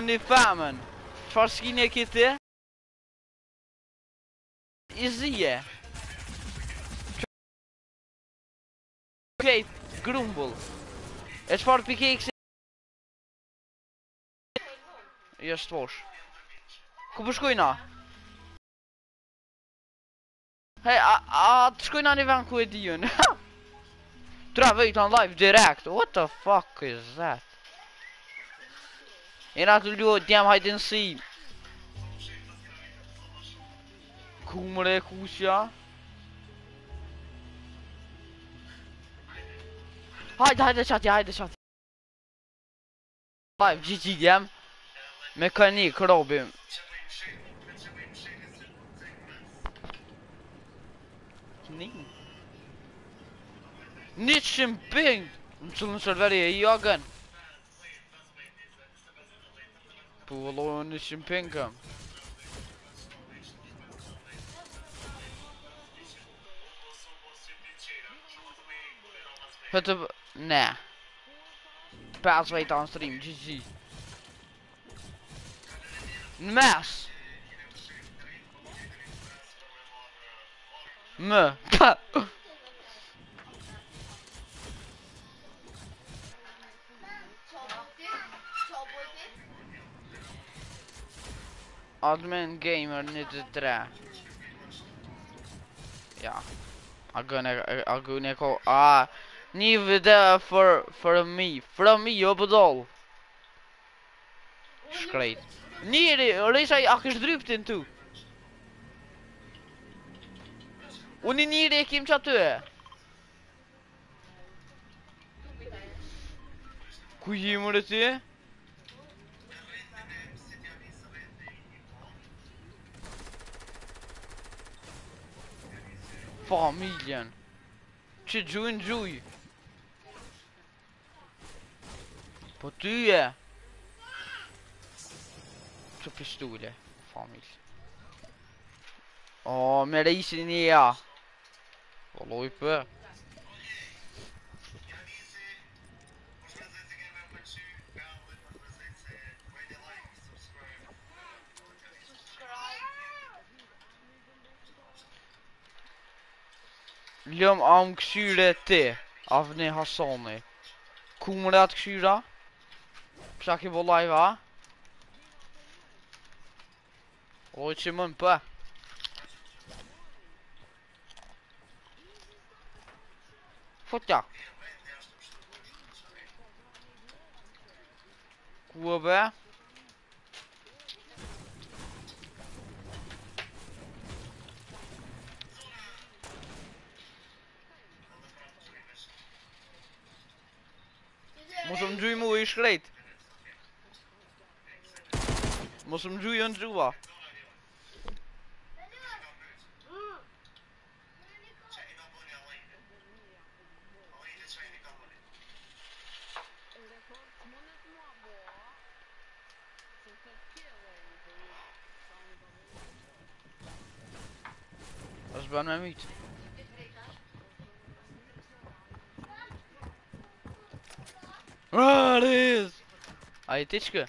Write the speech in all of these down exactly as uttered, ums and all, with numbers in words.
një femën. Çfarë skin e ke ti? I zije. Okej, grumbull. E çfarë pikeksi? Jo shtosh. Ku po shkojna? Hey, a, a të shkojna një vend ku e diun? Travejt on live direct. What the fuck is that? Jena të luat jam hide and seek. Ku mëre kusja? Hajde, hajde qati, hajde qati. Live, G G jam. Mekanik, Robin. Ning. Niçin ping? Më cëllën serveri e jogën. Po vëllohë niçin ping kam. Hëtë... Ne. pesë vejta në stream, G G. Në mes. Më. Admin gamer ninety-tre. Ja. A gëne, a gëne ko, a... Një video for, for me, from me, jo pëdoll. Shkrejt. Njëri, rejshaj, a kësh dryptin tu? Unë njëri e kim që aty e. Ku jimër e ti? Familjen. Që gjujnë gjuj. Po ty e. Që pistule. Familj. O, me rejsin një ja. Voloj për. Lëm am këshyre ti. Avni Hasani. Ku më ratë këshyra? Pësha ki bo live a? Oj që mën për. Fotja. Ku e be? Mos më gjuj mu i shkrejt. Mos më gjuj në gjua. është bën me myt. Rariz! A i ti qëkë?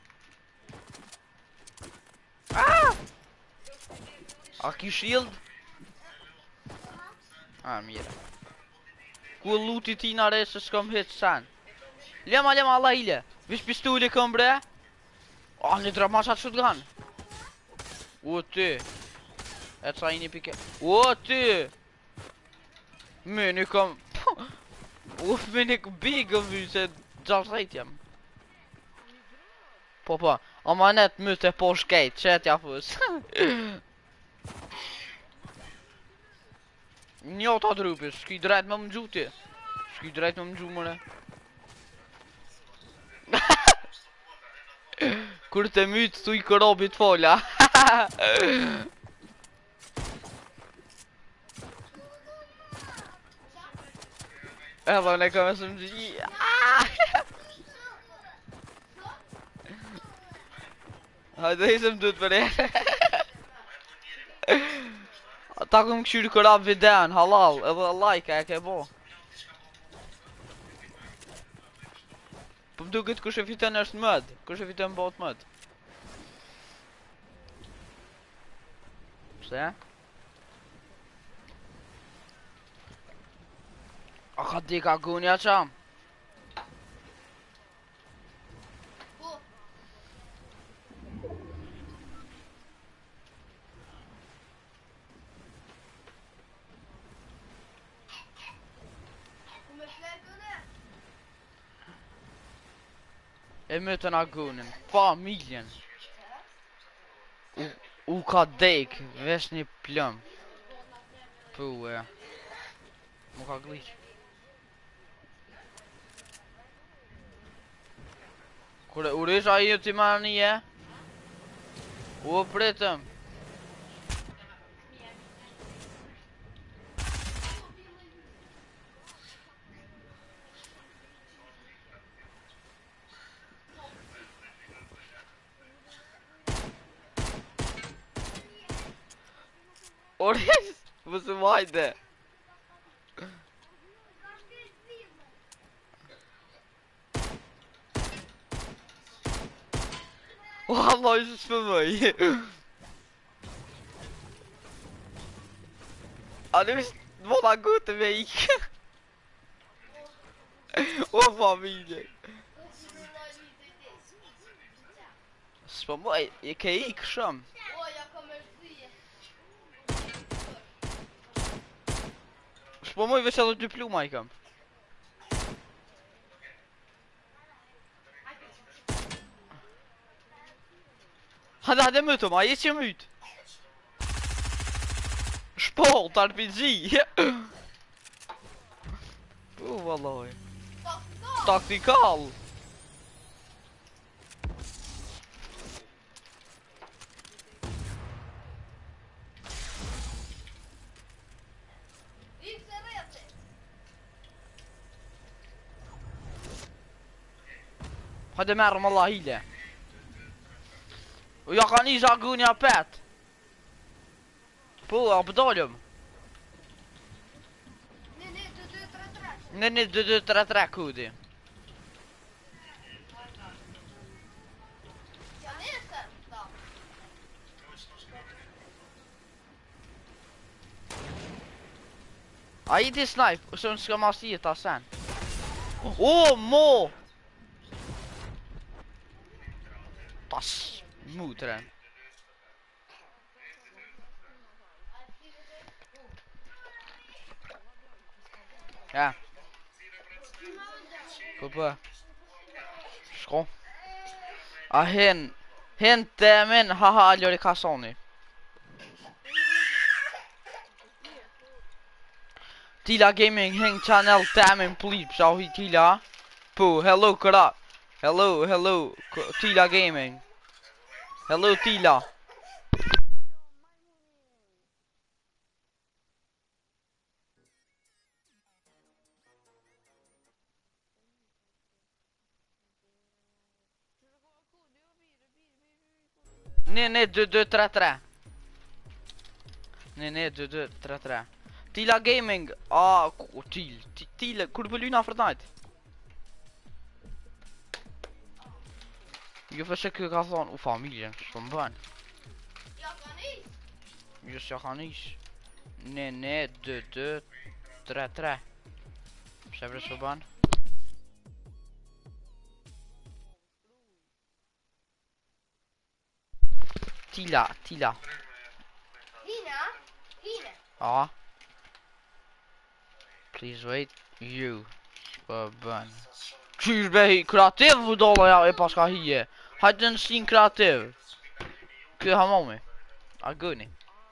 Ah! A ki shield? Ah, mire. Ku luti ti në re se s'kom hit sen. Lema, lema, Allah ile. Vish pistuli këm bre. Ah, një dramasat shotgun. O ty. E ca i një pike. O ty. Me një kom. O me një bigëm vy se gjallë rejt jam. Po po. Amanet mëte po shkejt. Qet ja fus. Një ta drupi. Shki drejt me më gjuti. Shki drejt me më gju mëre. Kur të mytë tu i kërobit fola. E dhe ne kam e së më gjithi. Hajde i se më dhëtë për e. Ta këm këshyri kërab videon, halal, edhe like e ke bo. Po më duket kush e fiton është mod. Kush e fiton bot mod. Pse? A ka di ka gunja qam? E më të na gunin, familjen. U, u ka dek, vesh një plëm. Pu e. Mu ka glitch. Kure urish a ju t'i marrë një e? U pritëm. Urish, vësë vajte. O, Allah, ishë shpëmëj. A në ishtë vola gutë me ikë. O, familje. Shpëmëj, e ke ikë shumë. Shpëmëj, veç edhe dy pluma i kam. Hade, hade mytë, ma, je që mytë. Shport, R P G. U, vallaj. Taktikal. Hade merrëm Allah hile. U ja ka një zhagunja pet. Po, a pëdollëm. Në një dy dy tre tre kudi. A i ti snipe, se unë s'ka mas i ta sen. O, mo! Tas, mutren. Ja. Po po. Shko. A hen, hen të men, haha, ljori kasoni. Tila Gaming hen channel temin please psa hi Tila. Po, hello kra. Hello, hello, Tila Gaming. Hello Tila. Ne ne dy dy tre tre. Ne ne dy dy tre tre. Tila Gaming. Ah, til. Tila kur po lyna Fortnite. Jo fëshe kë ka thonë, u familjen, s'po m'bën. Jo s'ja ka nish. Ne ne dy dy tre tre. Pse vre s'po bën? Tila, Tila. Lina? Lina? Ah. Please wait, you. S'po bën. Qysh be kreativ u dolla ja e paska hije. Hajde në sin kreativ. Kjo hamami. A gëni.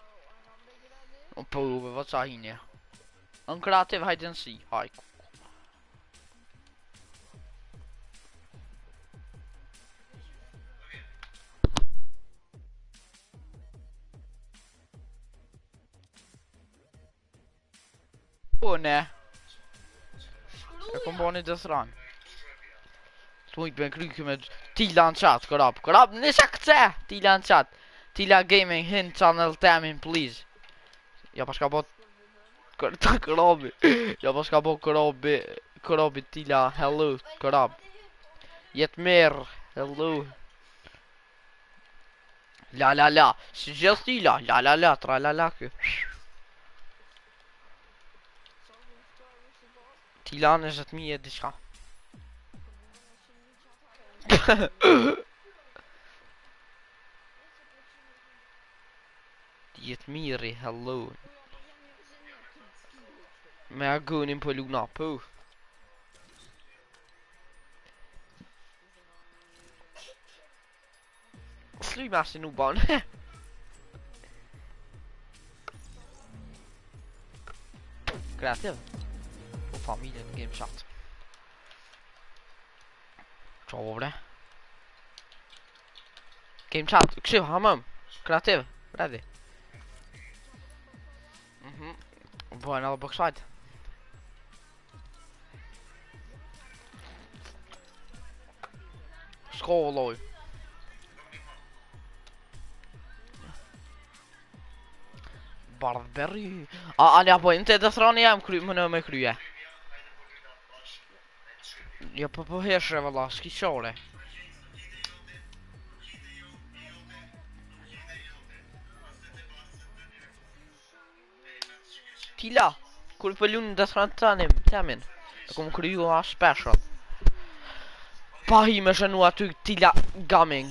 O po uve, vë ca hinje. Në kreativ hajde në si. Haj. Po ne. E kom bo një dëthran. Tuj për kry këme Tila në chat, kërap, kërap, nisa këce Tila në chat. Tila Gaming hin channel temin please. Ja pas ka bo Kërta kërabi. Ja pas ka bo kërabi. Kërabi Tila hello kërap. Jetmir, hello. La la la, sugel stila, la la la, tra la la ku. Tilan is het meer de scha. Jetmiri, hello. Men jag går in på Luna på. Sluit maar zijn noeban. Kreativ. Och familjen game chat. Ciao over det. Game chat. Ik zie hem. Kreativ. Ready. Mhm. På en annan boxside. Skål. Barbary. Ah, ali apo inte det strani jam kry më me krye. Ja po po heshe valla, ski qore. Tila, kur po lun det strani tanim, tamin. Jag kommer krya special. Pahi me shenu aty Tila Gaming.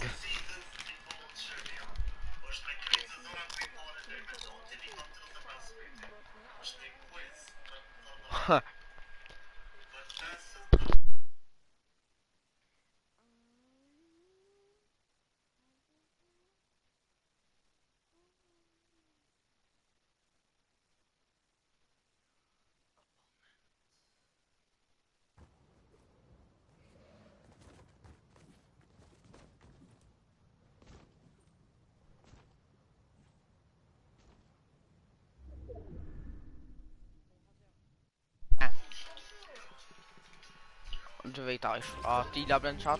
Du vet aj, ja, Tila blir chat.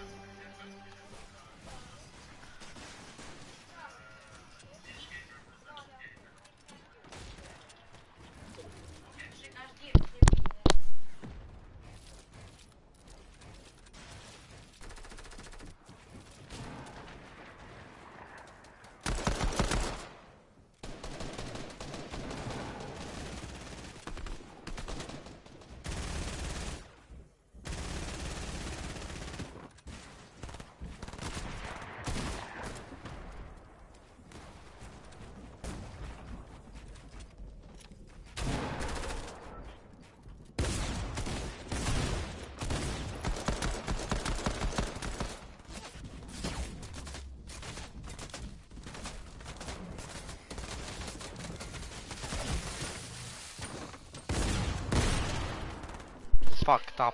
Fucked up.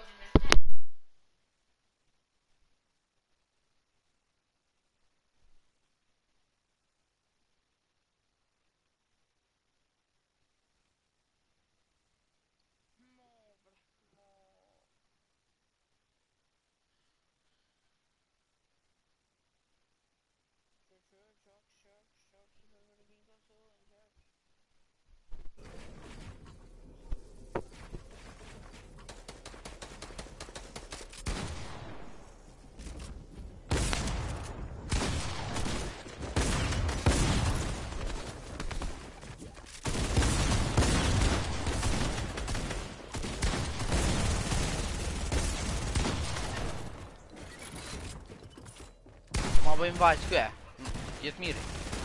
Ma bo invite square. Jetmiri.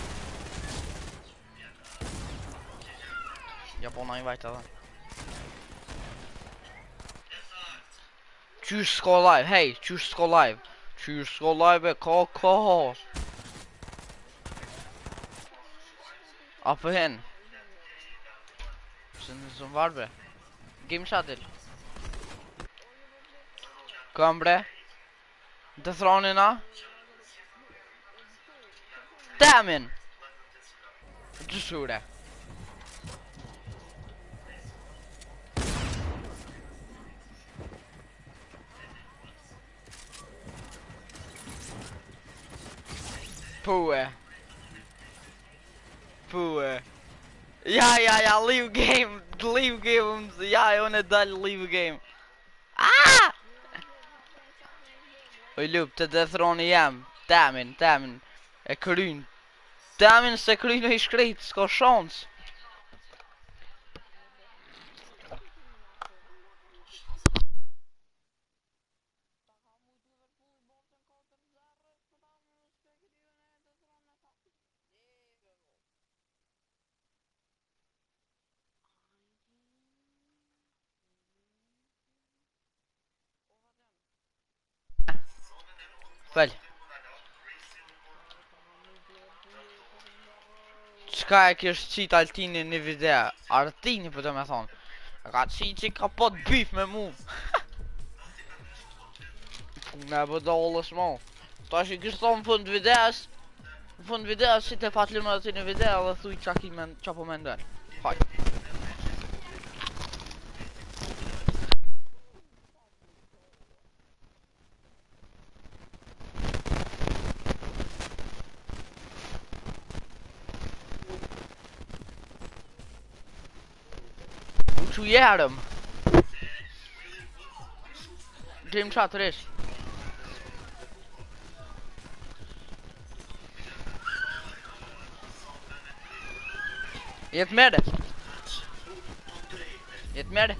Japana invite den. Choose score live. Hey, choose score live. Choose score live är K K. Up hen. Sen som varbe. Game shuttle. Kambre. Dethronina. Damn. Du såg det. Poe. Poe. Ja, ja, ja, leave game. Leave game. Ja, jag är dal leave game. Ah! Och lup till Detron igen. Damin, damin. E kryn. Damin se kryn i shkrejt, s'ka shans. Fel. Qka e kish qit Altini një video? Artini për të me thonë. E ka qit që ka pot bif me mu. Me bë dollës mo. Ta që i kish thonë në fund videos. Në fund videos që të fatlim në të një video dhe thuj qa ki men, qa po me ndër. Haj. Që jerëm. Gjim qa të rish. Jetë mere. Jetë mere.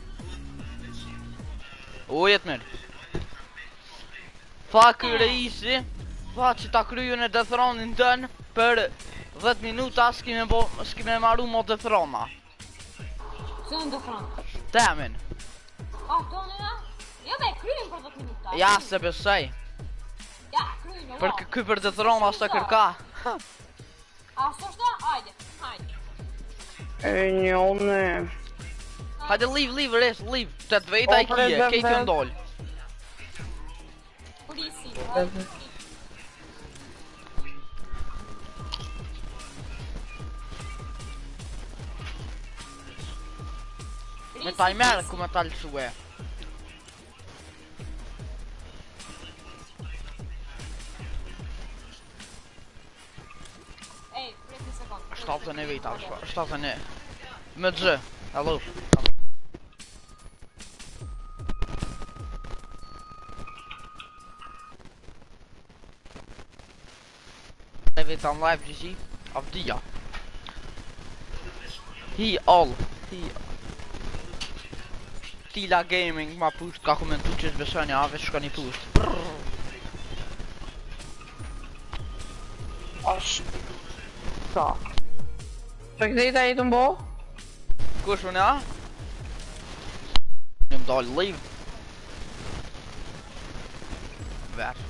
O, jetë mere. Fa ky reisi. Fa që ta kryu në dethronin tënë. Për dhjetë minuta s'kime bo, s'kime maru mo dethrona. Se në dëfron. Temin. A, tonë ja? Jo be, kryin për dhjetë minuta. Ja, se besoj. Ja, kryin, jo. Për ky për dethrona s'ta kërka. A, së shta? Hajde, hajde. E njone. Hajde, leave, leave, res, leave. Të të vejta i kje, kejt jo ndoll. Prisi, hajde. Me timer ku me talë shue. Ej, prit një sekund. shtatën e vejta, shtatën e... Me gjë, hello. E vejta në live G G, avdia. Hi all, hi... Tila Gaming ma pusht ka komentu që s'besoni ave shka një pusht. Ash. Sa. Që këtejta i të mbo? Kush unë ja? Një më dalë live. Ver.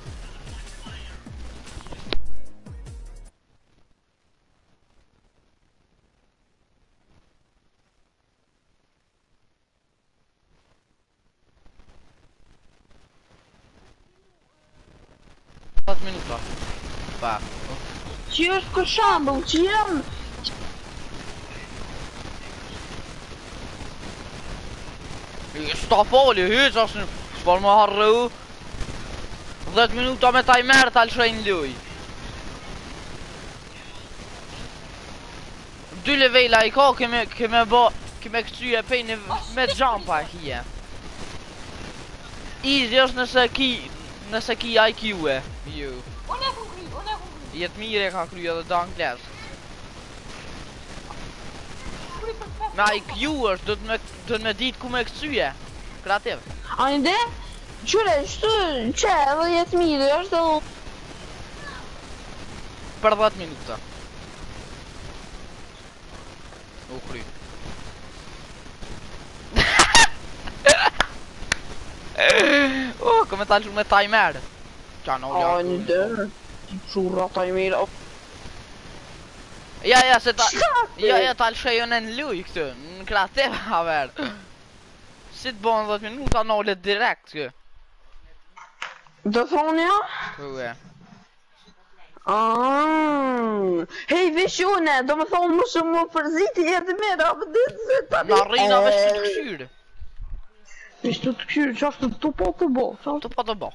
dhjetë minuta. Pa. Që është për shambull, që jam... Sta foli, hyq asë në... Shpar më harru. dhjetë minuta me timer t'al shajnë luj. Dy levela i ka, keme, keme bo... Keme këtyje pej në... Me jumpa hije. Easy është nëse ki... Nëse ki I Q-e. Ju. Unë e kun kry, unë e kun kry. Jetë mire ka kry edhe da angles. Kry për pes. Me I Q është, do të me, do të me ditë ku me këtyje. Kreativ. A një de? Qyre, shtu, që edhe jetë mirë, është dhe... Për dhjetë minuta. U kry. Oh, come tal me timer. Qa në A një de? Qurra ta i mirë... Ja, ja, se ta... Shkapi! Ja, ja, tal shejon e në luj këtë. Në kreativ, a ver. Si të bon dhjetë minuta në olet direkt kë. Do thonë ja? Kë. Aaaa... Hej, vish une, do më thonë më shumë më përziti jetë mera, më ditë se ta Në rina vesh të këshyrë. Vish të të këshyrë, që ashtë të po të bo, sa? Të po të bo.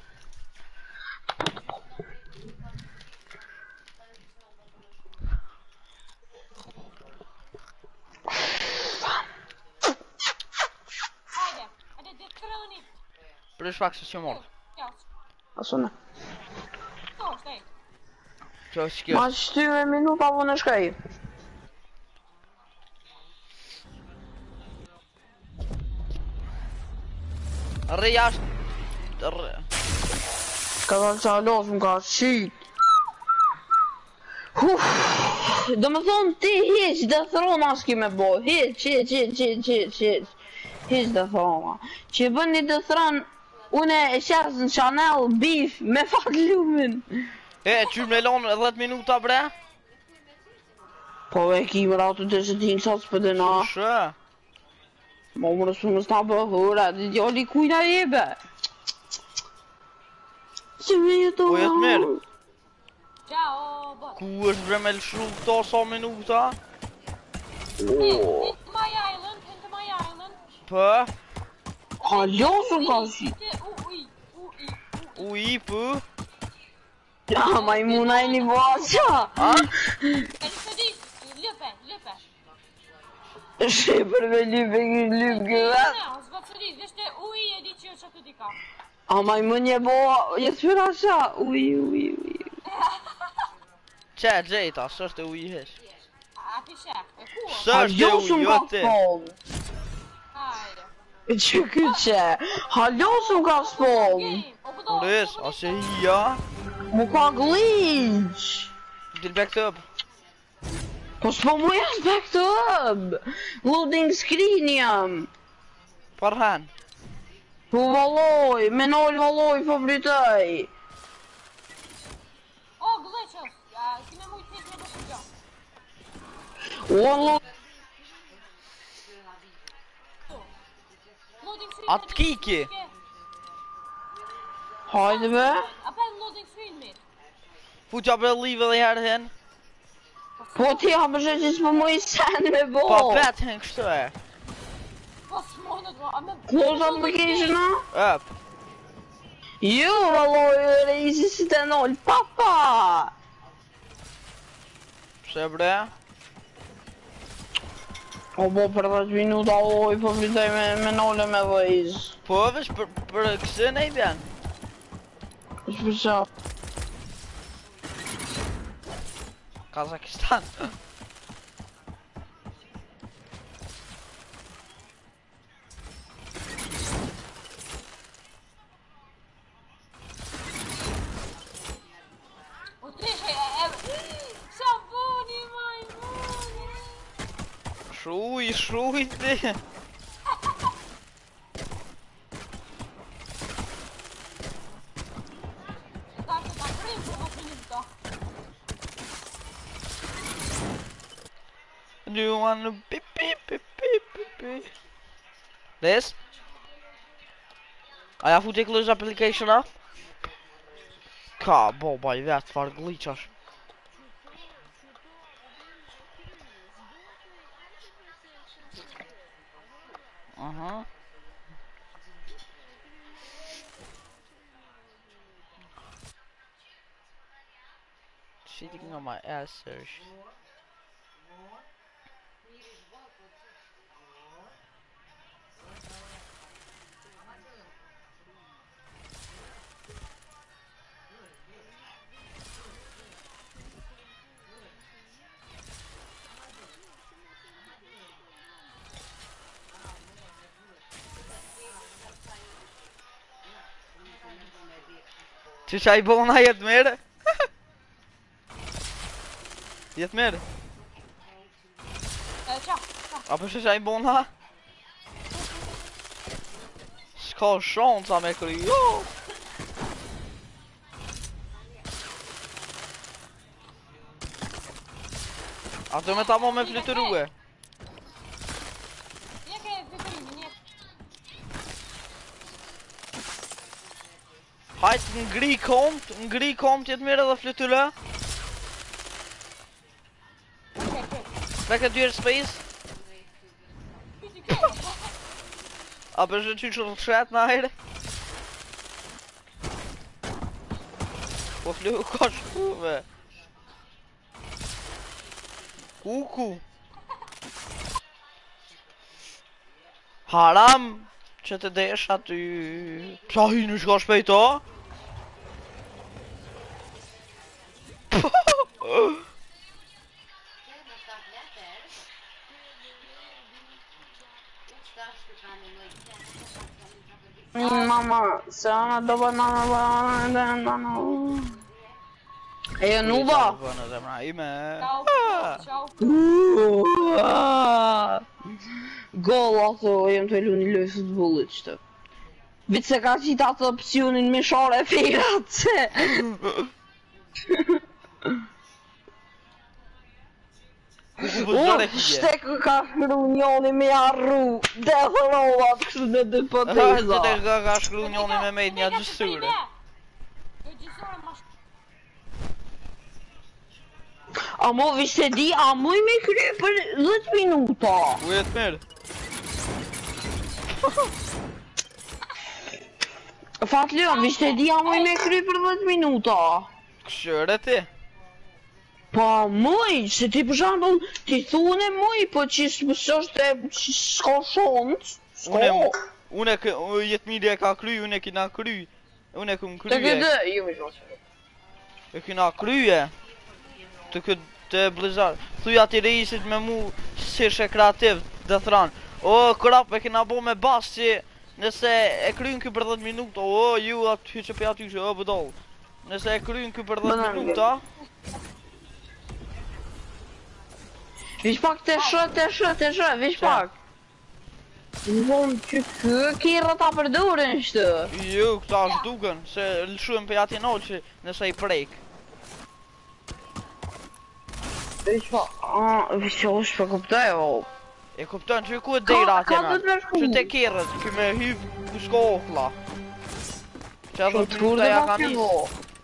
Hajde, hajde, dethroni. Për shpak se që morë. Ja. Alltså nej. Ja, steg. Zo is het. Maar stuur een minuut al van een schijf. Reas. Er- Ska vara så låt som går shit. De är sånt det hiç de throna skime bo. Hiç hiç hiç hiç hiç hiç. Hiç de throna. Që bëni të thron unë e qas në Chanel beef me fat lumen. Hé, tu me lån rätt minuter bre? Po e ki më ratë të që t'in sot për të na. Shë. Ma më nësë më sta për hëra, dhe djali kujna jebe. Që me jetu Po jetë mirë. Ciao, bot. Ku është bre me lëshru këto sa minuta? Into my island, into my island. Pë? Hallo som ka shi. Ui, ui, ui. Ui, pë? Ja, majmuna e një vaqa. A? Kan du för dit? Löpe, löpe. Shqipër me lype kështë lypë këvet. Nej, han ska för dit. Visst det ui är dit jag ska dika. A majmun je bo, je s'pyra qa. Ui, ui, ui. Që e gjejta, së është e ui hesh. A fi shek, e ku? Së është e Hallo ui, som jo ka ti. spawn. Hajde. Që këtë që? Hallo som ka spawn. Game. Och då. Res, a se hia. Mu ka glitch. Til back up. Po s'po mu jas backed up. Loading screen jam. Farhan. Po valloj, me nol valloj favoritoj. Åh, glitches. Ja, ik ben moeite met de ja. Wallo. Loading screen. At kiki. Hajde be. Appel loading screen meer. Voet je wel liever de her hen? Po ti hapë që që s'po mu i sen me bo. Pa pet hen kështu e. Wat smaakt wel. Men Close application a? Up. Jo, valloj, reisi si të nol. Papa. Se bre. O bo për dhjetë minuta oj, po fritoj me, me nole me vëjz. Po vesh për, për kësë ne i bjen. është për qa. Kazakistan. Och tre tjejer. Samboni, majmoni. Shuj, shuj ti. Kanske kan bli på något minut då. Do you wanna beep beep beep beep beep beep? This? A ja voet ik lus application af? Ka, boba, je vet waar glitchers. Aha. Sitting on my ass search. Tu zei bona je het meer? Je het meer? Eh, tja. Apo se zei bona? Ska chans aan mij kry. Jo. Att de tar med flyttar roe. Jag kan flytta in i ner. Hij een grie komt, een grie komt, je het meer dat flyttar. Okej, kul. Väcka dyr space. Finns det kul? Apo se ty så chat naar. Of lu kors. Kuku. Haram. Që të desh aty. Sa hy në shka shpejt o? Mama, sana dobar mama, mama. E Nuba. Vana zemra ime. Ciao, ciao. Gol ato, jem të lu një lojë futbollit qëtë. Vitë se ka qitë atë opcionin me share e fejrat se. Unë shtek ka shkru njoni me arru, dhe thërovat kështu në dy poteza. Shtek ka shkru njoni me mejt një gjësure. A mo vishte di, a muj me kry për dhjetë minuta. Ujet mirë. Fatlion, vishte di, a muj me kry për dhjetë minuta. Këshyre ti. Pa muj, se ti për shambull, ti thune muj, po që s'është e s'ka shonët, s'ka. Une jetë mirë e ka kry, une kina kry. Une këm Të kryje. këtë, ju me shosë. E kina kryje. Të këtë të Blizzard. Thuja ti reisit me mu si shë kreativ, dhe thranë. O, krap e kina bo me bas që nëse e kryin kë për dhjetë minuta, o, ju atë hy që për aty që, o, bëdoll. Nëse e kryin kë për dhjetë minuta. Vish pak të shë, të shë, të shë, vish pak. Në vonë që kë kira ta përdurin shtë. Ju, këta është duken, se lëshujem për ati nolë që nëse i prejk. Vish pak, a, vish që është për kuptoj, o. E kupton që ku e dejra Ka- ka atjena. du të me shku. Që te kerët, që me hyv ku s'ko okla. Që Që edhe të kur minuta dhe ja ka pak e nis. vo.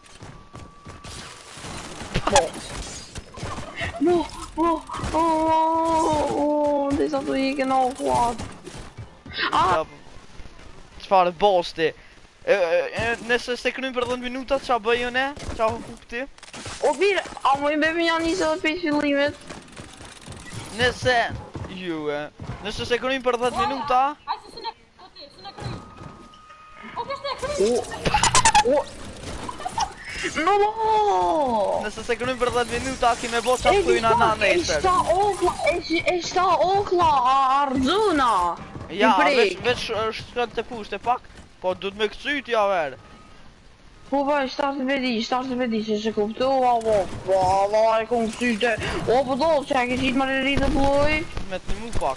Po. No, no, o, o, dhe sa të i këna o kuat. A, Çfarë boss ti? E, e, Nëse se krym për dhjetë minuta, qa bëjë ne? Qa hukuk ti? o birë, a mu i me për një njëse dhe pejtë fillimet? Nëse... Ju e... Nëse se krym për dhjetë minuta... Hajde se ne këti, se ne kry. O, kështë ne kry. O, o, no, Nëse se krym për dhjetë minuta, ki me bo qa thujna na nesër. Eshta okla, eshta okla, a Arzuna. Ja, i veç, prek. veç shkën të pushte pak, po du t'me këcyt ja verë. Po ba, shtartë të vedi, shtartë të vedi, se se kuptova, po, po, va, e kom kësyte. O, po do, që e ke qitë më rritë të ploj. Me të mu pak.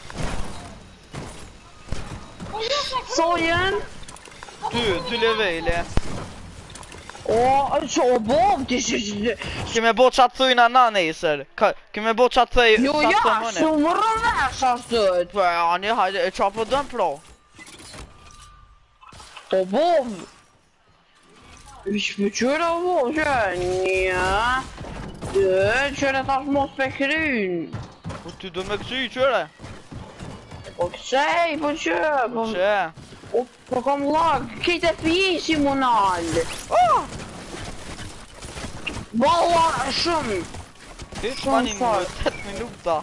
O, ju se kry. So jenë? Dy, dy levele. O, që o bo, ti që që... Ki me bo qa thujna na nesër. Ka- Ki me bo qa thuj... Jo, qa ja, thëmëne. shumë rëvesh ashtë. Po, ani, hajde, e qa po dëm pro. O bo, Vish për qëra o bo, që një, dë, qëre tash mos pe kryn. Po ty do me këcy qëre. Po kësej, po që, po... Që? O, po kom lag, kejt e pjesi monal. Ah! Balla shumë. Ti shmani mu fort. tetë minuta.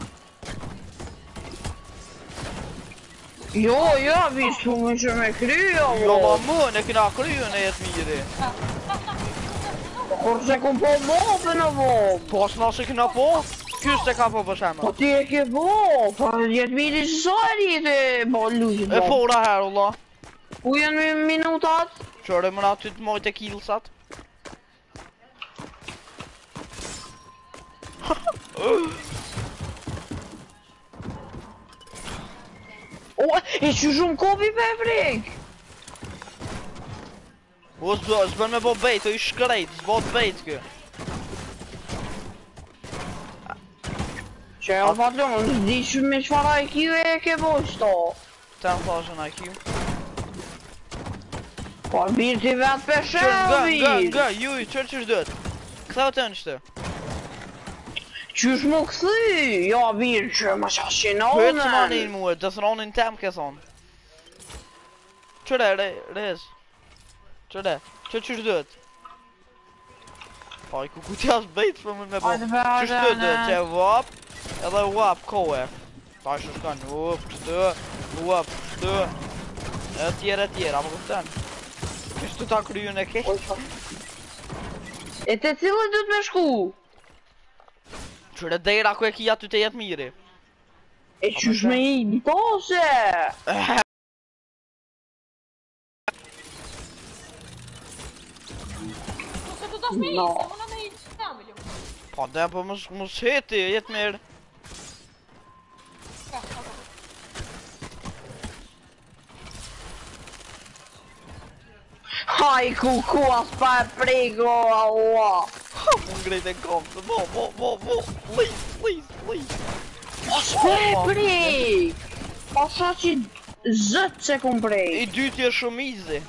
Jo, jo, vish po më që me kry, o Jo ma bo. mu, ne kina kryu në jetë miri. Kur se kom po mopën o bo. Po s'na se kina po, kjo se ka po për shema. Po ti e ke bo, po jetë miri që sa e rjetë e bo lujit. E po ura herë, Allah. Ku janë mi minutat? Qëre mëna ty të mojt e kilsat. O, e që shumë kopi për frik. O s'bën me bo bejt, o i shkrejt, s'bo bejt kë. Që e o fatlon, s'di shumë me qfara I Q e ke bo qëto. Ta më thashën I Q. Po birë ti vetë për Qërë nga, shëvi. nga, nga, ju i qërë qërë dët. Këtheu të nështë. Qysh mu këthy? Ja birë që më shashinonë. Këtë të manin muë, të thronin tem ke thonë. Qëre, re, rez. Qëre, qërë qërë dët. Aj, ku ku t'jas bejt për më me bo. Hajde be, hajde, Qështë të dët, hajde. që wap, edhe wap, kohë. Ta ishë shkan, wap, kështë, wap, kështë. E tjera, e tjera, më këftën. Kështë të ta kryu në keq. E te cilët du të me shku? Qyre dera ku e kia ty të jetë miri. E qysh me i bitose? Se të dash me i, No. se mëna me i që temë, ljumë. Po dhe po mos mos heti, jetë mirë. Ja, ok. Haj ku ku as pa e prego, Allah. Më ngrejt e kom, të bo, bo, bo, bo, please, please, please. As pa e preg. Asa që zët se kum I preg. dyti është shumë easy.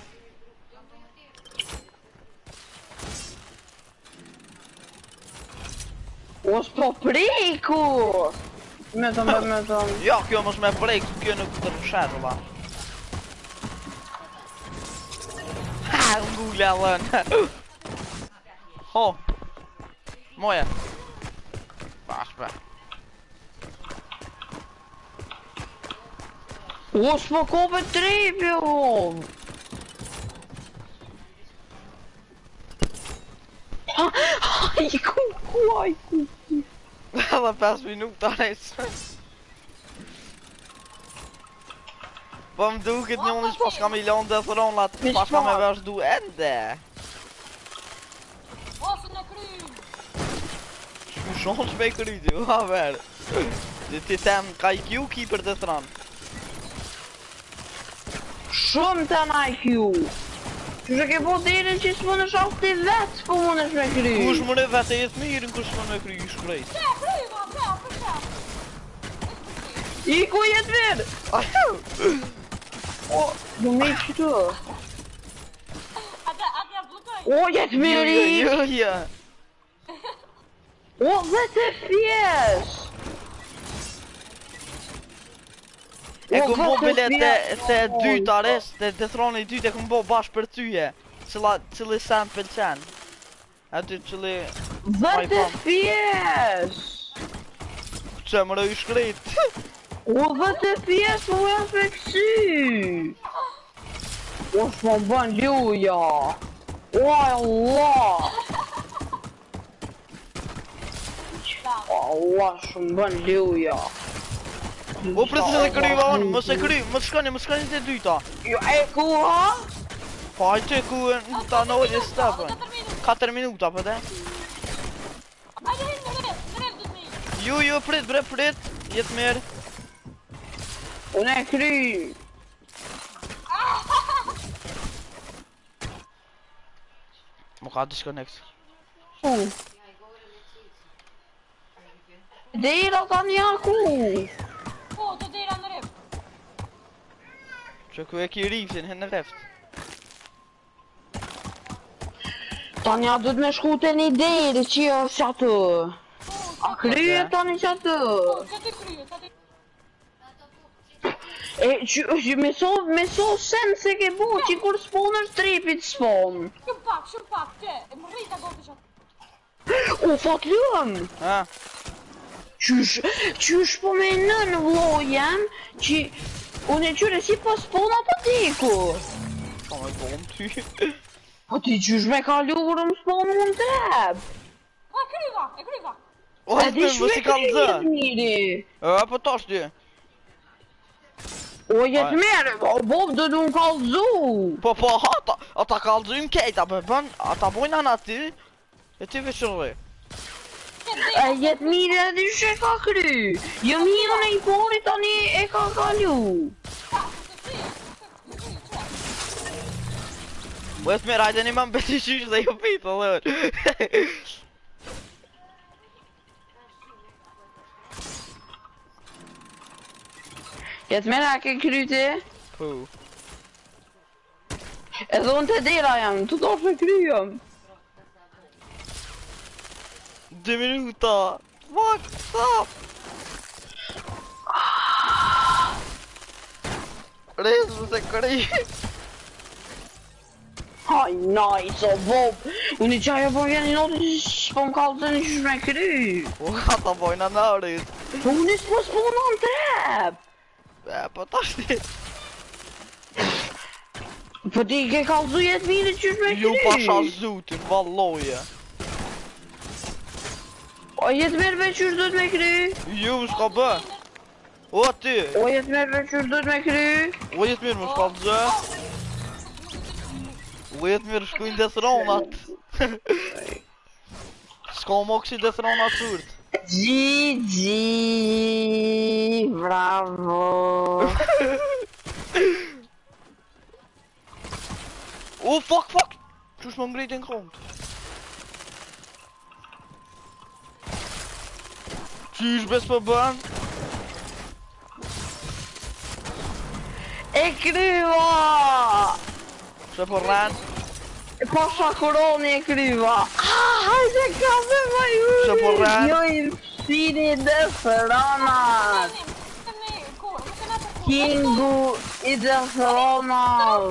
Os po preku. Me thëm, me thëm. Ja, kjo mos me prejk, kjo nuk të rëshetë, ba. Ha, ngulle allën. Ho. Moje. Bash, be. Os po kope trepi, o. Ai ku ku, ai ku. Edhe pesë minuta nejtë. Po më duket një unë që pas kam i lonë dhe thronat, Mish pas kam e pak. vazhdu ende. Ose në krymë. Shku shonë që me i kryti, u ha verë. Dhe ti tem ka I Q keeper dhe thronë. Shumë të në I Q. Që që ke po deri që s'më në shakë ti vetë, po më nësh me kry. Kush më në vete jetë mirë, në kush më në kry i shkrejt. Se, kryma, se, për se. I ku jetë mirë? Ajo! O, do me i qëtë. Atë, atë ja blokoj. O, jetë Jo, mirë jo, i. jo, jo. O, dhe të fjes. E O, këm bo vetë bile të, fjes. të dytë ares, të dethroni dytë e këm bo bashkë për tyje. Cila, cili sa më pëlqen. Aty cili, Dhe Ai, të pam. fjes. që më rëj shkrejt. O, dhe të fjes, u e me kësy. O, shmo bën luja. O, Allah. Allah, shumë bën luja. O presi dhe kryva unë, mos e kry, mos shkoni, mos shkoni të dyta. Jo, e ku ha? Po hajte ku në ta në olje stepën. katër minuta për te. Ajde, hinë në rep, në rep du të me i. Ju, ju, prit, bre, prit. Jetë mirë. Unë e kry. Më ka disconnect. Unë. Dera ta një aku. Po, të dera në rep. Që ku e ki riftin, hen në reft. Tanja du të me shku të një deri që është atë. A kryje tani që atë. Po, që të kryje, që të... E që që me so, me so sen se ke bo që kur spawn është trepit spawn. Shumë pak, shumë pak, që, e më rrita gotë që... O fat lëm. Ha? Qysh, qysh po me në në vlojem që unë e qyre si po spawn apo diku. Po me bom ty. Po ti qysh me kalu kur më spawn më në trep. A, kryva, e kryva. O, E e di të më si kam shme zë. miri. E, po tash ty. O jetë mere, o Bob do du më kalzu. Po, po, ata, ata kalzujmë kejta, për bën, ata bojnë anë aty. E ty veqërri. E jetë mire edhe që e ka kry. Jo mirë në i pori tani e ka kalu. Po e të mirë, hajde një më mbeti qysh dhe ju pitë, dhe. Jetë mere a ke kry ti? Po. Edhe unë të dera jam, të dosh me kry jam. Dë minuta. Fuck, stop. Rezë se kry. Haj, nice, o Bob. Unë i qaja po vjen i notë që po më kalë të një qysh me kry. Po, ata bojnë anë arit. Po unë i s'po s'po në në trep. E, po tash ti. Po ti ke kalëzu jetë mire qysh me kry. Ju pasha zutin, valloje. O jetë mirë me qysh do të me kry? Ju më shka bë. O ty. O jetë mirë me qysh do të me kry? O jetë mirë më shka zë. O jetë mirë shkujnë desronat. Shka më kësi desronat surt. Gji, gji, bravo. O fuck fuck. Qysh më ngrejt e në kont. Qysh bes për bën? E kryva! Që për rran? E pasha koroni e kryva. Ah, hajde ka me ma ju! Që për rran? Jo i fini dhe fëranat! Kingu i dhe fëranat!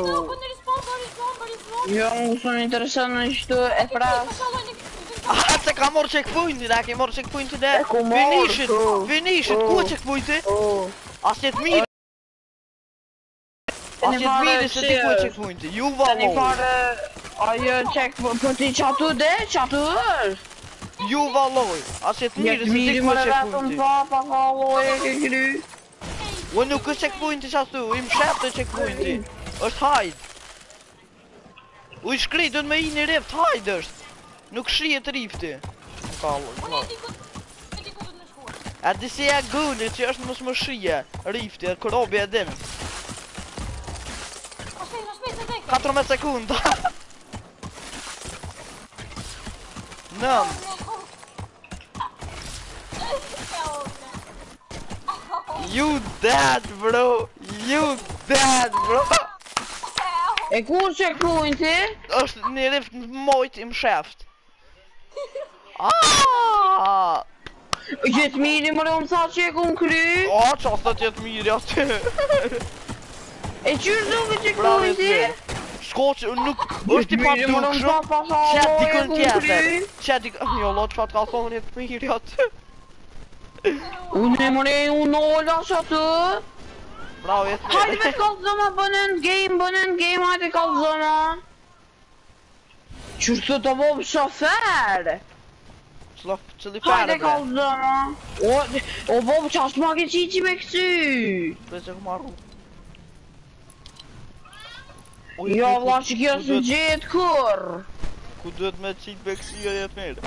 Jo, më shumë interesant në qëtu e pras. Aha, se ka morë checkpointi, da ke morë checkpointi dhe E ku morë, finishit, po. finishit, Po. ku e checkpointi? Oh. As jetë mirë. As jetë mirë se ti ku e checkpointi, ju Tani valoj. fare, ajo check, po ti qatu dhe, qatu është? Ju valoj, as jetë mirë Jetë se ti mirë ku më e vetëm checkpointi. pa, pa valoj e ke kry. O nuk është checkpointi qashtu, im shep të checkpointi. është hajd. U i shkri, do të me i një rift, hajd është. Nuk shrijet rifti. Kallë, kallë. A di si e gulli që është mos më shije rifti, e kërobi e dim. katërmbëdhjet sekunda. Nëm. You dead bro. You dead bro. E kur checkpointi? është një rift mojt im sheft. Aaaa. Jetë miri më rëmë sa që e kun kry? O, qas të tjetë mirë aty. E qyrë duke Bravo, checkpointi? Jesper. Shko që nuk është i pa Miri më rëmë sa dukshëm. pa sa Qet loj e dikën kun tjetër. kry? Qet dikën... Jo, lo, që fa t'ka thonë jetë mirë aty. Unë e mëre unë ola që atë? Bravo, jetë Hajde me mirë. kallëzëma, bënen game, bënen game, hajde kallëzëma. Qërë të të bobë shofer? Slof, qëlli Hajde fare, bre. kallëzëma. O, o bobë që ashtë ma ke qiqi me kësy. Bre që ku marru. O, Jo, jetë vla mirë, që kjo ku së duhet- gjithë kur. Ku duhet me qitë me kësia jetë mirë.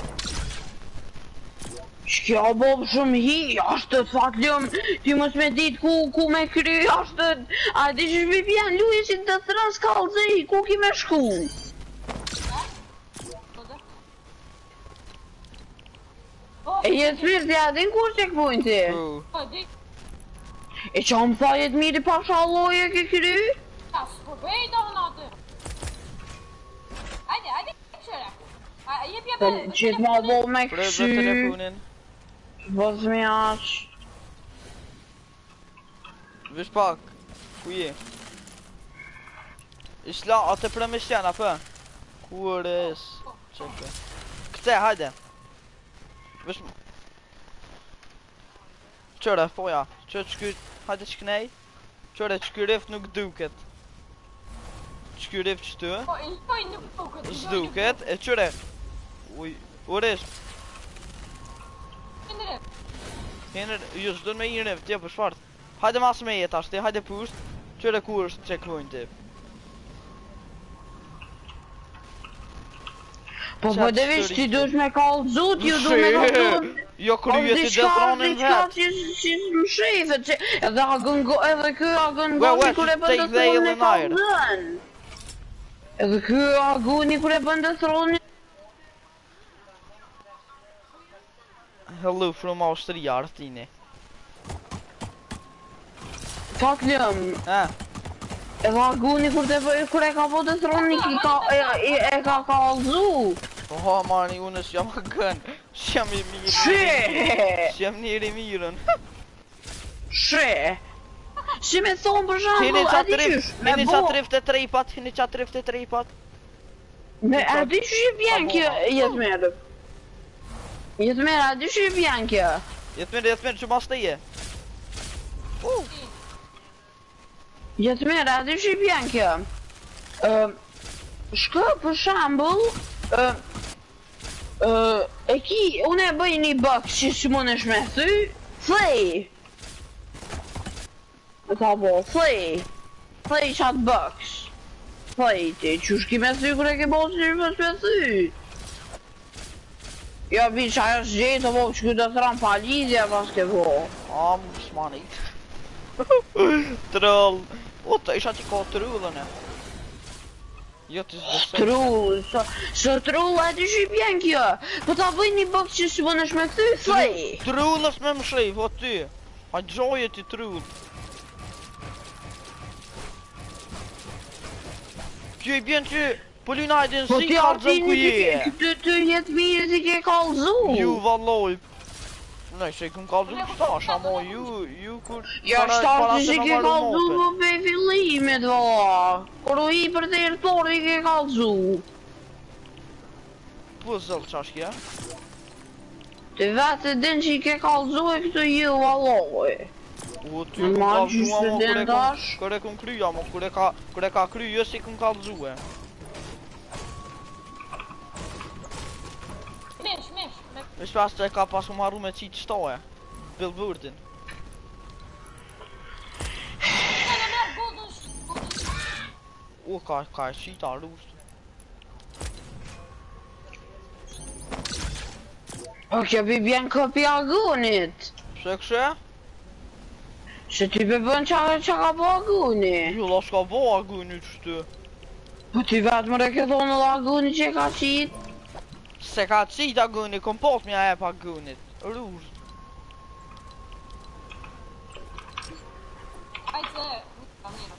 Shkja bobë shumë hi, ashtë të fatlëm, ti mos me dit ku, ku me kry, ashtë të... A di që shbi pjan luje si të thërës kallëzëj, ku ki me shku? E jetë mirë të jadin kur checkpointi? Ku? E që më tha jetë mirë i pasha loje ke kry? Qëtë ma bo me Bre, kësy, bre telefonin. vëzmi aq. Vish pak. Ku je? Isla, atë për me shjena, për? Kur es? Qepe. Këte, hajde. Vish... Qëre, foja. Qërë që ky... Hajde që kënej. Qëre, që ky rift nuk duket. Që ky rift që të? S'duket, e qëre. Uj, urish. Hene, ju s'do me i rift, jo për shfart. Hajde mas me jet ashti, hajde pusht. Qëre ku është checkpointi? Po po Qatë dhe vish ti shëriti. dush me kallëzut, ju du me kallëzut. Jo kryet i detronin vet. që që më shefet, që edhe agën go, edhe kë agën Ue, ue, goni kur e që bën take të the thronin e alien air. kallëzën. Edhe kë aguni kur e bën të thronin. Hello from Austria, Artini. Fatlëm, Eh, edhe aguni kur te bë- kur e ka bë të thronin ki ka e, e, e ka kallëzu. oha mani, unë s'jam a gën. S'jam i mirë. She, S'jam njëri mirën. she. Si me thonë për Hini shambull, qa a di trift, qysh, me hini bo, qa trift e trejpat, hini qa trift e trejpat. me, a di qysh i vjen kjo jetë merë. Jetë merë, a di qysh i vjen kjo. Jetë mirë, jetë mirë, që mas të je. Uh, Jetë mirë, a di qysh i vjen kjo. Ëm, Shko për shambull, ëm, Uh, e ki, unë e bëj një box që që mënesh me thy, thej! E ka bo, thej! Thej qatë box! Thej ti, që shki me thy kër e ke bo që që me thy! Ja bi që ajo s'gjetë, po që këtë të thram pa lidhja pas ke bo. A, më s'manit. Troll. O, të isha që ka trullën e. Jo të s'bësej. Trull, së, së trull e të shqipjen kjo. Po ta bëj një box që që mënesh me thy, thej! Trullës me më shif, o ty. A gjoje ti trull. Kjo i bjen që Polinajden Po si ti kalzën artini ku ti je. ke, të të jetë mirë ti ke kalzu. Ju valloj. Nej, se këm kalzu shtash, ama ju, ju kur... Ja para- shtash para ti se që në ke marrë kalzu mote. po pe fillimit valla. Kur u i për territori ke kalzu. Po zëll qash kja? Ti vetë din që i ke kalzu e këtë ju valloj. O ty Në këm ma kalzu gjysh ama të kur e den këm... tash. Kur e këm kry, ama kur e ka... Kur e ka kry, jo si këm kalzu e. Mish, mish. Me Vesh pas të e ka pas u marru me qitë shtoje. Billboardin. në merë golden sh... O, ka, ka e qita rust. O kjo pi bjen këpi agunit. Pse këshe? Se ti pe bën qa, qa ka po aguni. Jo, la s'ka bo aguni qështu. Po ti vetë më reke thonë dhe aguni që ka qit. Se ka qit aguni, kom pot mja e pa agunit. Rust. Hajtë se... Ka mirë.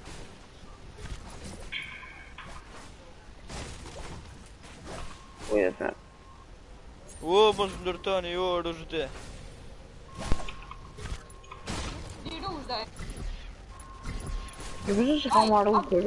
Po e the. O, mos ndërtoni, o, rështë. Di rush dhe. Jo përse se ka marru kërë.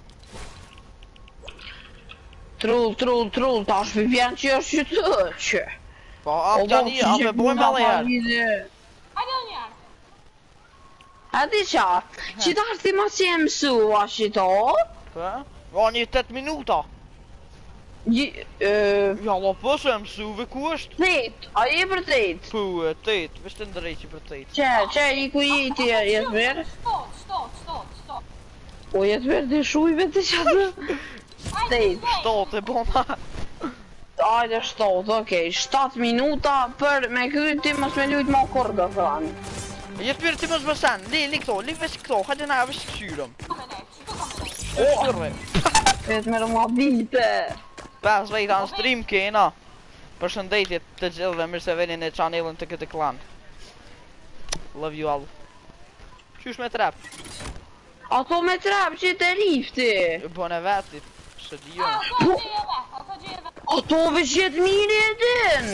Trull, trull, trull, tash për vjen që është që të që. Po, ap gjani, ap e bojmë edhe herë. Hajde unë jarë. A di qa, që ta ti ma që e mësu a shito? Po? O, një tet minuta. Gji- e, Ja, la po se mësuve ku është? Thet, a je për thet? Pu, e tet, vesh të ndrejqi për tet. Që, që, i ku i ti jetë verë? Stot, stot, stot, stot. O jetë verë të shujve të qatë? Hajde Thet. zoj. Shtot e bona. Ajde shtot, okej, shtat minuta për me këtë ti mos me lujt ma kur do thënë. Jetë mirë ti mos bësen, li, li këto, li vesh këto, hajde na vesh këshyrëm. Ka me nejtë, qëto ka me nejtë. O, shkërre. Vetë me rëma vite. Pas vejta në stream kena. Përshëndetje të gjithëve, mirë se veni në channelin të këtë klan. Love you all. Qysh me trap? Ato me trap që të rifti. Bën e veti. Se di jo. A, ato gjeje vetë, ato gjeje vetë. Ato veç jetë mirë e din.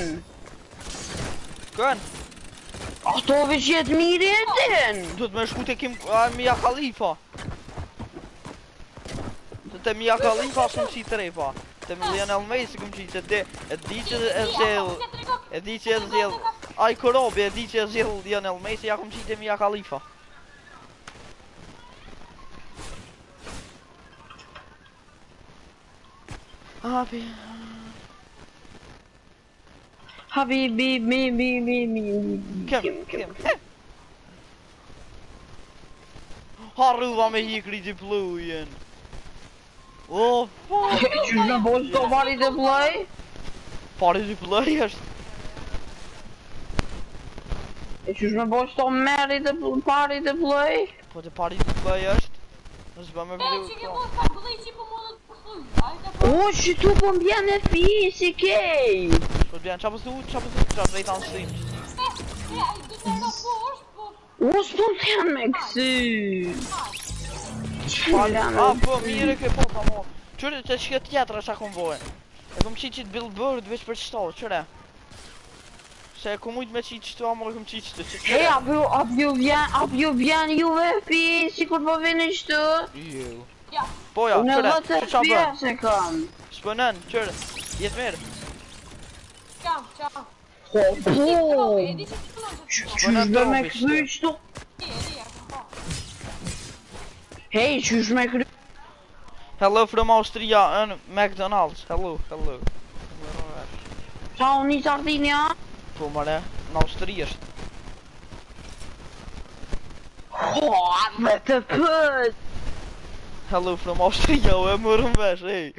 Kën? Ato veç jetë mirë e din. Duhet me shku të kim a, Mia Khalifa. Të të Mia Khalifa së më qitë repa. Të Lionel Messi këm qitë të e di që e zell. E di që e zell. Aj korobi e di që e zell Lionel Messi, ja këm qitë Mia Khalifa. Abi. Habibi, mi, mi, mi, mi, mi. Kim, kim. Harruva me hikri të plujen. O, fuck. Qysh me bo s'to pari të play? Pari të pluj është. E qysh me bo s'to meri të pl- pari të play? Po të pari të pluj është. Nësë ba me E, vlev që ke këto. mos ka bëllë që po mundë të pëthuj. Hajde po. O, që tu po mbjen e fi, si kej. Po të bjanë, qa për thu, qa për thu, qa për vejta në stream. E, e, ai du të në poshtë, po. O, s'po të janë me kësy. Pali, a, po, mire ke po, ka mo. Qërë të shkët tjetëra qa kom bojë. E kom qitë qitë billboard veç për qëto, qëre. Se e kom ujtë me qitë qëto, amore kom qitë qëto, qëtë E, apo apo ju vjen, apo ju vjen juve fi, si kur po vini qëtu? Ju. Ja. Po ja, Unë qëre, dhe të që qa bën? fjes e kam. Shpënën, qërë, jetë mirë. Qam, qam. Po, po. E di që të të nëmë që të Qysh me me këthy qëtu? E, e di, e kom po. Hej, qysh me kry... Hello from Austria and McDonald's, hello, hello. Ciao, niet Sardinia. Kom maar hè, nou striers. Oh, met de put. Hello from Austria, hè, maar een weg, hé.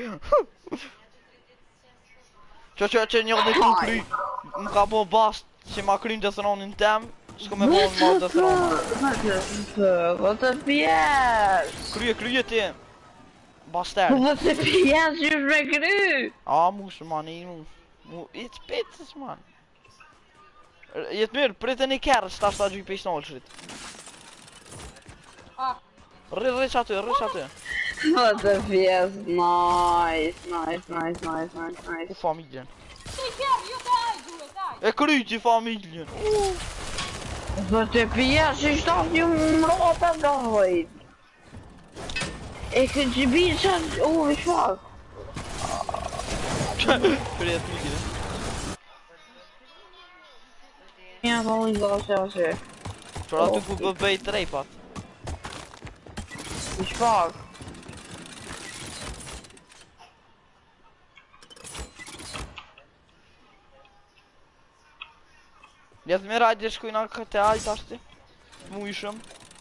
Tja, tja, tja, niet de conclu. Um cabo bast, se ma cru dat er on in tem. Ska me vara mat dat er on. Wat een pies. Cru, cru till. Bastard. Wat een pies, je spreekt nu. Ja, moest man, niet moe. Moe, iets pitjes man. Je hebt meer, prit in kerst, daar staat je pistool zit. Ah, Resateur, resateur. Wat een pies. Nice, nice, nice, nice, nice, Och nice. familjen. kijk hier, joh, daar, doe het, daar. Jag kryter familjen. Oh. Wat een pies, je staat je omlaat aan de gooit. Ik vind je bier zo overzwak. Förret mycket. Ja, wel niet wel zelfs hè. Tror du att du får beter dig på? Zwak. Я мне ради шкуйна хотя и ташти. Муишем.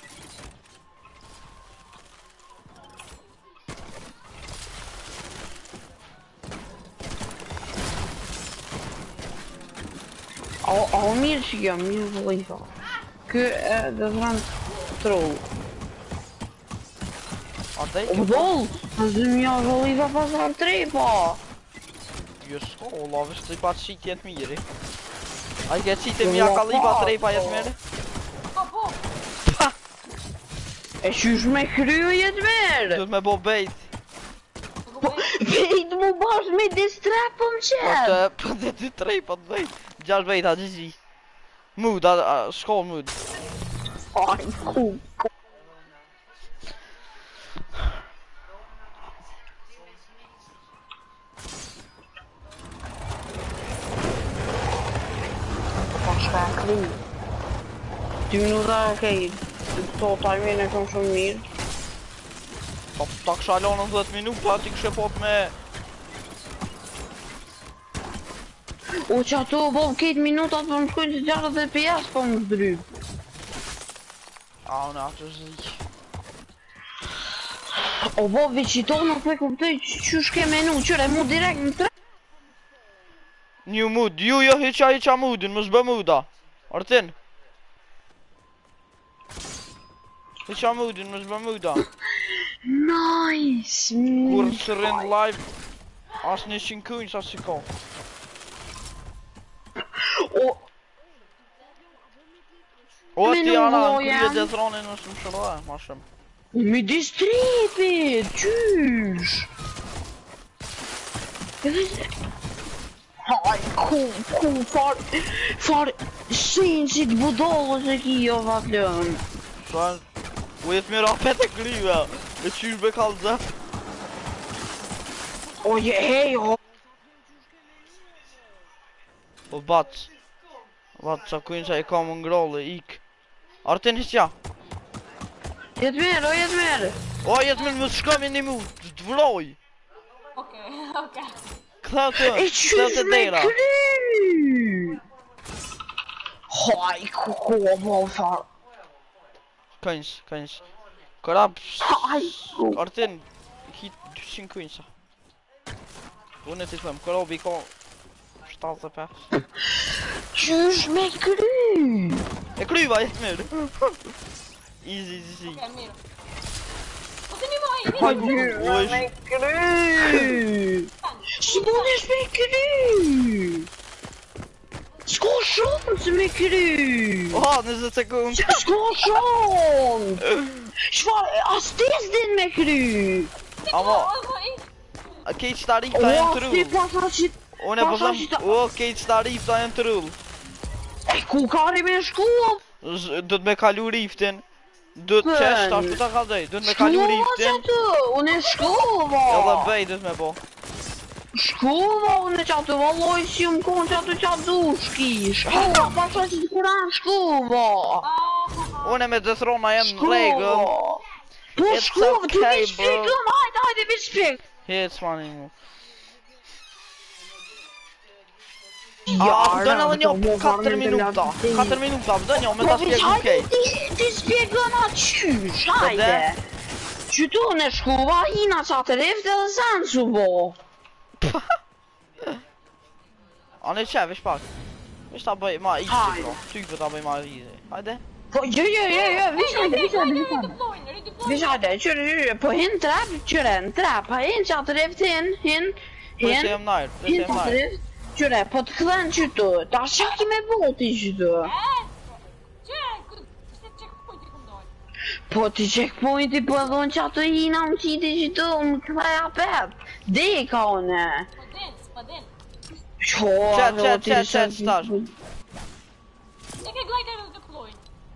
Al, al meer zie je meer verliezen. Que uh, dat is een troll. Ja, det Op är dol! Dat is een meer verliezen van zo'n trepa. just skål av sig bara shit helt mycket. Jag get shit med jag kallar bara tre på jag med. Ga op. En juist met gruwen je het weer. Doet med Bob bait. Weet me pas met de strap om Wat chat. eh dit is tre på bait. Just bait hade sie. Mood dat skål mood. Oh, cool. Waarschijnlijk. Du nog daar geen. Tot hij weer naar consumeert. Top tak salon om dat minut att jag köpa upp med. O chato, Bob, kijk minuut dat we ons kunnen zeggen dat de P S van drup. Ja, nou dat is niet. Oh Bob, weet je toch nog lekker op de tjuske menu, kör hem direkt med trä. New mood. Jo, jag hittar hittar mooden, måste bara mooda. Har du den? Hittar mooden, måste bara mooda. Nice. Kursen live. Als ni sin kunst als ik kom. Och Och Men det är alla Olof, ja. det från en som kör där, marschen. med det stripet, tjus. Jag vet inte. Aj, cool, cool, far, far, sinnssykt bodal så gick jag var lugn. Så här. Och ett mer rapet kliva. Ett tjurbe kalza. Oj, hej, ho. Och bats. Bats så kunde jag komma en grolle ik. Arten hitja. Get mer, och get mer. Åh, jag men måste ska in emot. Vloj. Oké, oké. Klart det. Ik Klart tjus det med där. kru. Haj, koko, vad fan. Kans, kans. Koraps. Haj, koko. Arten hit sin kunsa. Hon är till fem. Kolla vi kan starta på. Tjus med kru. Jag kliva ett mer. Easy, easy. Oké, meer. Wat is er nu maar Haj, in? tjus med kru. Simonis med kru. Skorsons med kru. Åh, nu så sekund. Skorsons. Svar, astistin med kru. Ama Allemaal in. Kate staat hier bij een Åh, det trull. passar shit. Och när på sam. Åh, Kate staat hier bij een trull. Ej, kokar i min skål. Doet met kaloriften. Doet Men- chest af dat gaat hij. Doet met Skål, kaloriften. chato. Hon är skål, Ja, va? dat ben je dus met bal. Skål, va? Hon är chato. Vad lojsium kon chato chaduski. Skål, vad sa du koran skål, va? Ah, Och när med det ronna en Skål, regel. va? Då It's skål, du okay, vill spela bro. om. Hej, hej, det vill spela. Helt svanning. Ja, dan al një katër minuta. katër minuta, vdo një, me ta spjegu Hajde kej. ti, ti spjegon atë qysh, hajde. Qytu në shkuva, hina qatë rift edhe zanë që bo. A ne qe, vish pak. Vish ta bëj ma iqë Hajde. pro. Ty për ta bëj ma rize. Hajde. Po, jo, jo, jo, jo, vish hajde, vish hajde, vish hajde. Redeploying, redeploying. Vish hajde, qyre, qyre, po hin trap, qyre, në trap, ha hin qatë rift, hin, hin, Prese hin, jem najrë, prese hin jem qatë najrë. rift, qyre, po të këdhen qytu, ta shaki me boti qytu. E, që, kështë checkpoint i këndoj. Po ti checkpointi po edhon që ato hina më qiti qytu, më këthaj apet. Dhe ka one. S'padin, s'padin. Qo, Qet, ato qet, ti qet, se- qet, stash. E ke glider redeploying.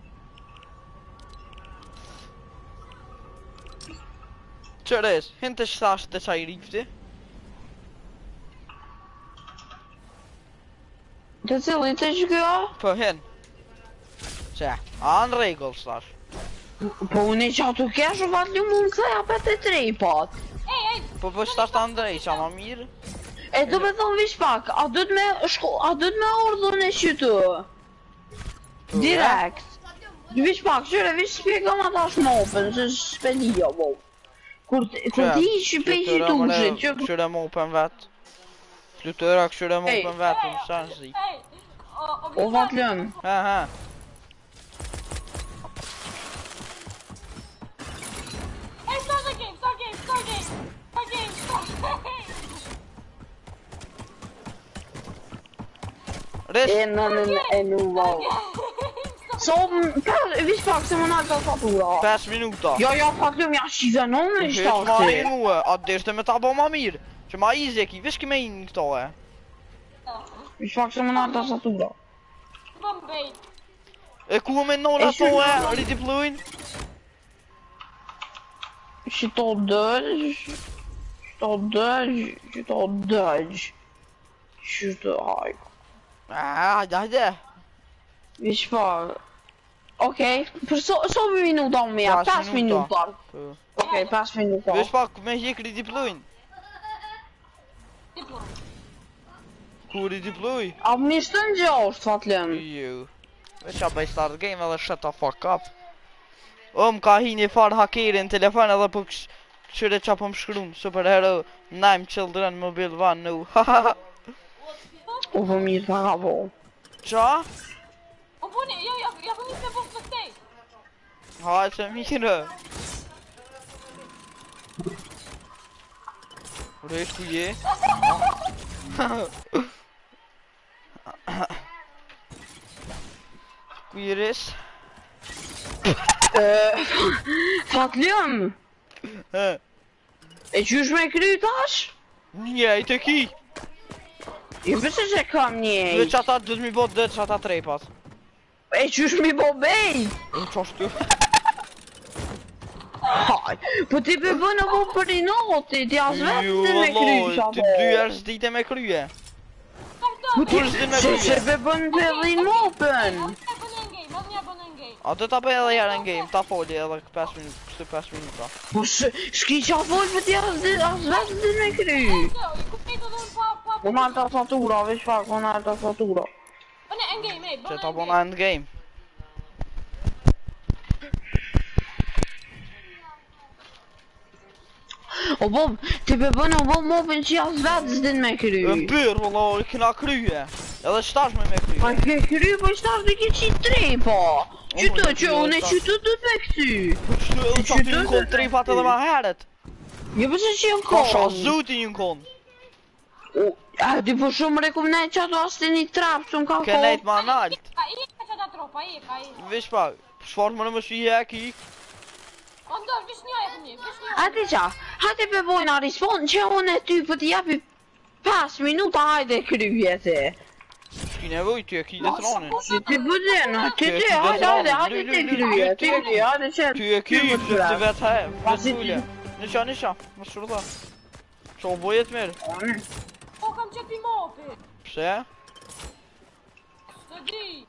Qëres, hin të shtash të qaj rifti. Të cilin të që kjo? Po hin. Qe, a në regull stash. Po unë i që ato kesh u fatë lu mu më këthaj apet e tre i pat. Ej, ej, Po po shtash të andrej, qa ma mirë. E do me thonë vish pak, a do të me shko, a do të me ordhën e qytu? Po, Direkt. Vish pak, qyre, vish spjegam ata shmopën, se shpelio, bo. Kur t- kur ti ishi pe i qytu shit, që Këshyre më upen vet. Flutëra këshyre më Ej. upen vet, më shanë zi. ej. O, o vatlëm. Ha ha. Ej, start the game, start game, start game. Start game, start game. Res, E në në në e në wow. So, m- pa- vish pak se më nalë të fatura. pesë minuta. Jo, jo, fatlëm, ja shive në me Heq ma shtakti. e muë, atë deshte me ta bo ma mirë. Që ma easy e ki, vish kime i në këto e. Vish pak se më nalë të fatura. Bombay. E ku me nola E to e, shumë- redeployin? Qito dëgj, qito dëgj, qito dëgj. Qito hajk. Ah, hajde, hajde. Vish pak. Okej, për so, so minuta më ja, Pas pas minuta. minuta. Po. Okej, pas minuta. Vish pak me hjek redeployin. Deploy. Ku redeploy? A më nishtë në gjosht, fatlëm. Ju. Veç a bëj start game edhe shut the fuck up. O më ka hi një farë hakeri në telefon edhe po ksh- këshyre qa po më shkrum. Superhero, nine children mobile one, no. Hahaha. U po mirë ta ka po. Qa? O, bune, jo, ja, ja, po nisë me bom të këtej. Hajde që mirë. Resh ku je? Ku je res? Fatlëm, He, e qysh me kry tash? njejt e ki. Jo përse që kam Dhe njej. që ata dhëtë mi bot dhe që ata trepat. E qysh mi bo bej? Në qa shtu? Haj, po ti pe bënë po për i noti, ti as vetë Ju, të me kry Allah, qa ti po. dy herë s'dite me krye. Po ti, Kur s'di me se se krye? pe bënë të edhe i nopën. Mos një bën në game, mos një bën në game. A do ta bëj edhe herë në game, ta foli edhe pesë minuta, kështu pesë minuta. Po sh- shki qa folë për ti as di- as vetë të me kry. Jo, i kuptej të dhënë pa, pa, Po nalë ta fatura, veç pak, po nalë ta fatura. Bën në endgame, ej, bën Që në ta endgame. bona end game. O Bob, ti pe bënë o Bob mopën që as vetë s'din me kry. Në byrë, vëllo, i kina krye. Edhe qëtash me me krye. Pa ke kry, po shtash dhe ke qitë tre, po. Qytë, po, që jo, unë e ta- qytë du të me këty. Kështu edhe Që qa ty do në konë të- tripat edhe ma heret. Jo përse që jënë Ka sha kohë. zuti një konë. U- A di po shumë rekum ne që ato as të një trapë që më ka Ke kohë. nejt ma nalt. Ka i ka që ta tropa, i ka i. Vish pa, shfar më në më shi e ki. O, ndo, vish një e këni, vish një. A ti qa, hajde pe bojnë a respon që unë e ty për t'i japi pesë minuta hajde kryje ti. Shki nevoj ty e ki dhe tronin. Si ti përdin, ti Ty e ti, ki hajde, dhe hajde, tronin. hajde Lu, ti lu, lu, kryje, lu, ti ty e ti, ki. hajde që Ty e ki, ty ty për të vetë he, Pasi vetë ule. Nisha, nisha, më shurda. Qa u bojet mirë? trap. O, kam qepi mopi. Pse? Së di.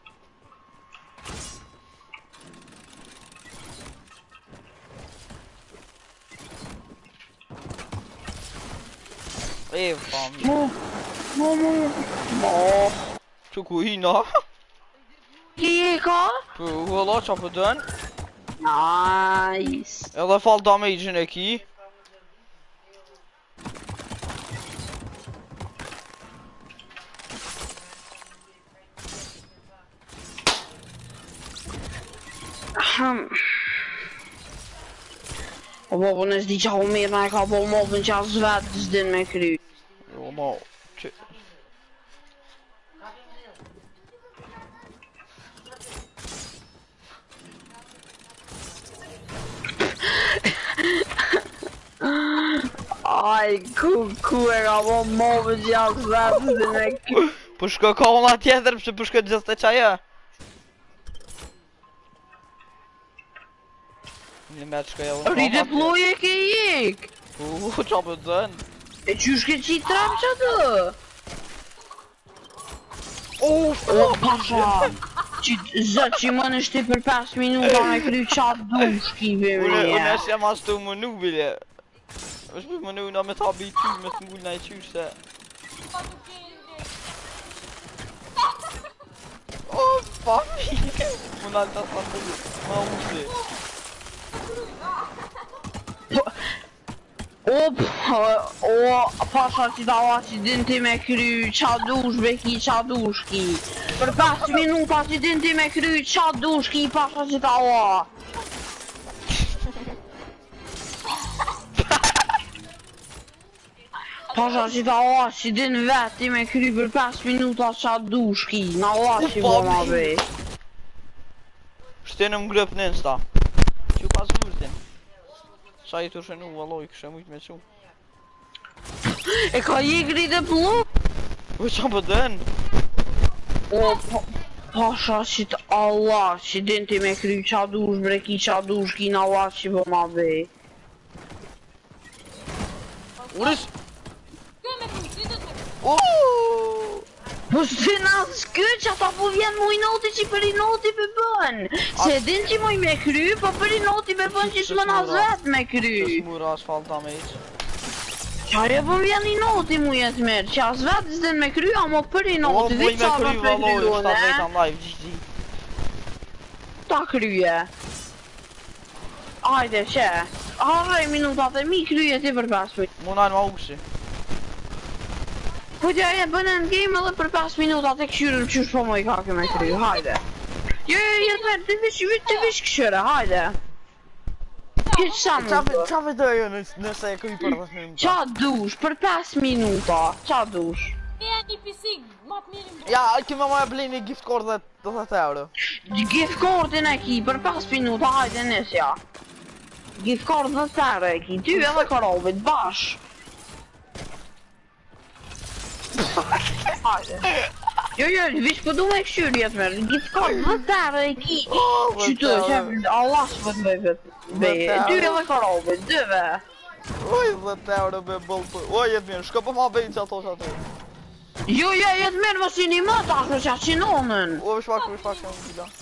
E, fam. Mo, mo, mo, mo. Så ku hina. Ki ka? Po valla çapı dön. Nice. Edhe fall damage-in e ki. Ahem. O babën është di qa u mirë me ka bo mobën që asë vetë s'din me kry. Jo ma. Që... Aj, ku, ku e ka bo mobën që asë vetë s'din me kry. Po shko ka ona tjetër pse po shko gjithë të qaja. Një me të shko edhe Rritë ploje ke jek. Po çapë dën. E qysh ke qi trap që të? Uf, O, pasha. Që zët që më nështi për pesë minuta me kry qatë du shkive me Unë unë nje. është jam ashtu mënu bile. është me mënu na me ta bitu me të mbull na i qysh se. Oh, papi! Unë alta sa të du. Ma usi. Op, o, pasha që da ua që din ti me kry qa dush beki qa dush ki. Për pesë minuta që din ti me kry qa dush ki pasha që da ua. Pasha që da ua që din vet ti me kry për pesë minuta qa dush ki. Na ua që bo ma bej. Shtenëm grëp në insta. Që pas vërtin. Sa i të shënu, valloj, kështë mujt me që. E ka jegri dhe plu? Po qa për dën? O, pa, pasha që të Allah që din ti me kry qa dush breki qa dush ki na ua që bo ma bej. Uris! Kë me kry, si do të me kry. Uuuu! Po s'ti na s'ky që ata po vjen mu i noti që për i noti për bën. Se din që mu i me kry, po për i noti për bën që s'më na zvet me kry. Që s'mura asfalt damage. Qarje po vjen i noti mu jetë mirë, që as vet s'din me kry, amo për i O, noti, muj dhe me qa kry për për valloj, kry është ta ne? drejta live, G G. Ta kryje. Ajde që, harrej minutat e mi kryje ti për pesë minuta. Munajnë ma usi. Po t'ja e bën endgame edhe për pesë minuta të këshyrën qysh po më i ka këme kry, hajde. Jo, jo, jetë merë, të vish, të vish këshyre, hajde. Kiq sa më Qa të. vetë jo nëse e kry për dhëtë minuta? Qa dush, për pesë minuta, qa dush? E janë një P C, ma të mirin bro. Ja, këmë ma e blej një gift card dhe dhëtë euro. Gift cardin e ki, për pesë minuta, hajde nesja. Gift card dhe tërë e ki, ty edhe karobit, bash. Hajde. Jo, jo, vish po du me këshyri jetë merë, gift card dhe tërë e ki. Qytu, që Allah s'po të bëj vetë. Bej, ty edhe karobit, dyve. Oj, dhëtë euro me bëllë për... Oj, jetë mirë, shko për ma bejnë që ato që ato. Jo, jo, jetë mirë më si një më të ashtë që qinonën. O, vish pak, vish pak, që më bila.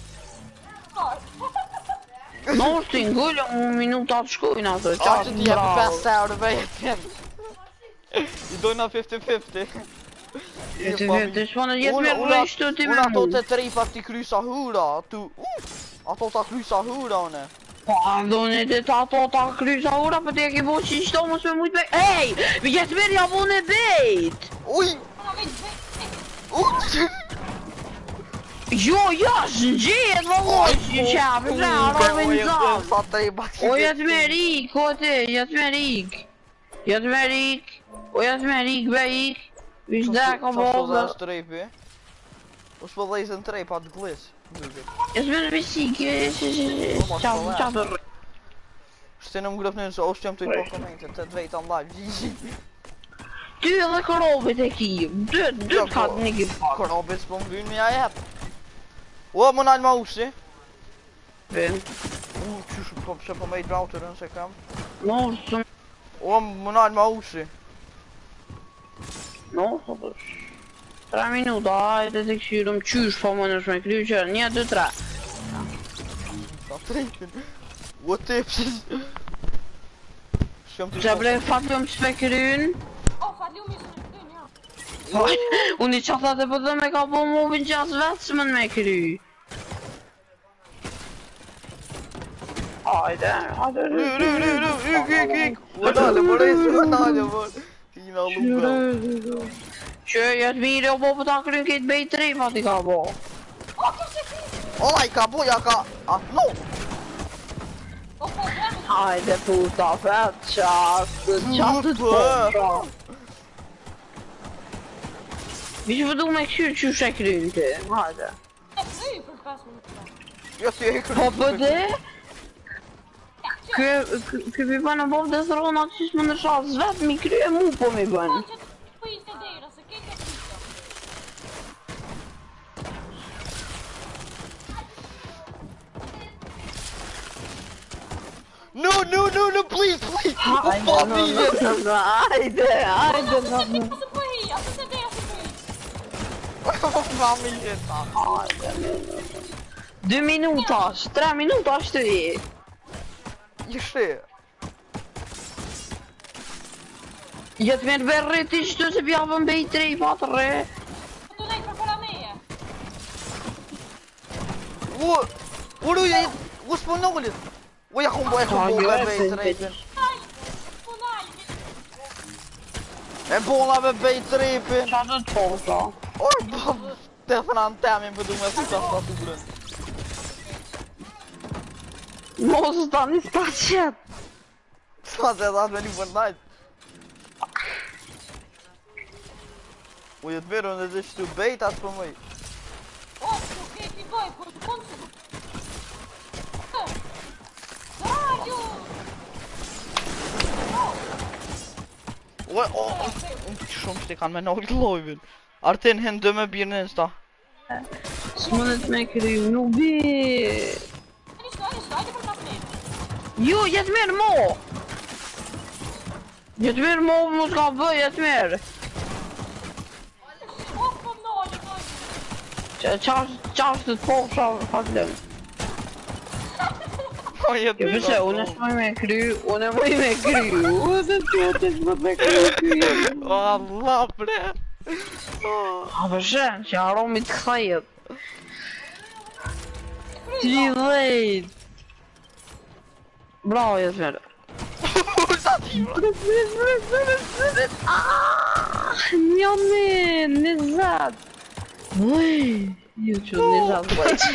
Në është të ngullë, mu minutat shkojnë ato, A, që qashtë ti jepë bravo. pesë euro me jetë mirë. I dojna fifty fifty. Jetë vetë, shponë jetë mirë në ishtu ti me Unë ato mu. të tripa ti kry sa hura, tu... Ato ta kry sa hura, une. Pa, dhone të ta ato ta kry sa ura, për të e ke bo që ishto mos me mujt bejt. Ej, jetë mirë ja bo në bejt. Uj! Unë me të Uj! Jo, jash, në gjetë, vëlloj, që që apë, që arove në zalë. Sa tripa ti O, jetë me rik, o te, jetë me rik. Jetë me rik, o jetë me rik, be ik. Vish dhe ka bo Qa dhe. shpo trepi? O shpo dhejzën trepa të glis. Jetë me në besik, që që që që që të rrë. Shtenëm grëp në nësë, o shtem të i po komente, të dvejta në live, G G. Ty edhe korobit e ki, dy, dy të ka të një gift. Korobit s'po më vynë me ja jep. O, më nalë ma usi. Vim. U, qysh, po pëse po me i routerën se kam. Në është të O, më nalë ma usi. No, hopësh. Tre minuta, hajde të këshyrëm qysh po më nësh me kryu që një, dy, tre. Sa trepin. O, te pësis. Shkem të Që ble fatëm që pe kryn. O, fatli u mi së në këtën, ja. Unë i qatat e për dhe me ka po movin që as vetë që më në me kry. Hajde, hajde. Ru, ru, ru, ru, ik, ik, ik. Banale, mor, is banale, mor. Tina lupa. Që jetë mire o po për ta kryn këtë bej tre pa ti ka po. Ola, i ka boja ka... Ah, no! Hajde puta, fet qatë, qatë të po. Vi që vëdu me këshyrë që shë kryn të, hajde. Jo si e kry. Po pëde? Kë mi bënë bob dhe throna që shmë në shasë vetë mi kry e mu po mi bënë. No, no, no, no, please, please! Hajde, Fuck no, me, no, no, no, hajde, hajde, no, no. Familje, ta. Hajde, no, no. Dy minutash, tre minutash të i. Ishe. Jetë mirë berre ti që të se pjavën bej tre i patë re. U, uru je, u s'ponollit. U ja kumbo e kumbo me bejt rejpin. E bolla me bejt rejpin. Qa do të posa? Oj, bo, te thënan temin për du me si ta staturën. Mos ta një s'ka qetë. S'ka se dhe atë me një për najt. U jetë mirë unë dhe që tu bejt atë për mëj. Oj, o, unë shumë që ti kanë me nëllë lojvin. Artin hen dë me birë në insta. S'mënët me kry, nuk bi. Jo, jetë mirë mo. Jetë mirë mo, mu s'ka bëj, jetë mirë. Qash të të po, shav, fatlem. O, jetë Jo, mirë. përse, unë s'moj me kry, unë e moj me kry. Unë të të të me kry. O, Allah, bre. A përse, që aromi të kësajet. Tri dhejt. Bravo, jetë mirë. Sa ti, bre. Një me, një zat. Uj, ju që një zat bëjt.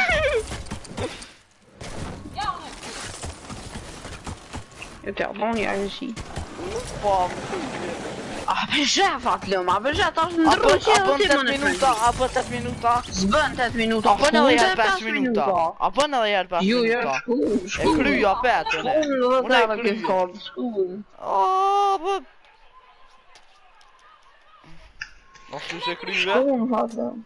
Jo t'ja po një arësi. Po, A përse fatlëm, a përse ta është a ndërru bën që a bën edhe ti më tet në minuta, a bën tet minuta. Zbën tet minuta, A bën edhe shkun herë te pesë minuta. A bën edhe herë pesë Ju, jo, minuta. shkun, E shkun. kryja petën e. Shkun dhe Unë e të kryja. këtë kardë, shkun. A, bë. A shu se kryve? Shkun, fatlëm.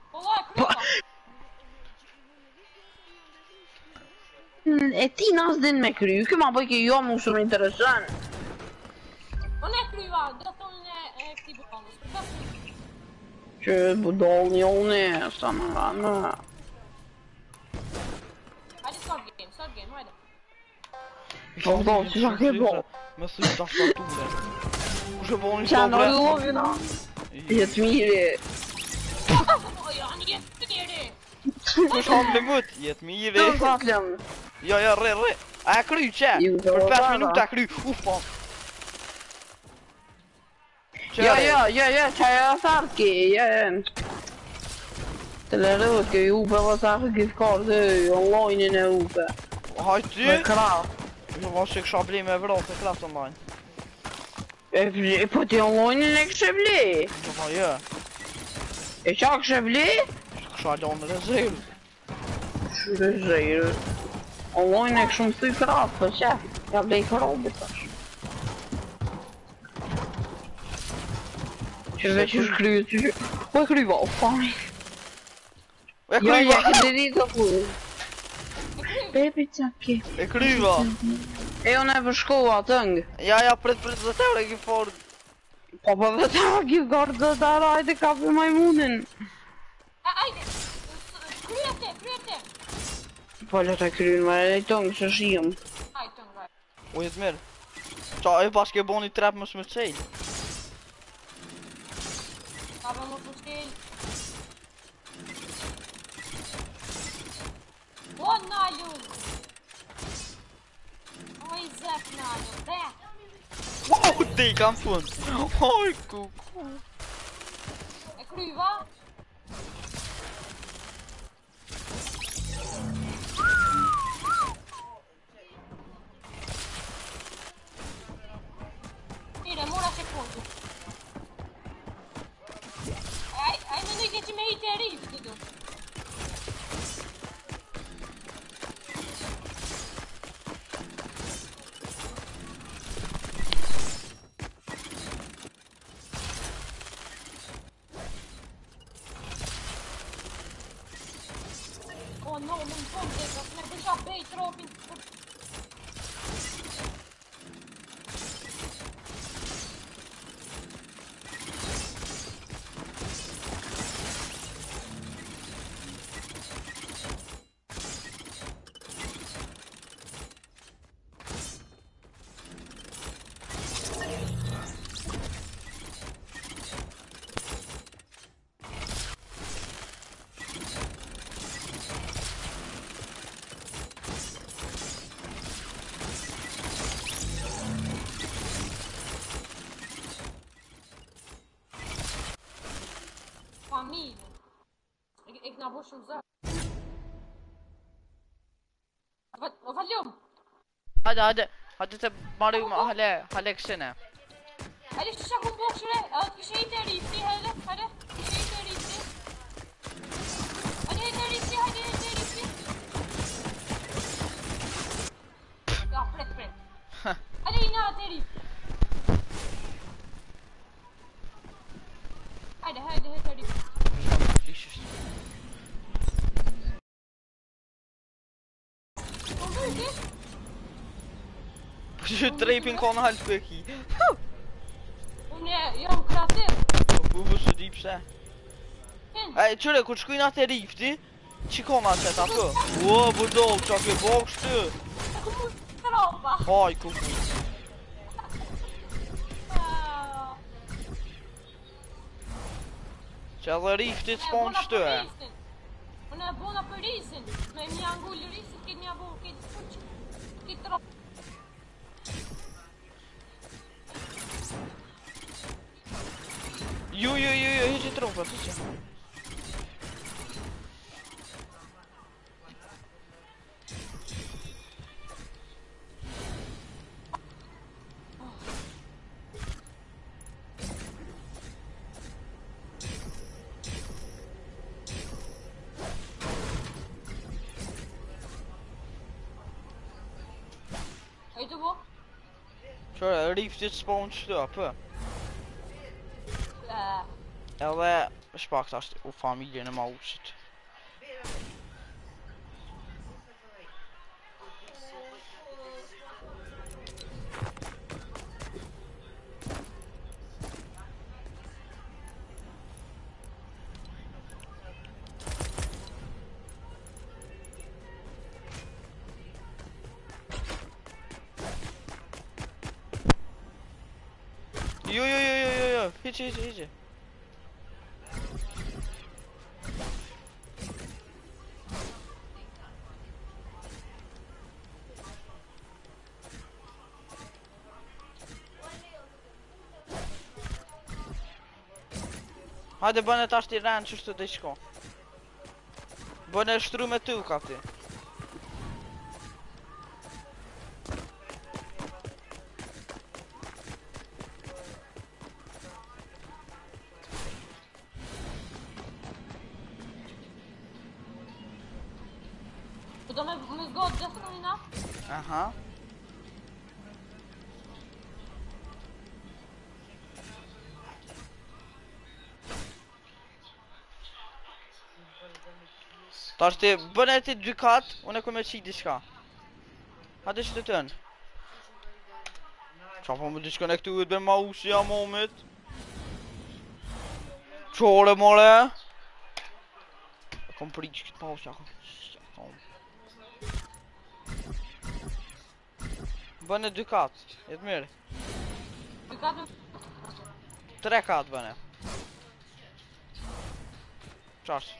E ti nas din me kry, këma bëj ke jo mu shumë interesën. Unë e kryva, dhe thonë e këti butonës, për të Që budol një unë, s'ta në ranë. Hajde start game, start game, hajde. Po, po, që qa ke bo? Me thuj ta stature. U shë bo një Qa në sobre. lovina? Jetë miri. O, janë jetë të njeri. Më sham në mët, jetë mire. Të fatlëm. Jo, jo, re, re. A e kry, që? Ju, Për po, pesë po, minuta po. kry, uf, po. Jo, jo, jo, jo, që ajo e thartë ki, jo, jo. Të lërët ke upe dhe thartë ki fkarë dhe online-in e upe. Haj ty? Me krah. Jo, ma që kësha bli me vrot e kraft online. E vli, po ti online-in e kështë vli? Jo, ma jo. E qa kështë vli? Kësha lonë rezerv. Shure zhejrë. Online e kështë më thuj krah, po që? Ja blej krabit tash. Që veç është kryet që që... Po e kryva, o faj. E Jo, ja, kryva. këtë ditë të punë. Bebi qa ke. E kryva. E unë e përshkova tëngë. Ja, ja, pret, pret, dhe të e ki fort. Po po dhe ta ki gardë dhe ta rajtë kapi majmunin. A, hajde, kryja te, kryja te. Po le të kryin me e tëngë që shijëm. Hajde, të nga. U jetë mirë. Qa, e pas ke bo një trap më shmë qejt. Ka për O Nalun! Oj, zep Nalun, be! Wow, det kan fund. Oj, koko. E kryva? Mire, mora sekundu. Aj, aj mendoj ke që me hit e rrit këtu. O no, më në fund dhe ka me bësha bej tropin. Familje. Ik, ik nou bos zo. Wat, wat ljum? Hadi hadi. Hadi te marayım hale haleksene. Hadi şu şakun boksure. Evet bir şey derisi. Hadi hadi. Bir şey derisi. Hadi derisi hadi derisi. Ya pret pret. Hadi yine derisi. Hadi hadi hadi derisi. Oldu ki? Şu trapin kon halfbeki. Unë jam kreativ. Bu bu së dipse. Tin. Ej, qëre, kur shkujnë atë e rifti, qikon atë atë atë. Ua, budol, qa ke boks ty. Ku tropa. Haj, kuku. Ah. Që edhe riftit s'pon shtë e. Unë e bona për risin. Me mi angull risit, këtë një bo, këtë fuq, këtë tropa. Ju, ju, ju, ju, hiqë tropa, të që. E të bo? Qëre, riftit s'pon shtë, për. Eh, Edhe, shpakt ashtë u familjen e mausit. Jo, jo, jo, jo, jo, jo, hiqe, hiqe, hiqe. Hajde bëne tash t'i rënë qështu dhe qko. Bëne shtru me ty ka ti. po do me, me zgodë gjithë në një. Aha. Tash ti bëne ti dy kat, unë e ku me qi diçka. Hadi që të tënë. Qa po më disconnectuit me mouse ja momit. Qore more. E kom priq këtë mouse ja kom. Bëne dy kat, jetë mirë. Dy katë Tre kat bëne. Çast.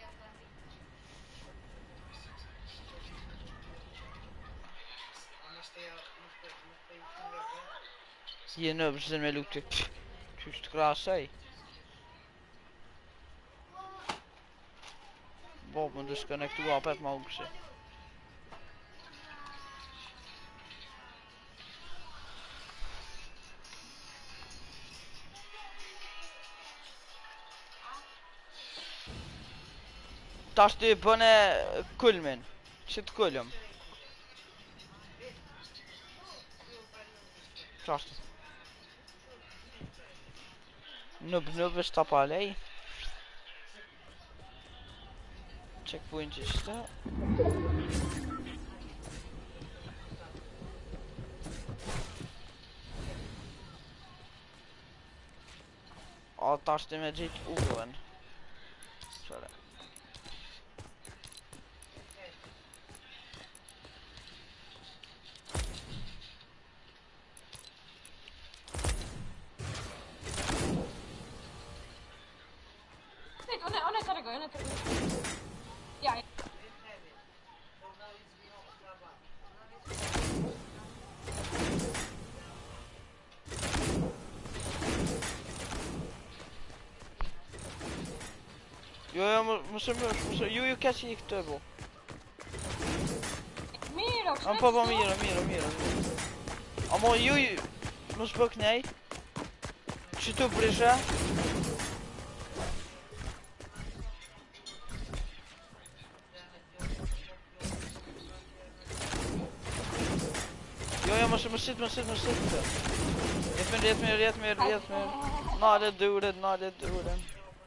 Hier nu hebben ze me lukte. Tyst krasej. Bob me disconnect to op het mogelijk. Tash të bëne kulmin. Që të kullëm. Qashtë. Nëb nëb është ta palej. Checkpoint işte. A tash të me gjitë uven. Şöyle. Wait, ona, ona targoj, ona targoj. Ja, ja. Jo, jo, mëse më mëse ju ju keq një këtë bo. Miro, Am po po mirë, mirë, mirë. Amo ju mos bë kënej. Që të brisha? Jo, jo, mos mos sit, mos sit, mos sit. Jet me, jet me, jet me, jet me. Na det duret, na det duret.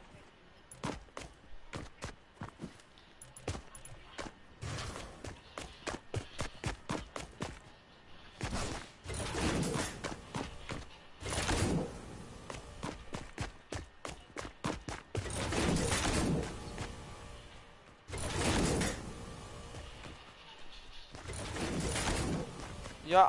Ja.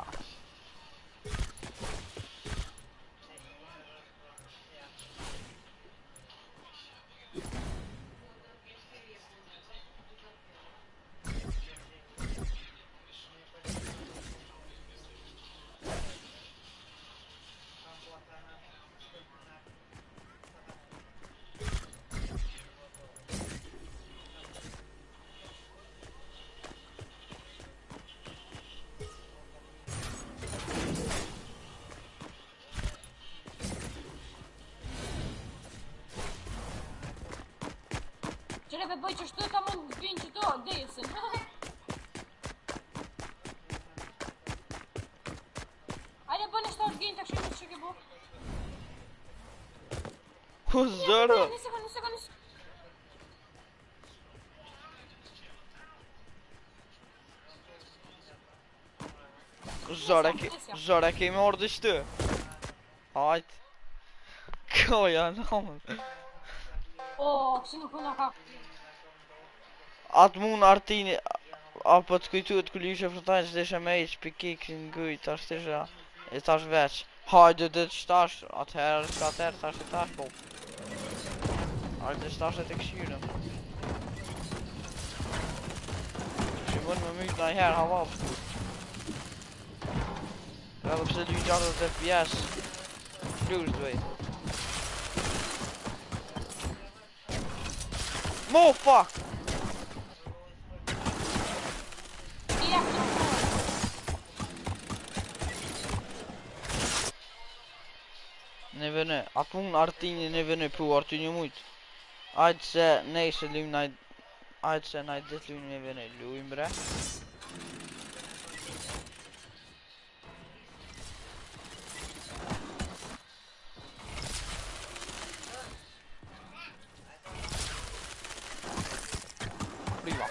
Qëreve bëj që shtu ta mund të vinë që to, desin. Ajde bëni start game të këshimë që ke bu. Ku zërë? Një sekund, një sekund, një sekund. Zora ke, zora kemi orë shtë. Hajt. Koja nëmën. O, kësi nuk unë ka. Atë mund artini, apo të kujtuet kër lyshe fërtajnë që deshe me iq për kikë në gëj, tash të isha, e tash veç. Hajde dhe të shtash, atëherë, shka atëherë, tash e tash, po. Hajde dhe shtash e të këshyrëm. Që mund më mytë na i herë hava për. Edhe pse dy gjatë dhe F P S, plus dvej. Mo fuck! Ja, ja. Ne vëne, atë mund artini ne vëne pru arti një mujtë. Ajtë se nej se lujmë naj... Ajtë se naj dit lujmë me vëne lujmë bre. Priva.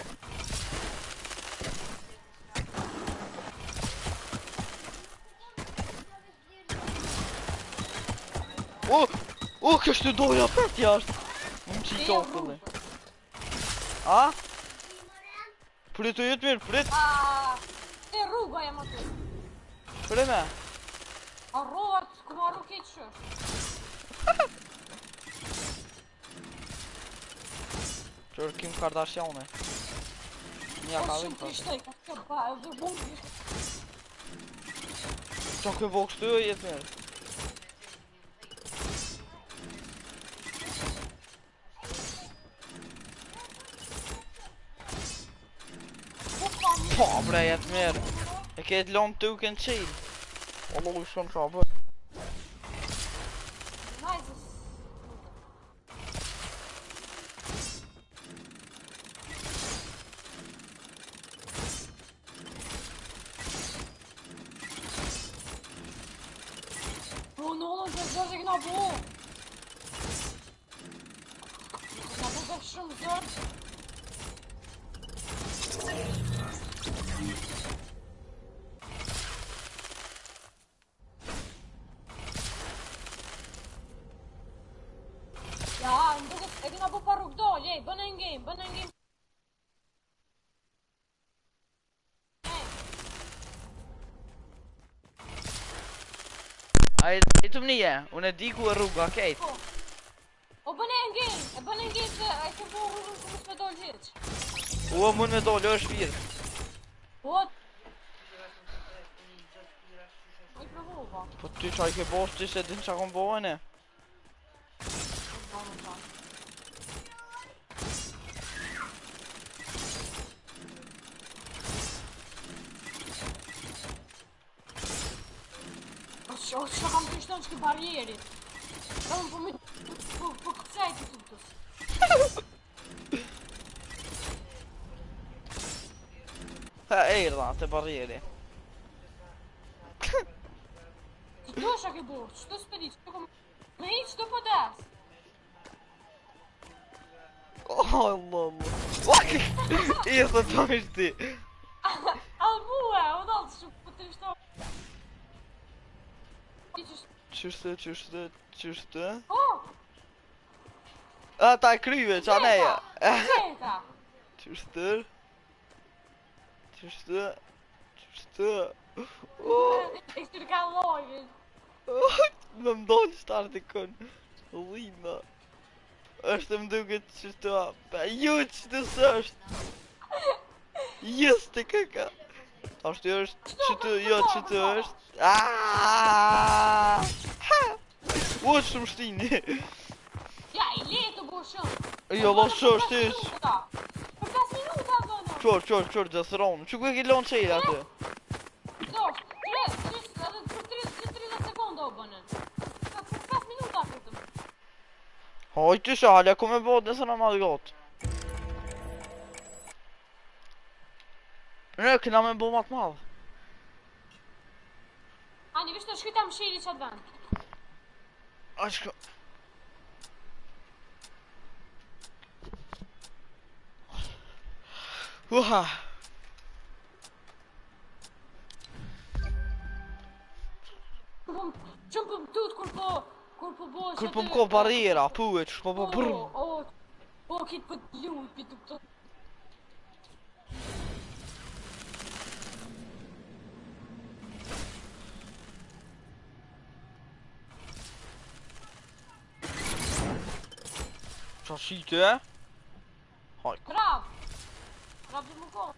O! O, kështë të doja pet jashtë! Më që i tofëllë. A? Prit të jetë mirë, prit! A, e rruga jam aty. Prit me! A rruat, ku marru keq shë. Qërë Kim Kardashiane. Mja Po ka shumë vim të shtoj, ka të ba, e dhe bundi. Qa këj voks të jetë mirë. Po pa një. Po bre jetë mirë. E ketë lonë të uke në qilë. O lo u shumë qa bërë. Nice. Po në ollën të zërë që këna bo. Këna bo dhe shumë zërë. Ja, në duket e këna bo pa rrug dollë, ej, bënë në game, bënë në game. A e të më nije, unë e di ku e rruga, kejt. Po. O bënë në game, e bënë në game se e ke bo rrugën ku mos me dollë gjithë. Ua mund me dollë, është mirë. Po. Po i provova. Po ty qa i ke bosh ty se din qa kom bojnë e? Po në ta. O që kam të ishton që ke barjeri. Da unë po me... Po, po këcaj të tutës. Ha e irda, të barjeri. Ti do shak e borë, që të spedi, që të kom... Me i që të po des. Oh, Allah, Allah. I e thë të mishti. Albue, o dalë të shumë po të ishton. Qështë, qështë, qështë? Po, A, ta e kryve, qa neja. qeta. Qështë? Qështë? Qështë? Oh, E kështu ka lojën. oh, me mdojnë shtarë të kënë. Lina. është më duket qështë, pa ju qështë së është. Jës të këka. Ashtu është qëtë, jo qëtë është. Aaaaaa! Ha! U është shumë shtini. Ja, i letë bo shumë. Jo, lo shumë shtish. Për pesë minuta bënë. Qor, qor, qor, gjësëronë. Që ku e ke lonë qejrë atë? Do, tre, tre, edhe për tridhjetë sekonda o bënën. Për pesë minuta këtëm. Hoj të shalja, ku me bodë nëse në madhë gotë. Në, këna me bo matë madhë. Ani, vishtë të shkyta më shiri që atë vend. A shko... Uha! Qëmë për më tut kur po... Kur po bo... Kur po më ko barriera, puë, që po po brrr. O, o, kitë për të luj, për të të... Qa shite, e? Haj. Krab! Krab dhe më ko.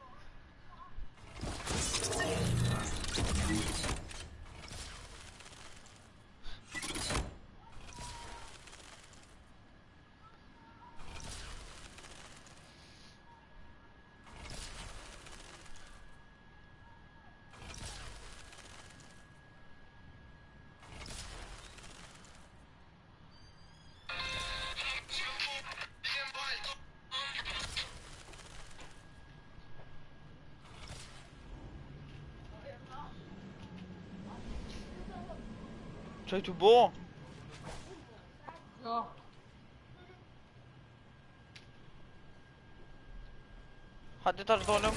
Qaj të bo? Jo. Hajde tash dolëm.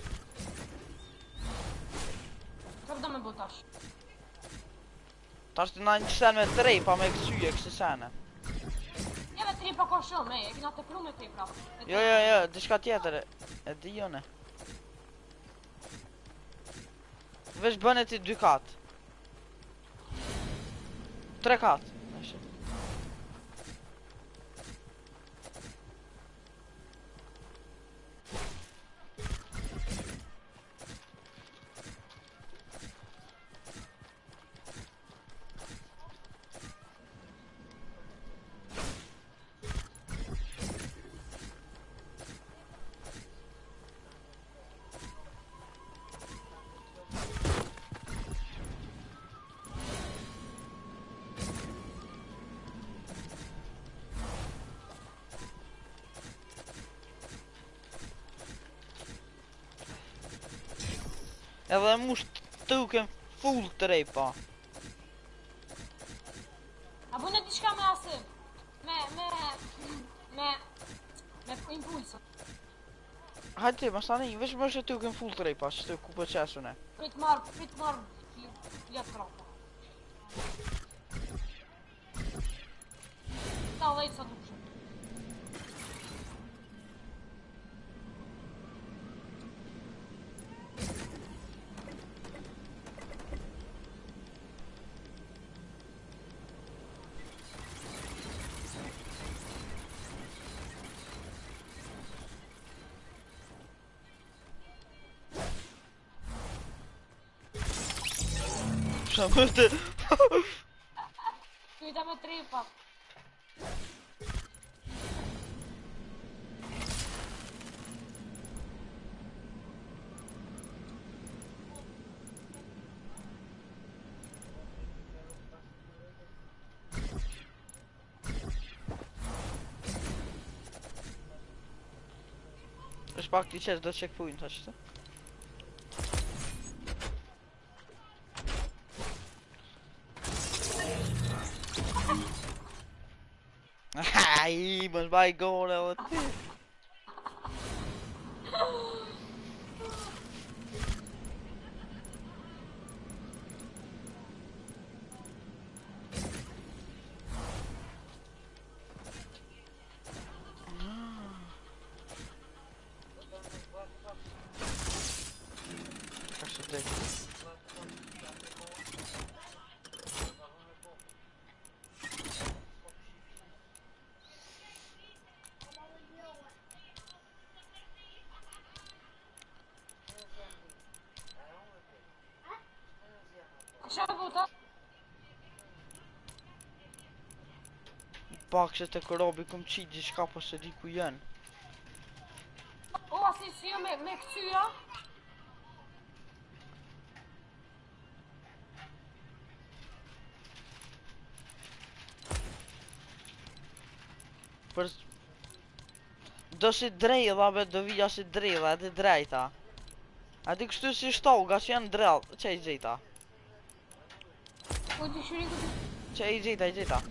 Kërë da me bo tash? Tash të na një qësen me trej, pa me kësyje kësi sene. Jeve tri pa ko shumë, e, e kina të pru me tri prapë. Jo, jo, jo, diçka tjetër, e, e di jone. Vesh bëne ti dy katë. Tre katë. Edhe mush të uken full të rejpa. A bëne diçka me asim. Me, me, me, me impulsë. Hajde, ma stani, veç më është të uken full të rejpa, që të ku për qesune. Prit marr, prit marr jetë trapa. Ta dhejtë sa dukshe. Sa më të... Kujta me tripa. është pak t'i qes do checkpoint ashtë. Ai, mos baj gore edhe ti. Ka së drejt. Kisha vota? Pak që të kërobi këm qitë gjithka po se di ku janë. O, asi si jo me, me këtyra? Për... Do si drejda be, do vija si drejda, edhe drejta. A di kështu si shtoga që janë drejt, që i gjejta? Po t'i shuri këtë... Që i gjejta, i gjejta.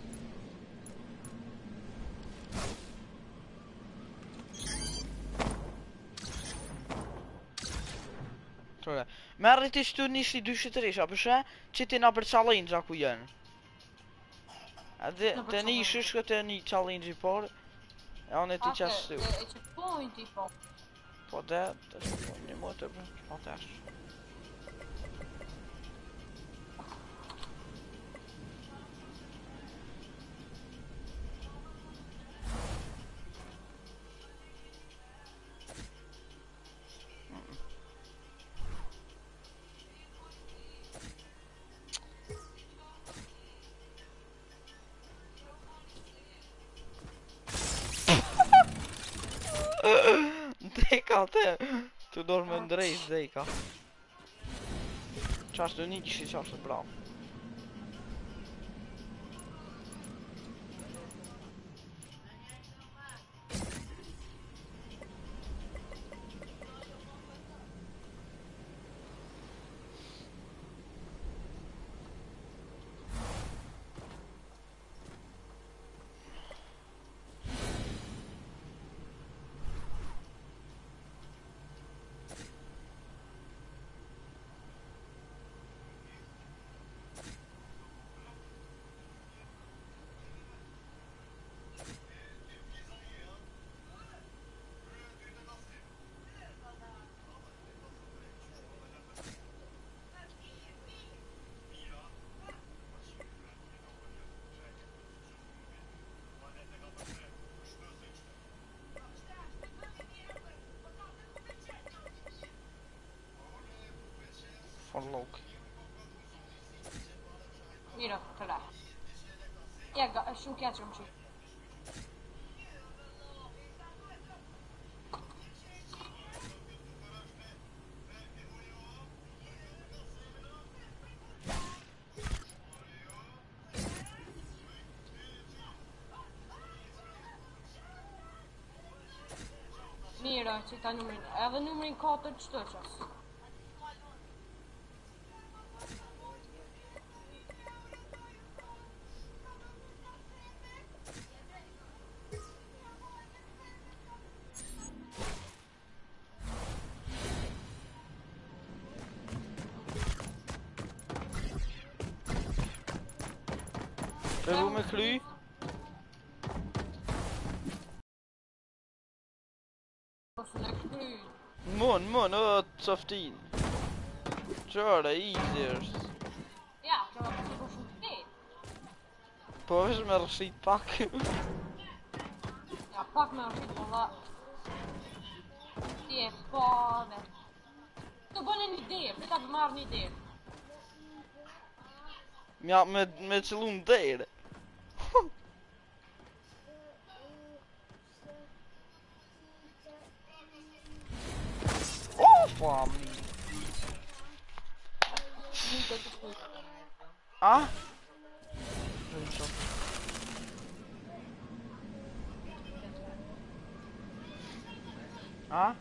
Tore, merri ti shtu nishi dy shqitërisha, përshe që ti na për challenge ku jenë. Edhe Na për të një challenge. shishkë të një challenge i por, e anë ti qas shtu. E që pointi po. Po dhe, të shtu, një më të bërë, po tesh. Ndeka te, tu dorë me ndrejt ndeka. Qashtu një kështi qashtu bravo. Forlok. Miro, të la. Ja, ga, shumë kja që më që. Miro, që ta numrin, edhe numrin katër qëtë qësë. Me vu me kry. Ose në kry. Mun, mun, ö, softin. Kör det, easy është. Ja, kjo ka përsi për shumë të te. Po vesh me rëshit pak. Ja, pak me rëshit, po dha. Ti e spave. Të bënë një derë, të ta për marrë një derë. Mja me, me qëllu në derë. Oh, fami. Një të të kuj. A? A?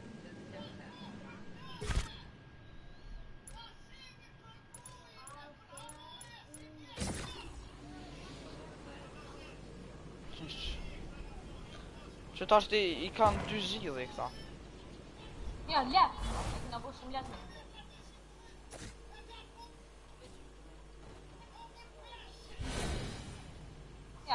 Që ta është i, i kanë dy zhjilë këta. Ja, letë. Në bo shumë letë. Ja.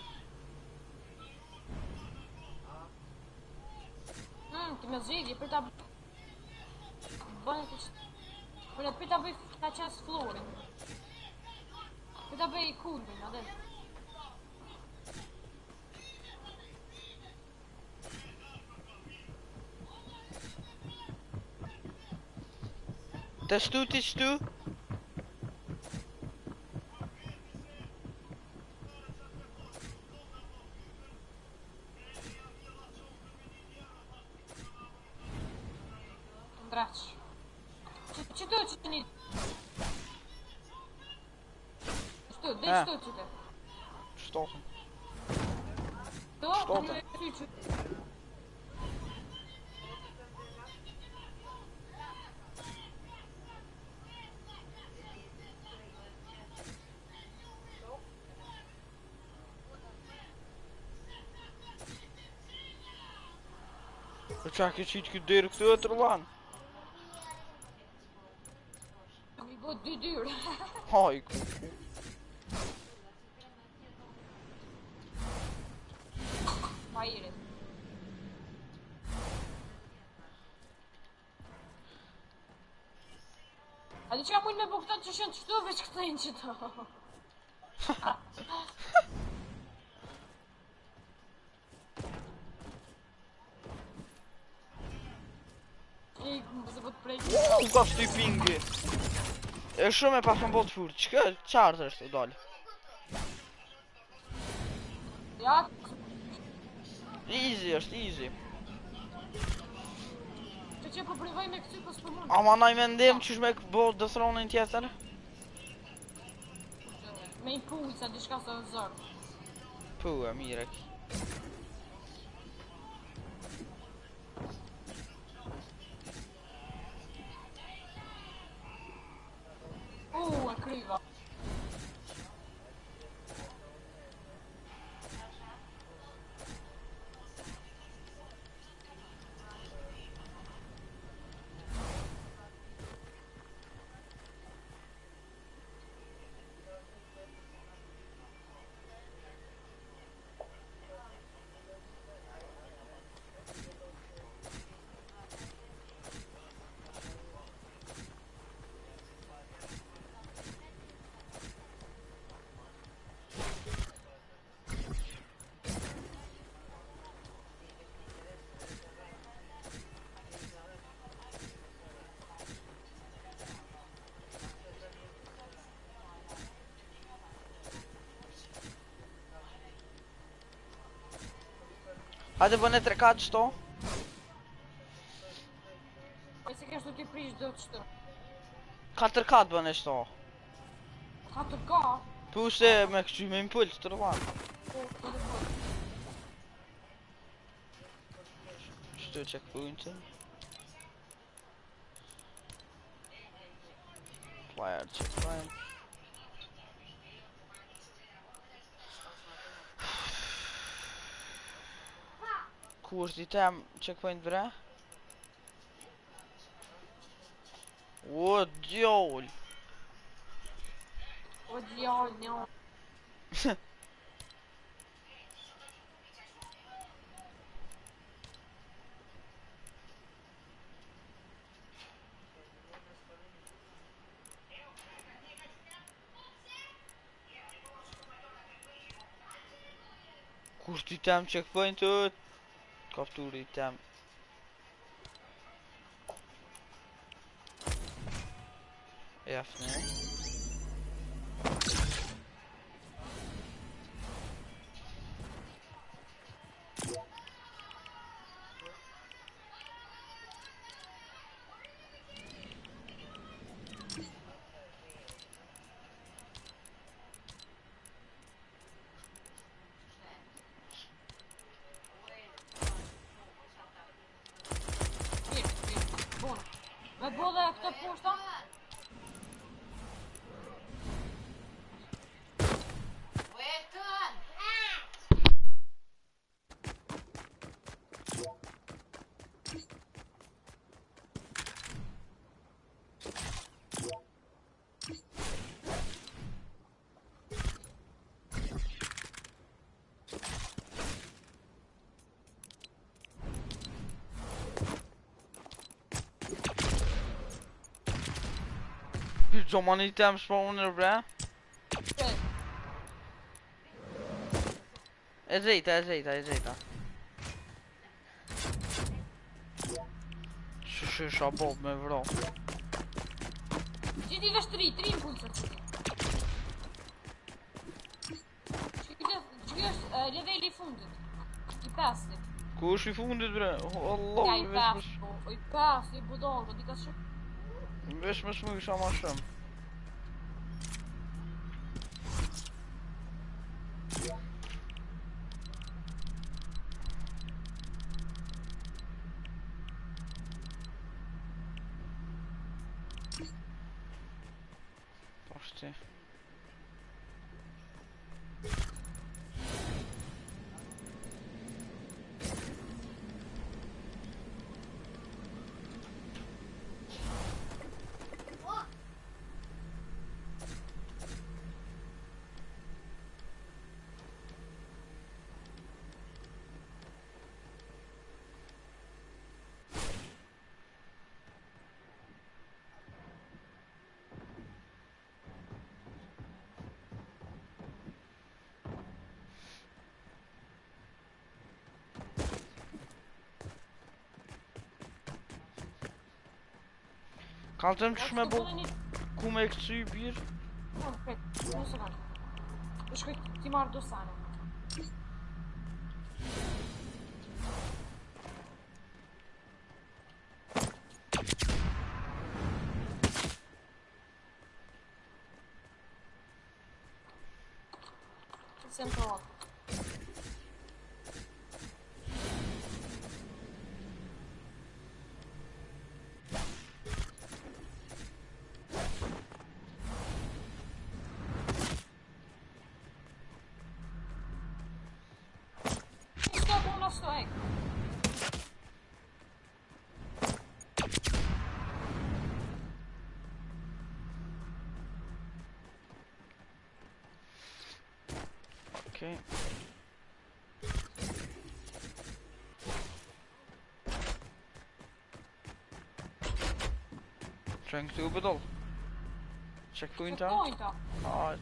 Hmm, ti me zhjilje, për ta... Bënë të që... Për për ta bëj ta qes florin. Për ta bëj kurbin, adhe. Të shtu ti shtu? Ndraq. Që që do që të një... Shtu, dhe E. shtu që të. Shtohen. Do, Shtote. në ty që... Për qa ke qitë këtë derë këtë e të rëvan? Mi bo dy dyrë. Haj, ku. Fajrit. A di që mujnë me bo këta që shënë qëtu veç këtajnë qëto. E, se po të prejkë. U ka shtu i pingi. E shumë e pasën botë furë. Qëka qartë është të dalë? Ja, Easy është, easy. që që po privoj me këty, po s'po mund. Ama na i mendim qysh me bo dëthronin tjetër? Me i pulsa, diçka së zërë. Pu e mire. U, e kryva. Hajde bëne tre katë qëto. E se kështu t'i prish do të shtu. Katër katë bëne qëto. Ka të ka, Pu se me këqy me impuls të rëvan. po të dhe po. Qëtu checkpoint. Player checkpoint. Ku është i tem checkpoint bre? O, djoll! O djallë, një. Kur t'i tem checkpoint-ët. Kapturi i tem. Jasne. Mirë, mirë, bunë. Me bo dhe këtë poshta? Bir zaman i tem spawner bre. Që, E drejta, e drejta, e drejta. Shë shë bob me vro. gjithi vesh tri, tri impulsët. Që kjo është eh, leveli i fundit. I pesti. Ku është i fundit bre? O, Ja, Allah, i vesh pesti, po, i pesti, i budon, po dika që... më vesh më smu isha ma shumë. Poshti. Kaltëm që me bo ku me këcy bir. Po, pet, një sekundë. U shkoj ti marrë do sane. Sem provato. Sto buono sto, ecco. Okej. Czekaj, tu ubydol. Checkpointa? Checkpointa. Hajt.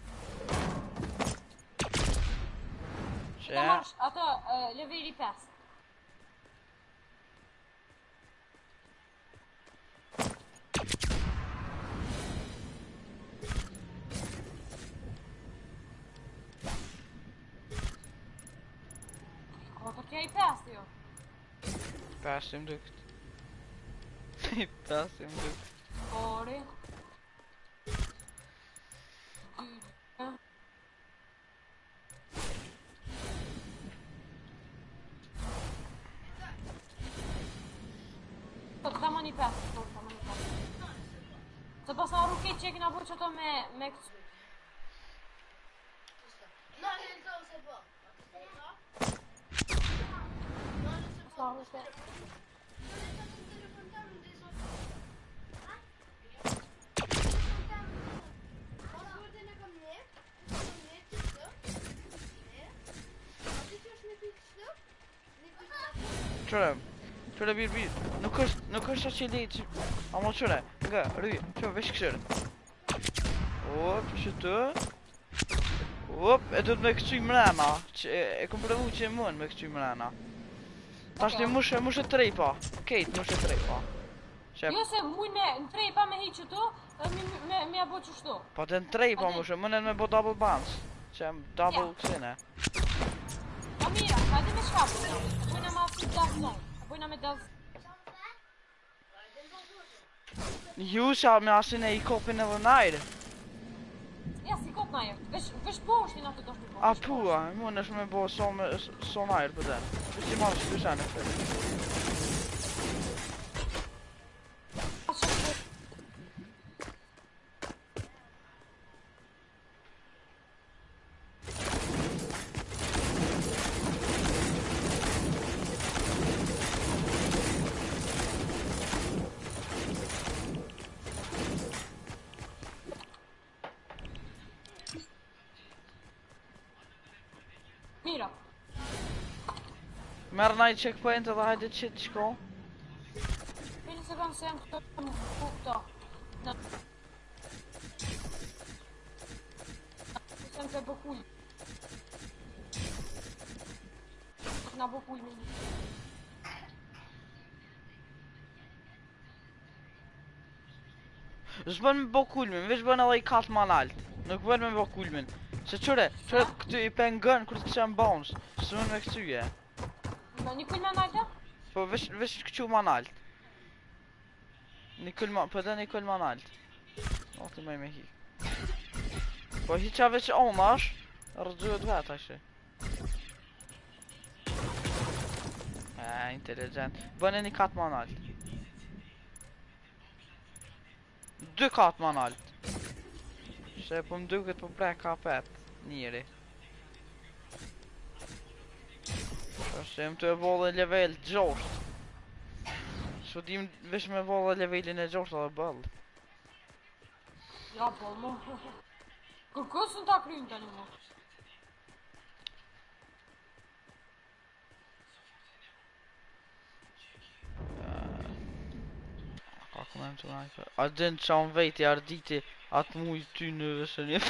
Ta Që? marrësh atë eh, leveli pesë. O, të kja i pesë, jo. Pasim dukt. Pasim dukt. Ori. Dy. Po të tamani pesë, po të tamani pesë. Se pas na ruket që e kina bërë që ato me... me këtë... No, nel senso se può. Sa ruket... Qëre, qëre bir bir. Nuk është, nuk është aq e lehtë. Ama qëre, nga, rri, qëre vesh këshire. Op, që të. Hop, het doet me kstry mrena. Q- Ik kom prøve që mën me kstry mrena. Tash ti mush mush e trepa. Kate mush e trepa. Qe Jo se muj me në trepa me hiq këtu, e me me me apo çështu. po të në trepa mush, mënen me bo double bounce. Qe double kësine. Po mira, hajde me shkapu. Bujna me asit dazon. Bujna me daz. Ju sa me asin e i kopin edhe najrë. Ja si kop na herë. Vesh vesh poshtin atë do të po. A pua, mund është me bo so me so najrë për den. Që si marrë shpyshen e për. Mira. Merë najtë checkpoint edhe hajde qit shko. Një sekundë se jam këto këto. Në. Sem të bëkull. Na bëkull me. Zbën me bo kulmin, veç bën edhe i kat ma nalt. Nuk bën me bo kulmin. Se qëre, qëre këty i pengën kër të këqen bounce. Së mën me këtyje. Me një kull me najtë? Po veç, veç këqu ma nalt. Një kull ma, po dhe një kull ma nalt. O të me me hi. Po hiqa veç onash, rëgjuhet vet ashe. E, inteligent. Bën e një kat ma nalt. Dy kat ma nalt. Se po më duket po prek ka pet njëri. Se më të e volle level gjosht. Së dim vesh me volle levelin e gjosht edhe bëll. Ja, po, mo. Kërkës në ta krymë të një mo. Ka koment të najka. A din që anë vejti arditi atë muj ty në vëshë një.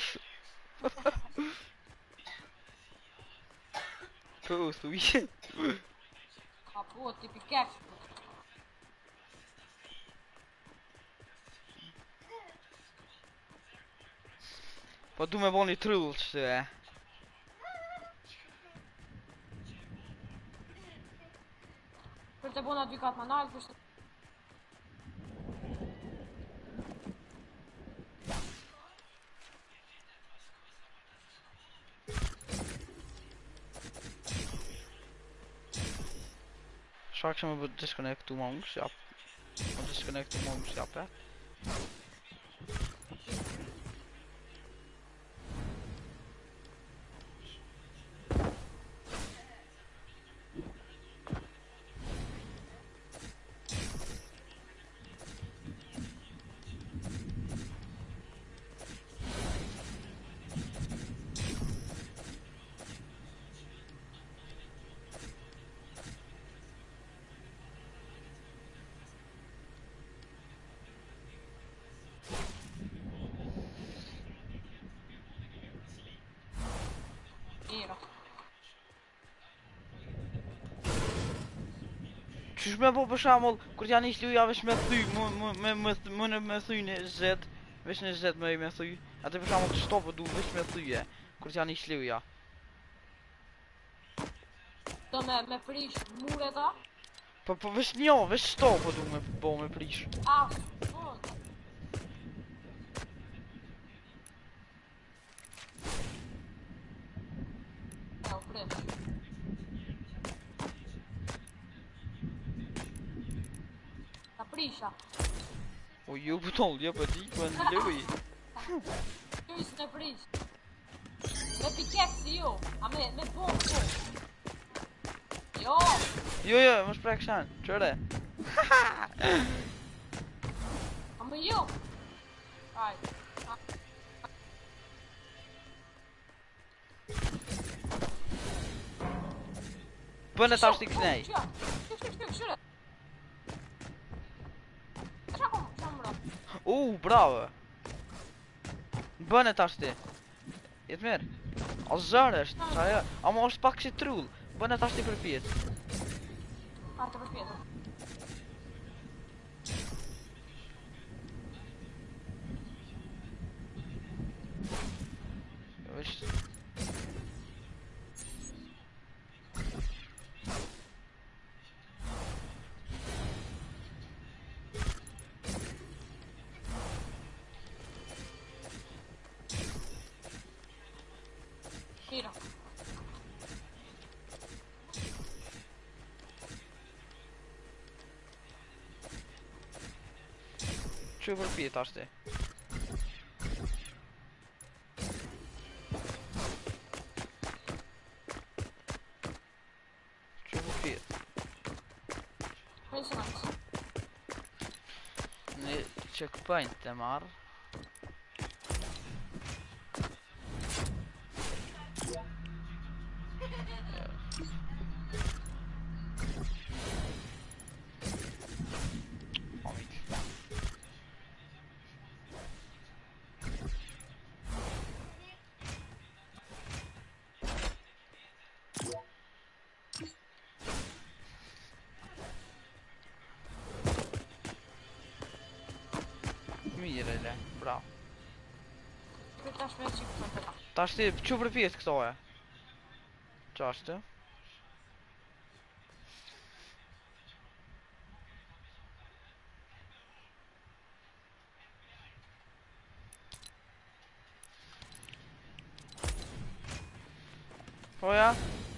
Po, thuj. Ka po, tipi keks. Po du me bo një trull që të e. Për të bona dy katë më nalë, për shtë... Shak që me bë disconnectu ma unë shjap. Më disconnectu ma unë shjap e. Mira. Qysh me bo për shamull, kur t'ja nish luja vesh me thy, mu me me me me thy një zet, vesh një zet me me thy. Atë për shamull të shtopë du vesh me thyje, kur t'ja nish luja. Do me, me prish mure ta? Po po vesh njo, vesh shtopë du me bo me prish. Ah, po. Ja, u prish. Ta prisha. O ju buton, jo po di po në luj. Ju isë në prish. Me pikeksi jo, a me, me bombë po. Jo, Jo jo, më shprek shan, qëre. a me jo. Aj. Bën e tash t'i knej. Qyra, qyra, qyra, qyra. Qa kom, qa më ra. U, bravo. Bën e tash ti. Vet mer? O zërësht, qa jo, ama është pak si trull. Bën e tash ti përpjet. A, të përpjetër. është... Shira. Që përpjet tash ti? Checkpoint të marrë. Mirë le, bravo. Tash me qipë të të ta. Tash ti, që përpjet këto e? Qa është? Po ja?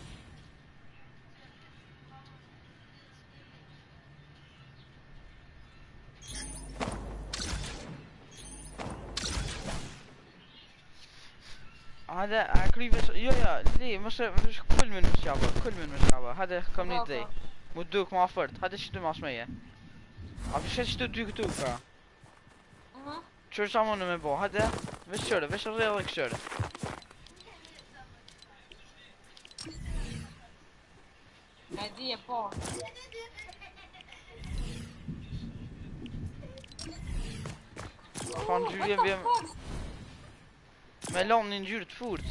Hade, a kryve... Jo, ja, li, mëse... Kulmin më shaba, kulmin më shaba. Hade, kam një idej. Mu duk ma fërt, hade që ty mas meje. A pishet që ty dy këtu ka. Qërë qa mënë me bo, hade. Vesh qërë, vesh rrëllë këshërë. E di e po. Ka në gjyrje vjem... Me lonë një njërë të furt.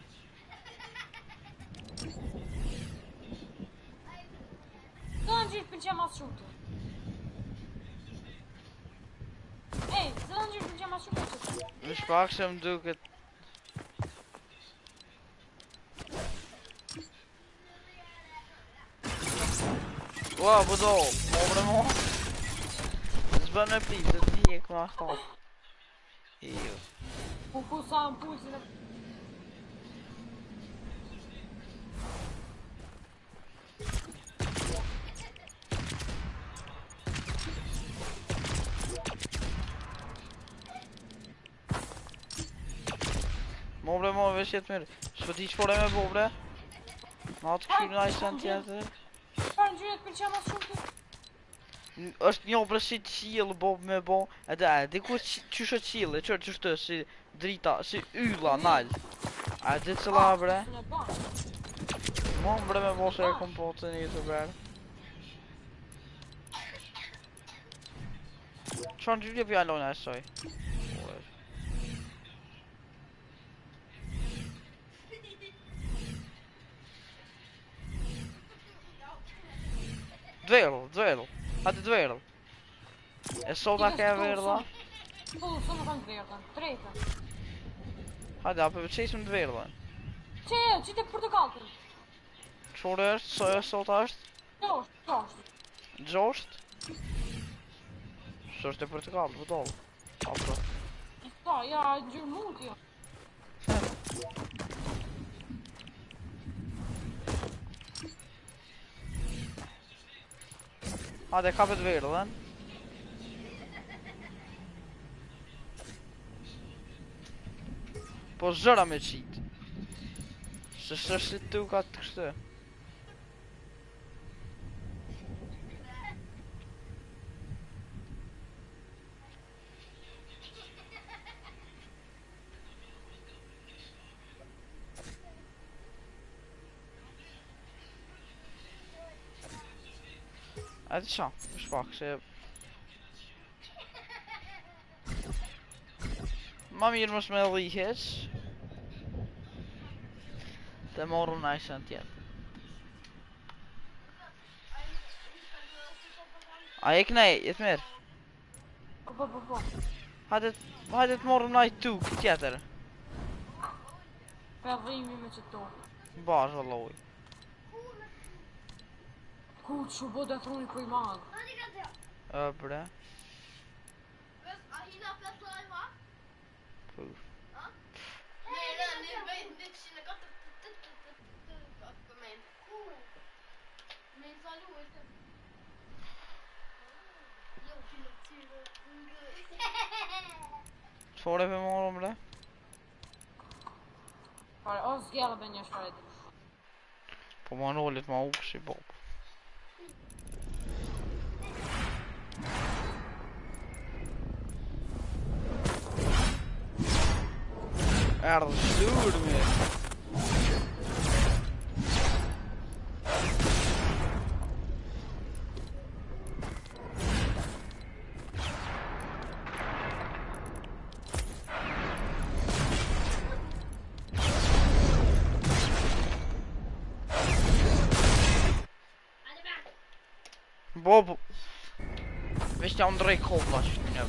Do në gjyrë pëlqe mas shumë të. Ej, do në gjyrë pëlqe mas shumë të. Më shpak se më duket. Ua, budo, mo bre mo. Zbën me pizë, të ti e këma thot. Iyo. U ku sa më pulsin e... Mo bre mo, vesh jetë mirë. Shpë ti qëpore me bo bre? Ma të këshur në ajsen tjetër. Par në gjyre të pëlqe mas shumë të. është një bre si qilë bo me bo. Edhe e, diku qyshe qilë, qërë qështë si drita, si ylla nalë. A di cëla bre? Mo bre me bo se e kom po të një të berë. Qa në gjyre pja lojnë e soj? Dverë, dverë. Hadi dverë. E sota ke verë. Po, së më kanë dverë, drejta. Hadi, apë qesim dverë. Që e, që të portokallë. Qore është, so e sota është? Gjosht, gjosht. Gjosht? Së është e portokallë, vëdollë. Apë. Ta, ja, gjyrë mund jo. Hadi, kapet verë, dhe. Po zëra me qitë. Se së është si tu ka të kështë. A ti qa, është pak se... Ma mirë mos me dhihesh. Det är morgonnice sant igen. Ja, gick nej, ett mer. Op, op, op, op. Hade ett, hade ett morgonnice tuk teater. Ja, vriend weer met z'n tong. Bara så låg. Goed zo, wat dat gewoon niet man. Över det. Puh. Två det för morgon med det. Maar als jaren ben je strijd. På man roligt med också i bob. Är det stor med? Bob. Wist je André Golf was je nu?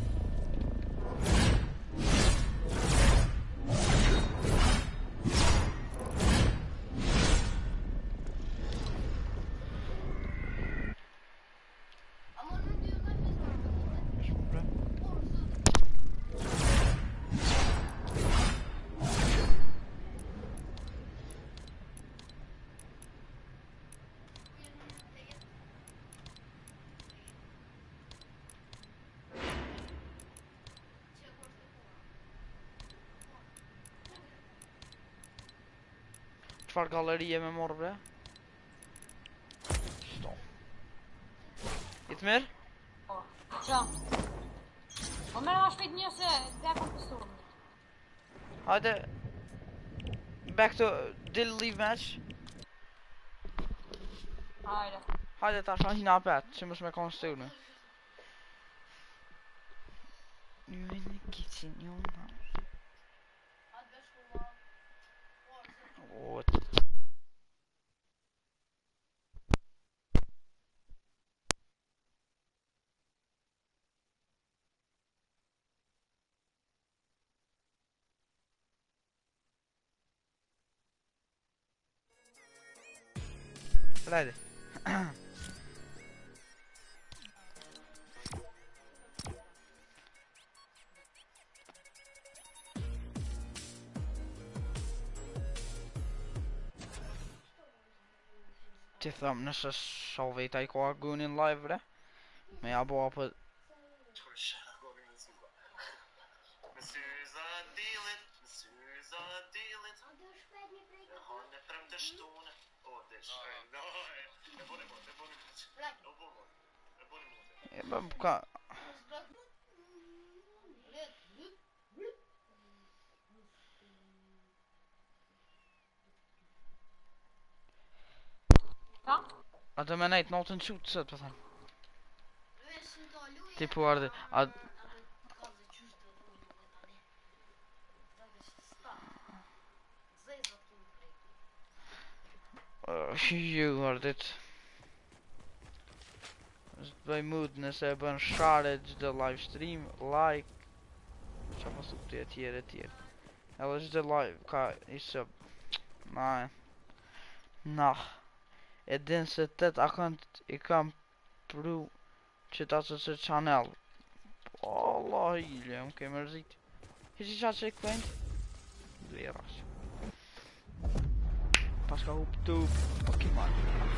Tvär gallerier med morgon. Stopp. Lite mer? Oh, zo. Oh, maar als je het niet daar komt de storm. Hade back to Dill Leave match. Haydi. Hade tar sån hina bät så måste man komma stå nu. Nu in the kitchen, you know. Åh. Vad är det? Till thumbnails så så vet jag vad går in live det. Men jag bara på jag bara kan Ja? att de menar inte något en shoot så att han typ var det att you har det by moodness är bara en shardage the live stream like så måste det till det till eller the live ka is up nej nah it didn't set that I can't I can't prove që ta që që channel Allah ile më ke mërzit Hiç qa checkpoint Leras Pas ka hup tup Ok man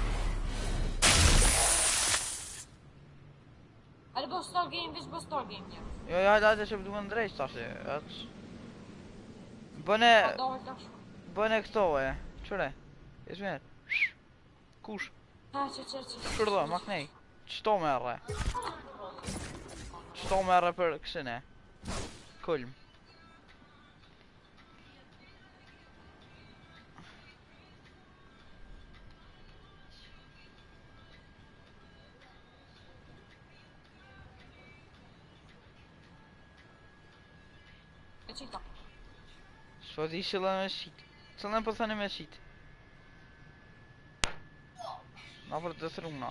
Är det bara Star Game? Visst bara Star Game ja. Jo ja da det që du më ndrejsh tash atë Bëne Ja, då har jag dags. Bëne këto e Qëre Ismer Kush Ja, så så så. Shurdo maknej Qëto me rre Qëto me rre për kësine Kulm Jag tittar. Só disse lá na shit Cëllën po thënë me shit. Na për të thruna.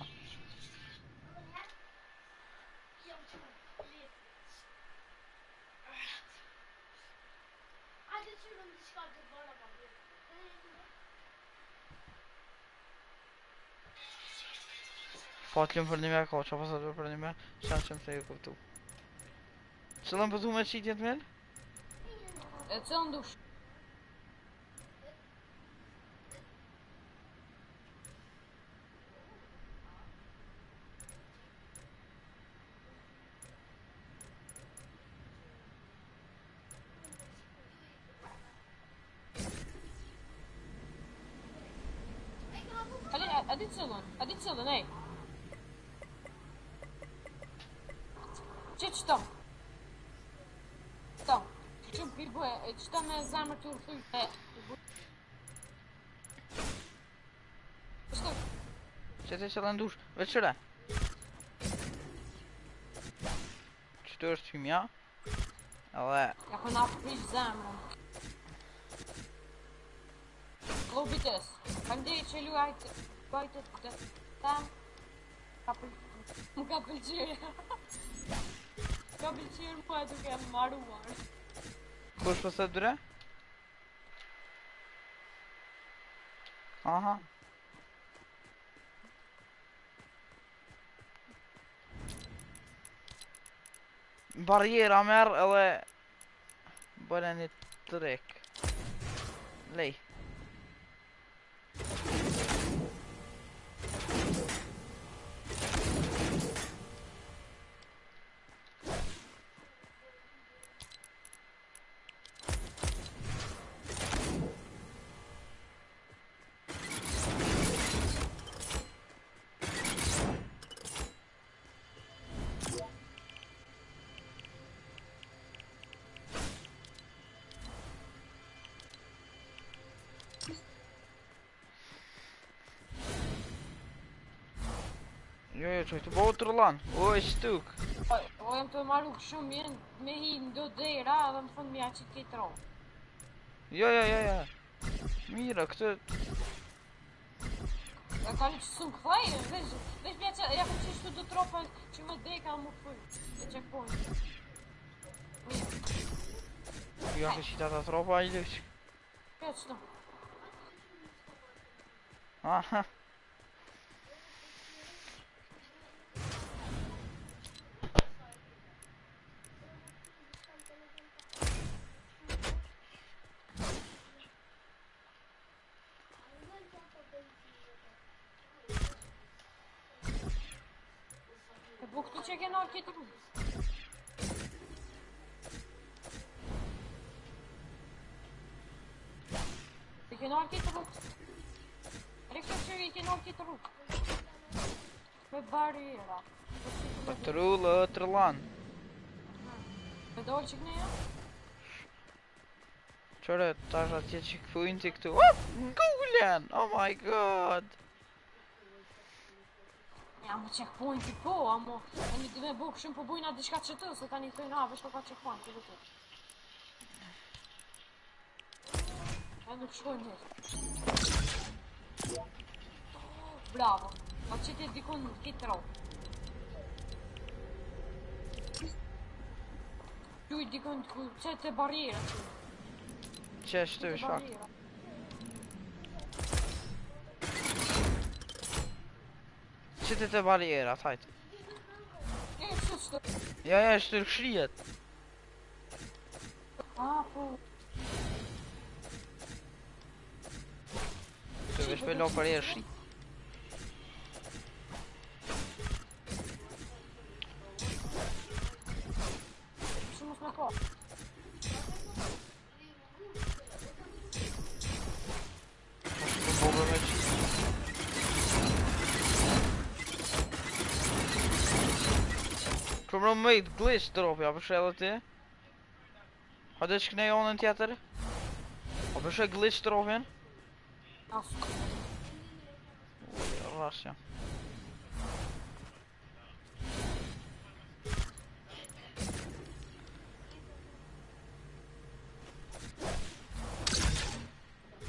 Hajde qyrëm diçka të bëra pa bërë. Fatlëm për një me ka, që pasat për një me, shanë që më të e kuptu. Cëllën po thu me shit jetë mel? E cëllën dush. Hadi, hadi cëllën, hadi cëllën, ej. Që që tëm? Tëm. Që më pirë bëhe, që tëm me zemër të urthuj, e. Që Që të qëllën dush, veçëre. Që të është hymja. Edhe, ja ko na prish zemrën. Klobites, këndej që luajt, luajtet të tam, ka për... Më ka pëlqyrë. Ka pëlqyrë mua duke më maruar. kush po thët bre? Aha. Barriera merë edhe bëre një trek. Lej. Jo, jo, që të bëhë të rëlan. O, e shtuk. O, o jem të maru shumë jenë me hi në do dhejra dhe më thënë mja që t'ke tro. Jo, jo, jo, jo. Mira, këtë... E ka një që së më këthej, veç, veç mja që, ja këtë që shtu do tropën që më dhejka më full, e checkpoint. Mirë. Jo, këtë qita të tropa i lëq. Këtë që të. Aha. E bu këtu që ke nërë këtë rrugë. E ke nërë këtë rrugë. Rektor që i ke nërë këtë rrugë. Me barriera. Patrullë të rëlan. Me dojë që këne ja? Qore, tash atje që këpujnë të këtu. Oh, Googlen! Oh my god! Ja, më checkpoint i po, amo. E një dy me bukë shumë po bujna diçka që të, se ta një thujnë, a, vesh po ka checkpoint, të vëtë. E nuk shkojnë njështë. Bravo. Ma që ti dikun kitë ro. Juj dikun që të barriera që. Që është të shak. Që të të barriera, thajt. E, që shtë? Ja, ja, është të rëshrijet. A, po. Të vesh me lo për e rëshri. Që mos me po. Të bobër me që. Këmë rëmë mejt glitch dropja, përshë edhe ti. Hajde që këne jonën tjetër. A përshë glitch dropjen. Asë. Uj, rasja.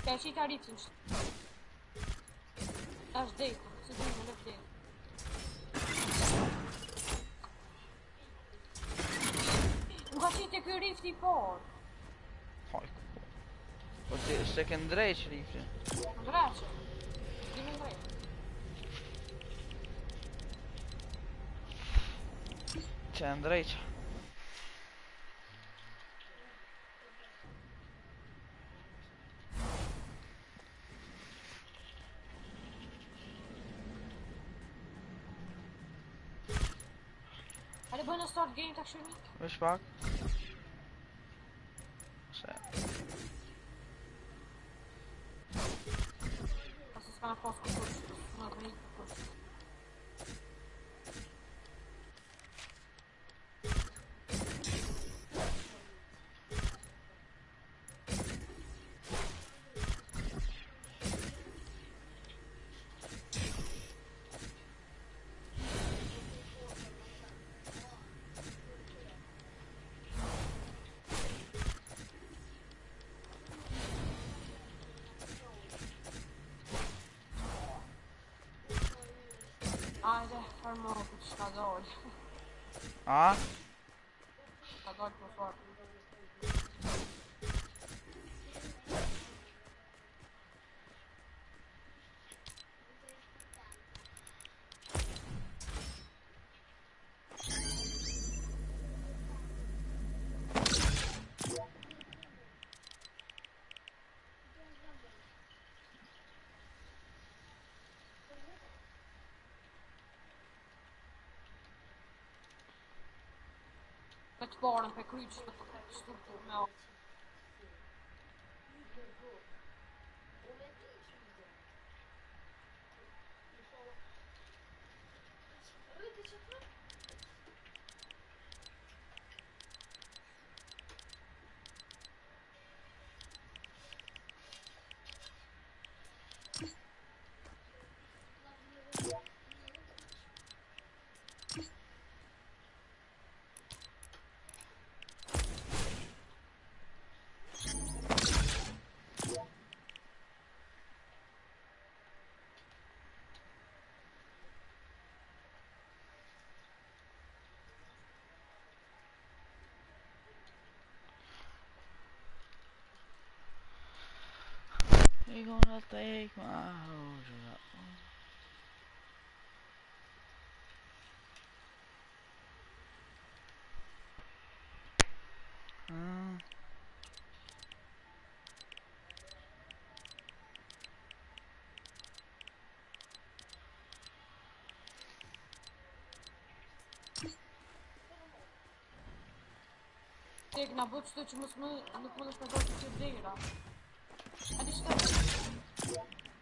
Ka shi të rritin që. Ta është dejtë, se du në lëp dejtë. Nuk ka qitë e kjo rifti i parë. Haj. Po ti se ke ndrejq riftin. Ndreqë. Dimi ndrejë. Që e ndrejq. Hajde bëjnë start game të kështu një. Vesh pak. Se. Pasi s'ka në pas kërkush. Në të rritë kërkush. Ajde, farmo për që ka dollë. A? Ka dollë për farë. Me të parën për kryqë të të shturtur me o. You gonna take my hold. Mm. Tek na bëtë qëto që mos më nuk më është me dollë që dhejra. A di shtë?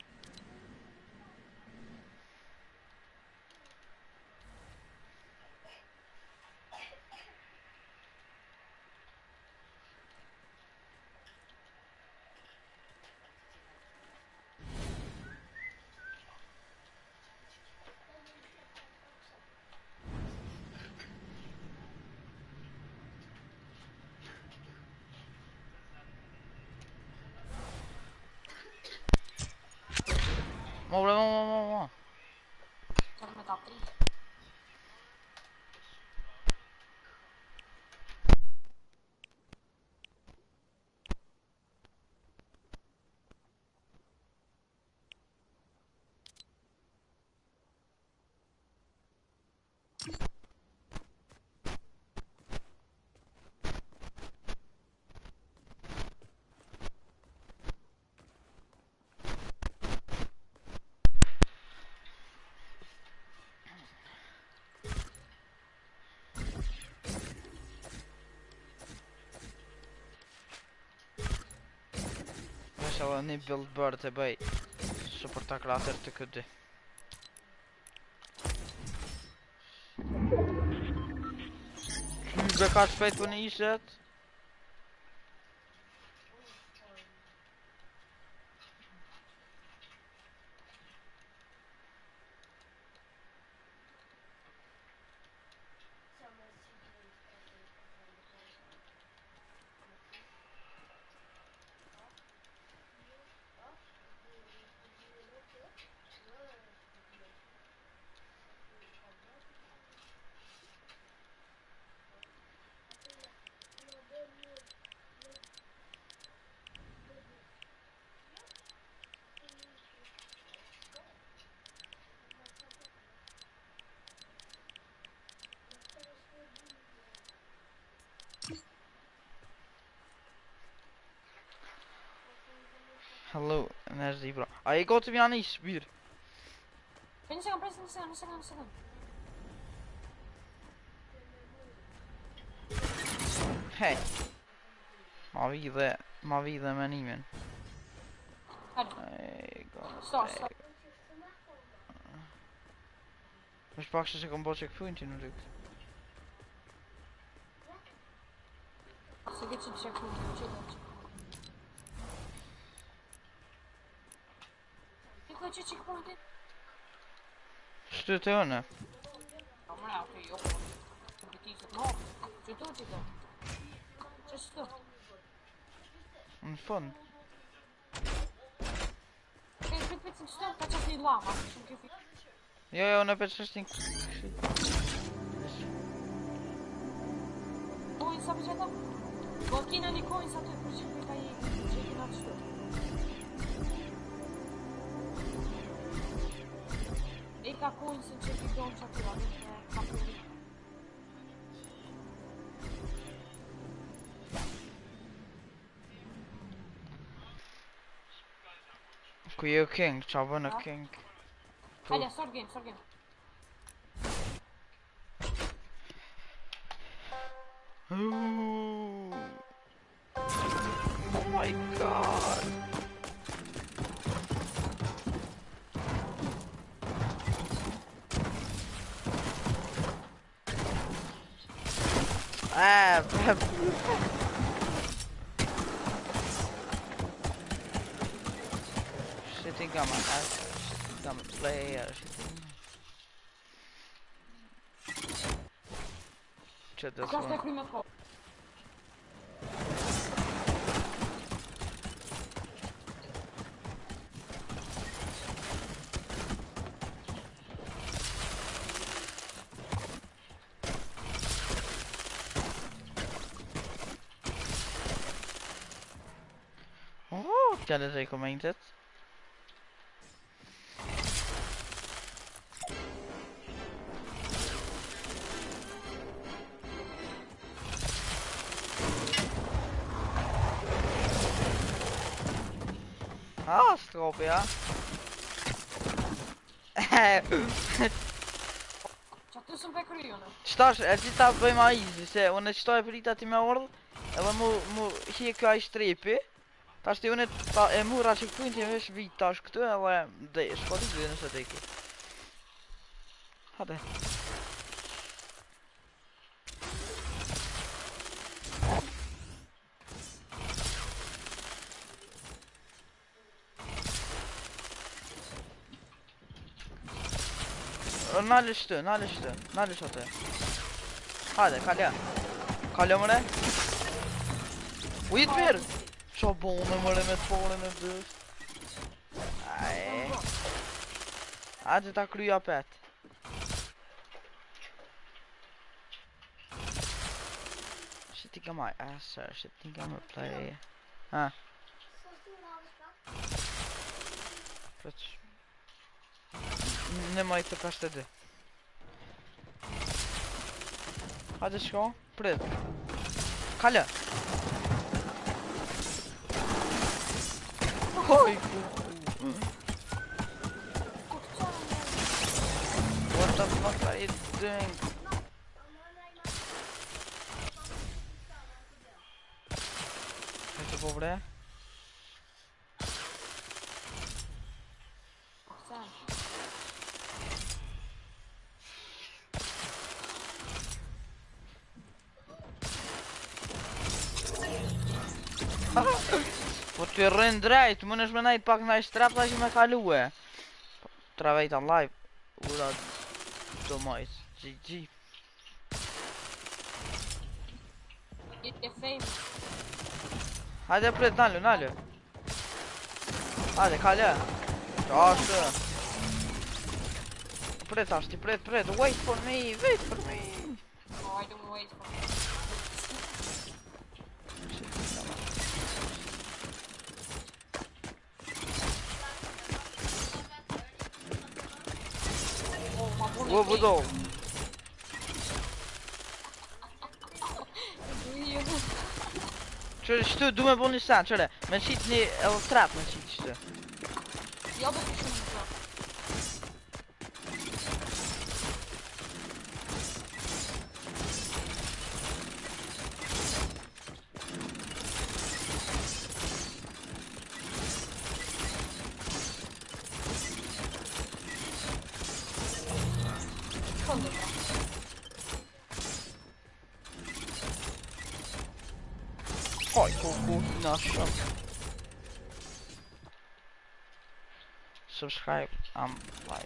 Mo bre, mo, mo, mo, mo. Qërë me ta prit. Mesela një build bird të bëj super ta krater të këtë. Kybe ka shpejt për një ishet. Hallo, en is die bro. Ah, je gaat hem ja niet, bier. Een second, press, een second, een second, een second. Hey. Maar wie de, maar wie de men niet men. Hadi. Hey, god. Stop, stop. Maar pak ze zich een botje pointje natuurlijk. Så get some checkpoint. Checkpoint. You got your checkpoint in? Stuur het hun. Ja, maar nou, oké, joh. Ik kies het nog. Zo doet hij dat. Just stop. Een fun. Oké, ik heb het stop. Dat is niet lang, maar ik heb het. Ja, ja, dan heb je zestien. Coins, sabe já tá? Vou aqui na Nikon, sabe? Por isso que tá aí. Cheguei na estou. E cá coins, se tiver que onde aqui lá dentro. Kun je ook king? Chabon een king. Olha, start game, start game. Ooh. Oh my god. Ah, sitting on my ass. Sitting on my player. Check this Gasta one. prima pop. Oh, ja, dat is zeker meent het. Ah, strop, ja. Já tu som back rio, né? Estás, a gente está bem mais, isso é, onde estou a perita tem uma ordem, ela mo, mo, hier que a strepe, estás te onde é mo raci point em vez de estás que tu, ela é, de, pode dizer, não sei daqui. Hade. Nale üstü, nale üstü, nale üstü. Hadi kalya. Kalya mı ne? Uyut bir. Çabonu var met polen het dus. Ai. Hadi ta kry apet. Shit, ik my ass, sir. Shit, think I'm gonna play. Ah. Put. Немає така стеди. Hadi що? Привіт. Каля. Ой. What the fuck are you doing? Це добре. Po të rrën drejt, më nësh me najt pak nga i strap ta që me kalue. Travejt on live. Ura do majt. G G. É feio. Hajde prit, nalu, nalu. Hajde, kalja. Qashtë. Prit, ashti, prit, prit. Wait for me, wait for me. Oh, I don't wait for me. Wo bedoel? Şöyle işte düğme bunu sen şöyle. Ben şimdi el trap ben şimdi. det. Jag vet inte så. Kom det bra. Oj, koko, nasza. Subscribe, um, like.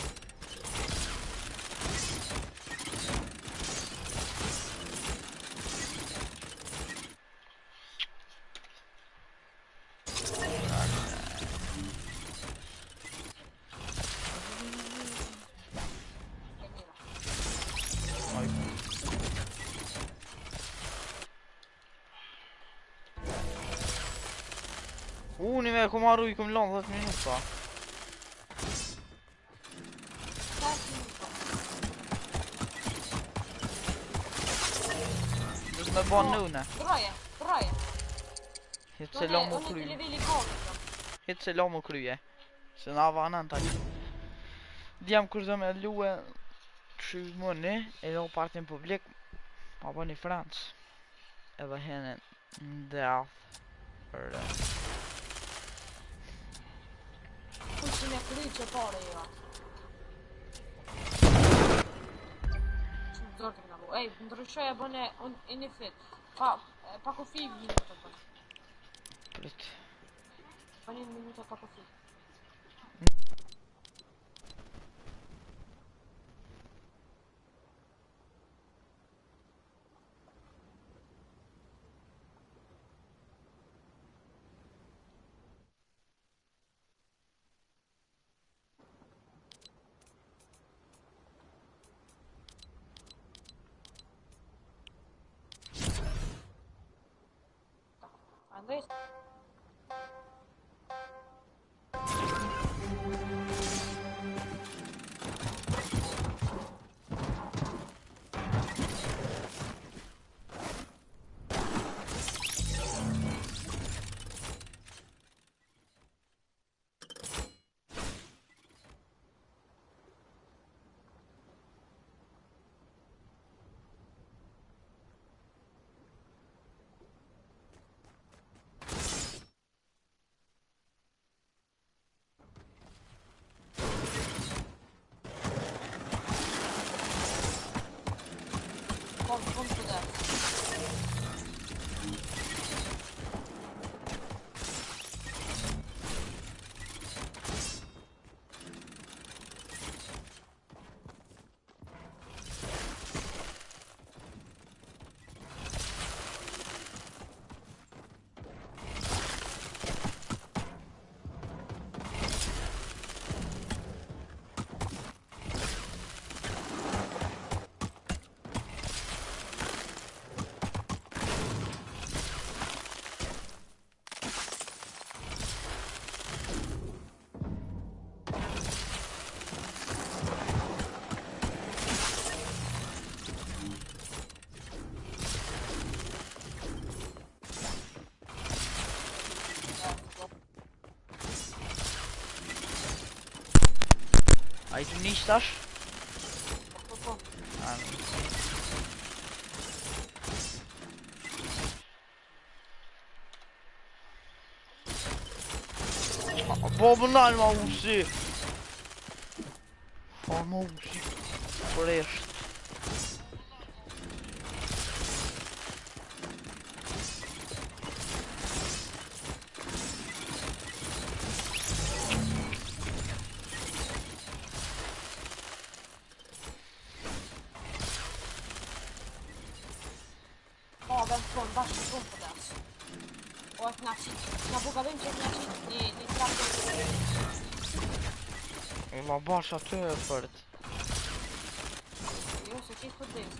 Oj. Oh, ni vet, kommer Haru, kommer långt minuter. Det är bara nu, ne. Bra je, bra je. Het se lomo Oni ti kruj. leveli koliko. Het se lomo kruje. Se nava anan tak. Diam kur zëm e luë shu mëni e do partin publik. Pa bën i Francë. Edhe hene ndaf për Kushin e kry që pare jo. Shumë dorë të këna bu. Ej, ndryshoj e bëne e një fit. Pa, pa kofi minuta të bëne. prit. Pa një minuta pa kofi. Andaj, kom, kom të dhe. Ai tu nici tash? Po, po. Bobo nal ma usi. Fa ma usi. Fresht. O, ben från värsta från på det. Och ett natchit. Jag vågar inte ett natchit. Ni, ni trappar. E ma basha të e fërt. Jo, se ti ku dhe.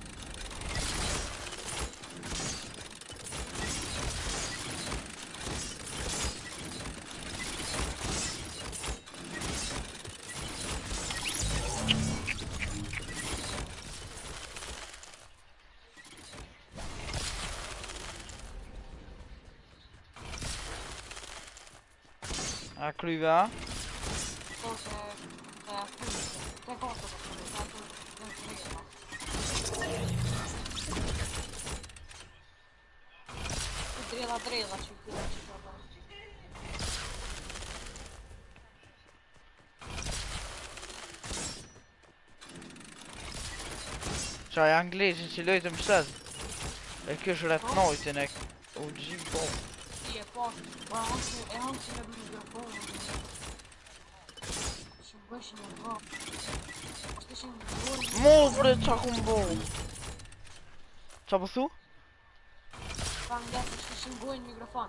A klyva. Och så är jag fullt. Det är gott att det är den fredag. Drela, drela, tjugofyra, tjugofyra. Zou je Anglisch is je leuk om stad? Ik kus er het nooit in. Oh, zie bom. Det är bort. Och jag har inte, jag har inte sina mikrofoner. Så börsen är bra. Det känns bra. Mol voor de takombol. Sabe tu? Fan, det är så bra mikrofon.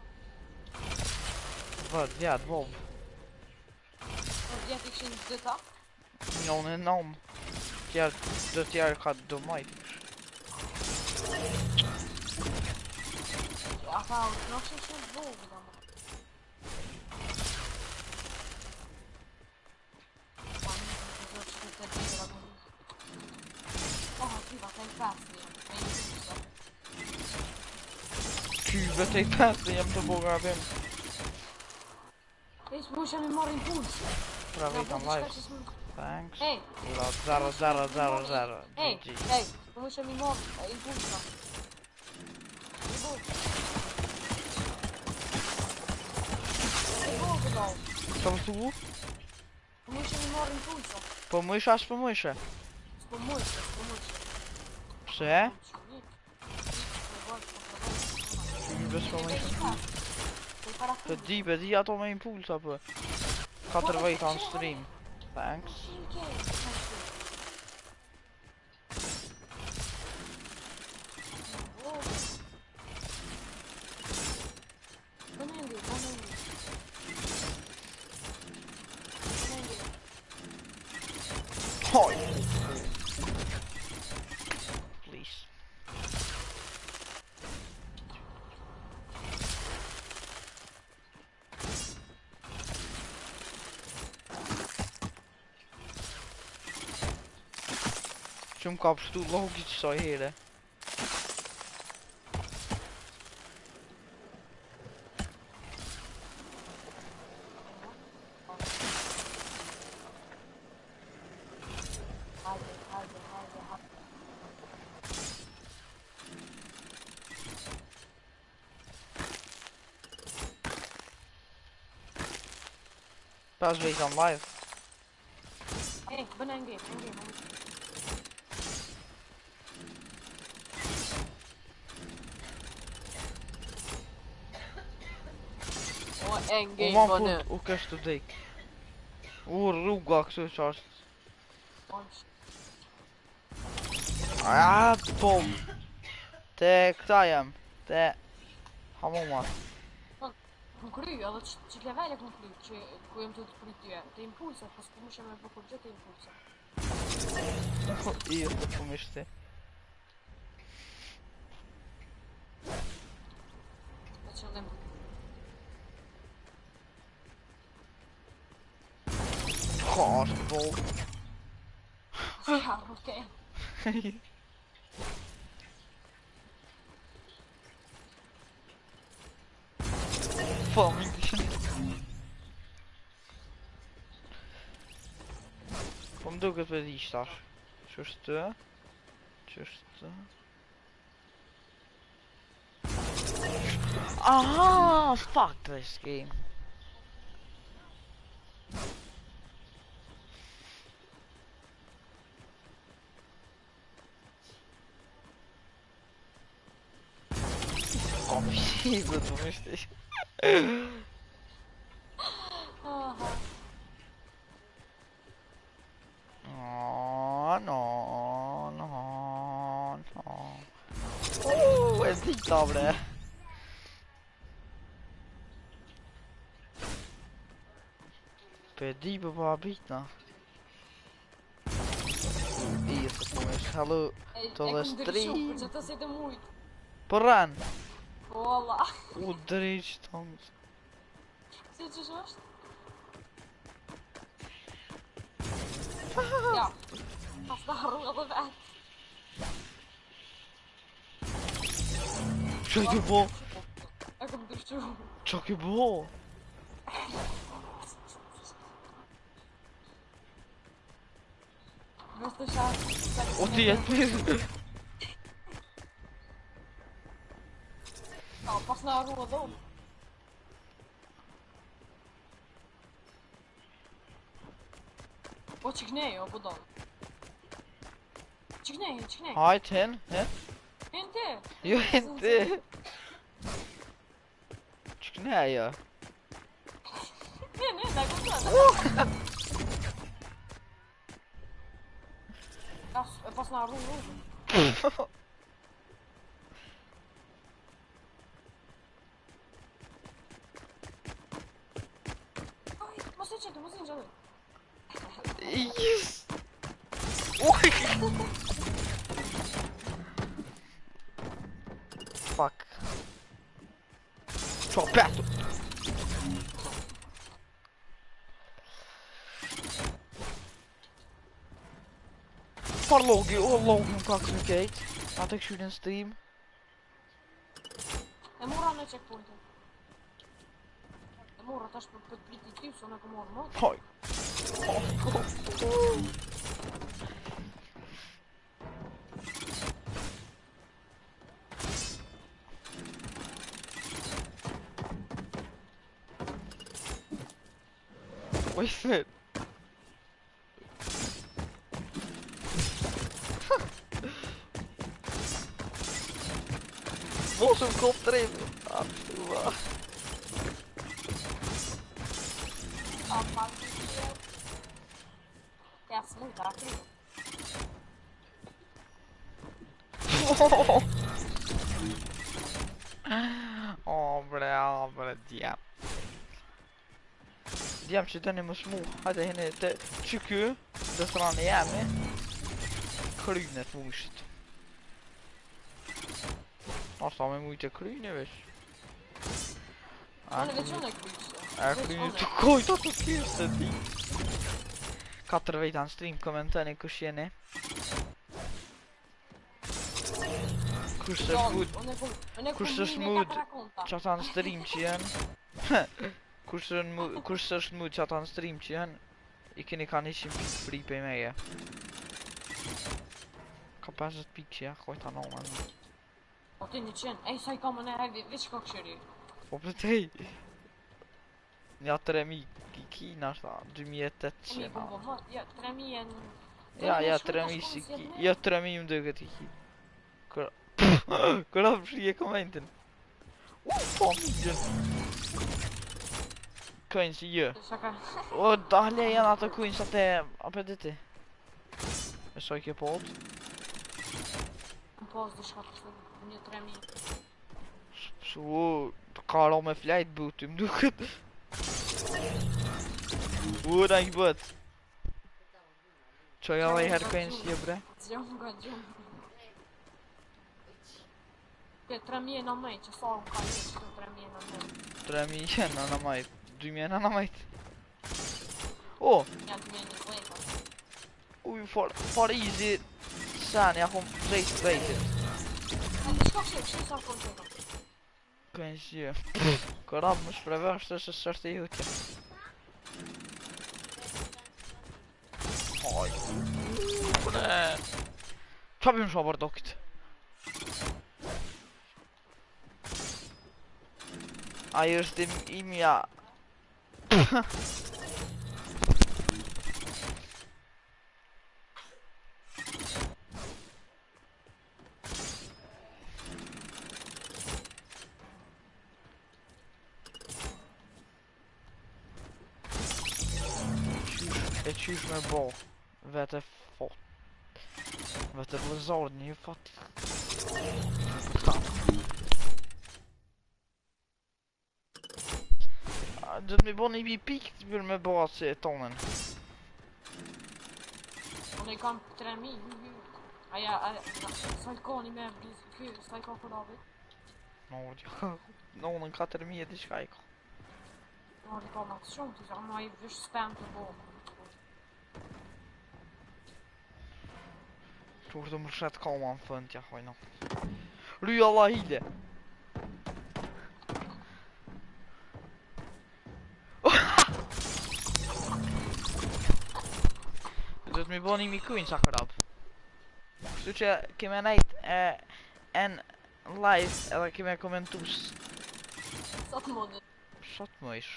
Wat? Ja, het bom. Och jag fick sin detta. Non en nom. Ja, dat jaar gaat door mij. Ja, fan, nog så så bra då. Fan, det är så att det är bra. Åh, det var en fast. Kuba take pass i hem te bogen hem. Deze moest aan Marin Poels. Prawie tam live. Thanks. Hey. Zero, zero, zero, zero. Hey, G G. hey, we moeten aan Marin Poels gaan. Sabe tu? We moeten aan Marin Poels gaan. Pomyśl, aż pomyśl. Помойся, помойся. Prze? Best pomyśl. De diepe, die had om een pool stappen. Gaat er weet aan stream. Thanks. Hoi. Please. Zoomkapstoel logisch zou heren. Pas wees aan live. Hey, ik ben een game, een game. Oh, en game One van foot, hoe kust op dik. Hoe roegak zo zoals. Ah, bom. Te ktajem. Te. Hamoma. Concluí, ela te, te leva ele concluir, te coem tudo por ti, te impulsa, posso como chamar para curtir, te impulsa. Io sto come ste. Deixa eu lembrar. Gasbol. Ja, oké. Fan. Waarom doe ik het bij die stad? Just uh, just uh. Ah, fuck this game. Kom je, dat is het. Oh, no, no, no. Oh, es niet dobre. Pedi baba bitna. Isso, pois, hallo. Toda stream. Já está sendo muito. Porran. Olá. O drie stand. Zit je zo? Ja. Als de harde weg. Check je bol. Ik heb dus zo. Check je bol. Bastı şarkı. Otu yetmiyor. Ja, pas naar Rotterdam. Wat je knee op dan? Je knee, je knee. Hayt hen, he? Inte. Jo, inte. Çık ne ya? Nee, nee, dat komt wel. Ja, pas naar Rotterdam. Wat zit je doen? Wat zit je doen? Yes. Oj. Fuck. Çok perto. Farlogi, oh Logan kakkerkeet. Laat ik jullie een stream. En morgen naar checkpointen. En morgen tas på ett riktigt hus och någon morgon. Hoi. Oh, oh, oh. Wat is dit? Bos hem kop erin. Ah, wow. Ja, man. Jag slutar kring. Oh, bra, bra, diam. Diam zit dan in mijn smoel. Hij heeft een te tjukke. Dat is er aan de jam, hè. Krunet moest. Als dan weer moeite krunen was. Ja, weet je wat ik weet? Er krunet toch gooit dat op eerste die. Ik had er weet aan stream commenten en ik kusje, hè. Kurser goed. Kurser smooth. Zat aan een streamtje en. Kurser kurser smooth zat aan een streamtje en. Ik en ik kan niet zien piek bij mij, hè. Ik heb best het piekje, ja. Gooit dan al, man. Wat in de chin? Hé, zij komen naar de wiskokserie. Op de thee. Ja, Tremi. Kiki naast de mietet. Ja, Tremi en... Ja, ja, Tremi. Ja, Tremi om de geti. Kolla fria commenten. Oeh, familjen. Coins hier. Oh, daar leer je aan de coins dat hij op dit. Een soortje pot. Een pas de schat van je Tremi. Zo, kan al mijn vlijt boeten. Doe het. Hoe dan je wat? Zou je al je coins hier, bre? Jongen, jongen. Ja, Tremi en Amait, je zal hem gaan lezen. Tremi en Amait. Tremi en Anamait. Doe me en Anamait. Oh! Ja, doe me in het leven. Oei, voor, voor easy. Saan, ja, gewoon steeds beter. Ja, de schatje, ik zie het al voor zeggen. Coins hier. Korab, moest verwerst tussen soort hieltje. Hoi. Nee. Ik heb hem zo verdokt. Ah, hier is de Imia. Het juist mijn bal. Wat een fot. Wat een bezorgd niet vat. Dat mijn bal niet meer piekt voor mijn baas tonnen. Want ik kan Tremi. Ah ja, zal ik gewoon niet meer bli- sta ik al voor David? Nou, ja. Nou, dan gaat er meer dus kijken. Nou, die kan dat zo, het is allemaal even verspamd de bol. Het wordt een zet kalm aan vond, ja, gooi nog. Rualahide. mi bani mi kuin sa krab. Kështu që keme nejt e en live edhe keme komentus. Sa të modit. Sa të mëjsh.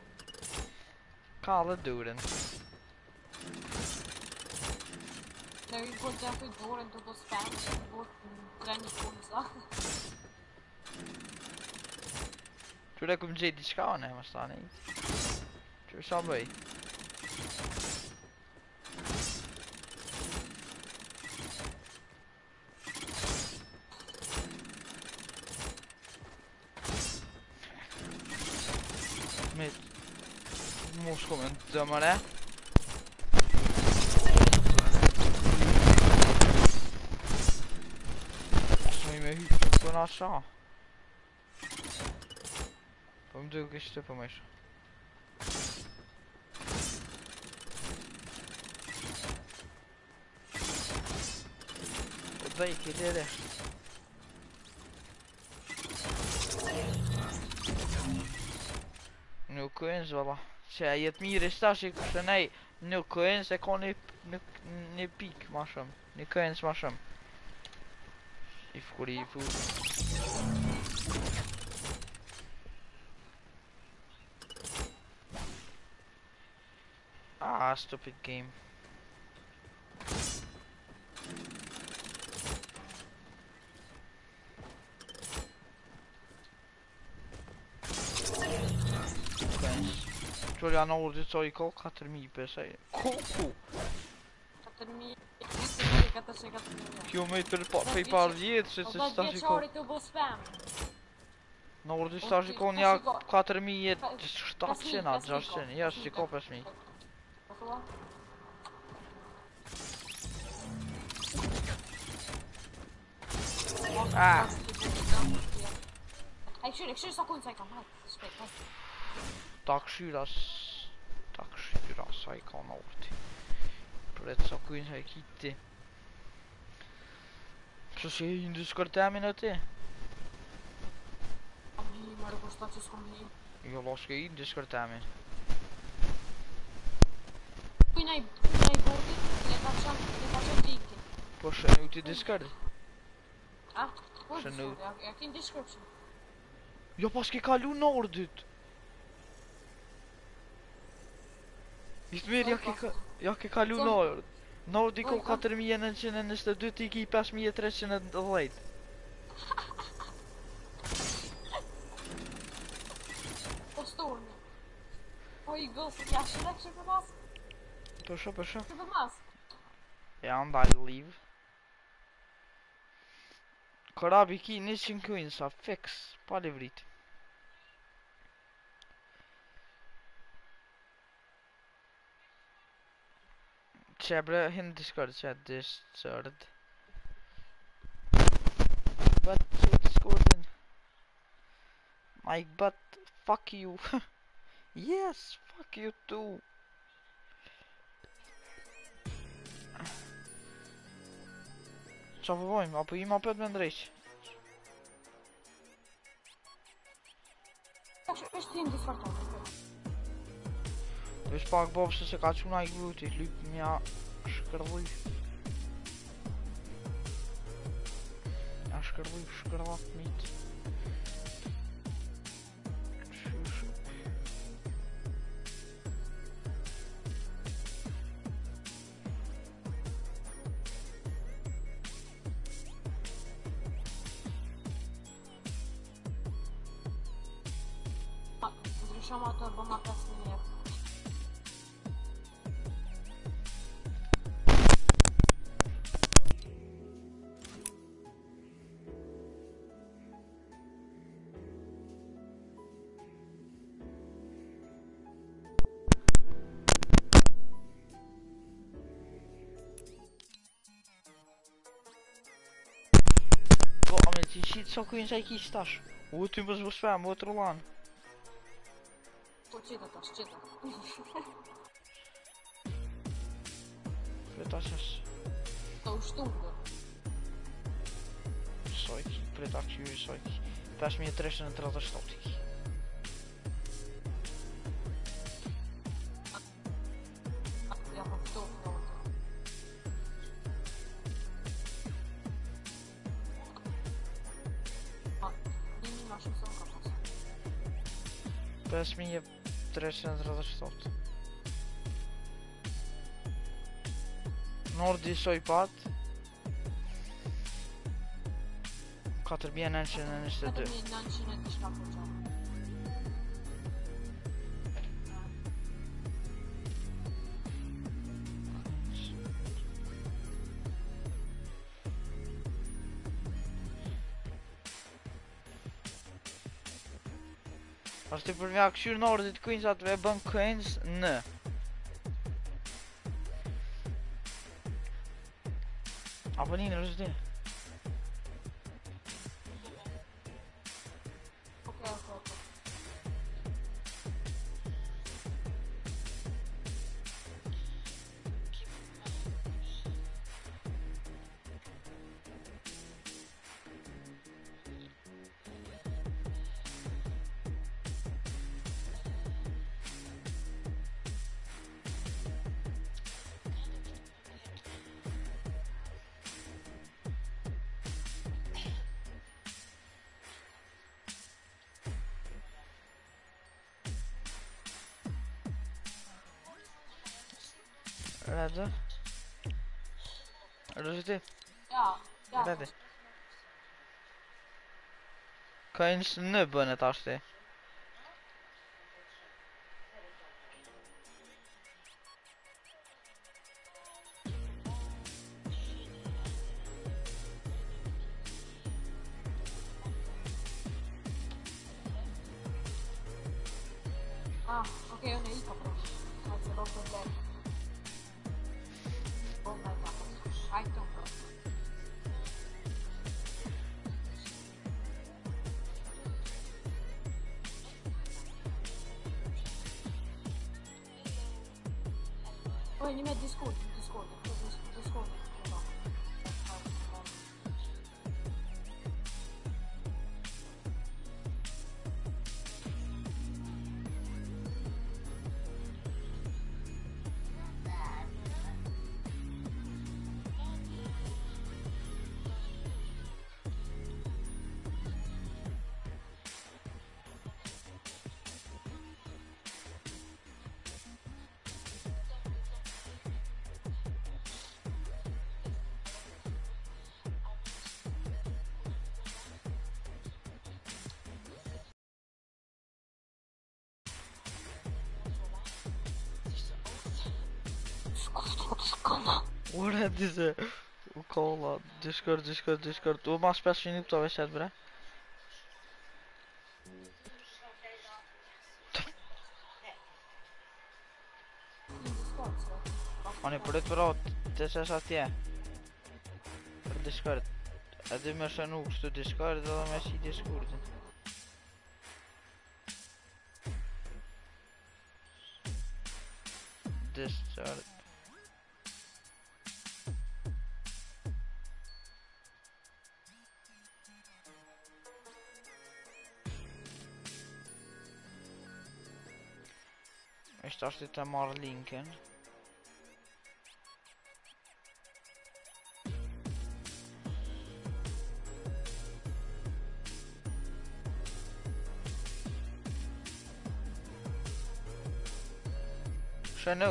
Ka dhe durin. Ne i bërë gjatë i dorën të do spam, i bërë tre një punësa. Qyre këm gjej diçka one, më stani. Qyre sa bëj? Met mos komen dömare. Som med huvudet på Nasha. Om du inte på mig. Och det gick det det. Nuk kënë valla. Që jetë mirë i stash i kështë nej. Nuk kënë se ka një, një, një pik ma shumë. Një kënë ma shumë. I fkuri i fu. Ah, stupid game. Qërë janë ordi co i ko katër mijë pesaj. Koku! katër mijë katërqind e katërdhjetë. Kjo me të rëpa pej par vjetë që O se dhe stash i ko. djeqari të bo spam. Në ordi stash i ko nja katër mijë shtatëqind, gjashtëqind. Ja, që i ko pesë mijë. Po thua? Ah! Hej, këshyre, këshyre sa kujnë sa i kam, hajtë, shpejt, hajtë. Ta këshyra s... Ta këshyra sa i ka në ordi. Për e të sa kujnë sa i kiti. Që që i në diskortemin e ti? Kam hi, më rëposhta që s'kom hi. Jo, lo s'ke i në diskortemin. Kujna i, kujna i bordit, le ta qënë, le ta qënë dikti. Po shënu ti diskord? A? Po, Shënu. ja, ja ki në description. Jo, pas ke kalu në ordit. Ishtë mirë, ja ke, ka, ja ke kalu në ord. Në ordi ko katër mijë nëntëqind e njëzet e dy, ti ki pesë mijë treqind e dhjetë. Po stormi. Po i gësë, ja shirek që për mas, Po shë, po shë. që për mas. Ja, ndaj leave. Korabi ki njëqind kujnë sa fix, pa livrit. Që bre, hinë Discord që Discord. But që Discordin. Mike, but fuck you. Yes, fuck you too. Qa po bojmë, apo i ma pët me ndrejq? Ja që është tim disfarton. Vesh pak bobë se ka quna i gruti, lyp mja shkërdhuj. Ja shkërdhuj, shkërdhat mit. Shushu. Ndryshom ato bëma pesë mijë. Po, a me ti qitë sa kujnë sa i ki stash. U ty më zbusfem, u të rullan. Po qita tash, qita. Preta qës. Të ushtunkë. Sa i ki, preta qyri, sa i ki. pesë mijë treqind e tridhjetë e shtatë i ki. Ja po ftohë në orë. Best me je trettiocentrale stad. Nordi soypat. Katër bjen nënçi në njëzet e dy. Vetëm një nëntëqind e diçka po çon. Ashtë për mja këshyrë Nordit Queens atë e bën Queens në. Apo një në rështë ti? Okej, okej, okej. Rëdë? Rështë ti? Ja, ja. Rëdë. Queens në bën e tash ti. Ah, okej, unë e ika pro. Hajtë se do të të Oh my god, hajtë të pro. Oj, një me Discord, Discord, Discord, Discord. Ora dize. U kolla. Discord, Discord, Discord. U ma shpesh një këto veshet bre. Oni përrit për rot, të qesh atje. Për Discord. E di me shënu kështu Discord edhe me shi Discordin. Discord. Ishtë ashtë të marrë linkin. Shënu.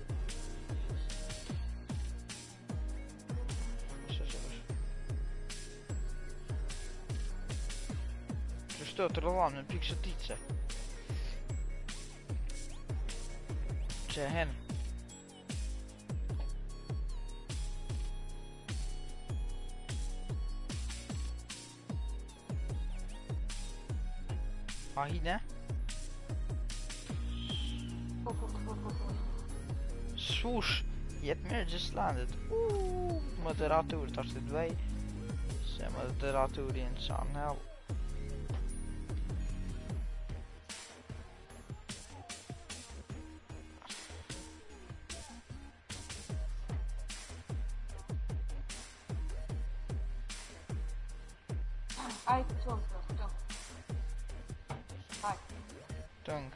Qështu të rëllam në pikë shëtice. Që hen. A hine? Po, po, po, po, po. Shush, jetë mirë Gjislandit. Uuu, moderatur të ashtë të dvej. Se moderaturi në channel. Ai, qëmë, qëmë. Ai. Tung.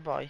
erbij.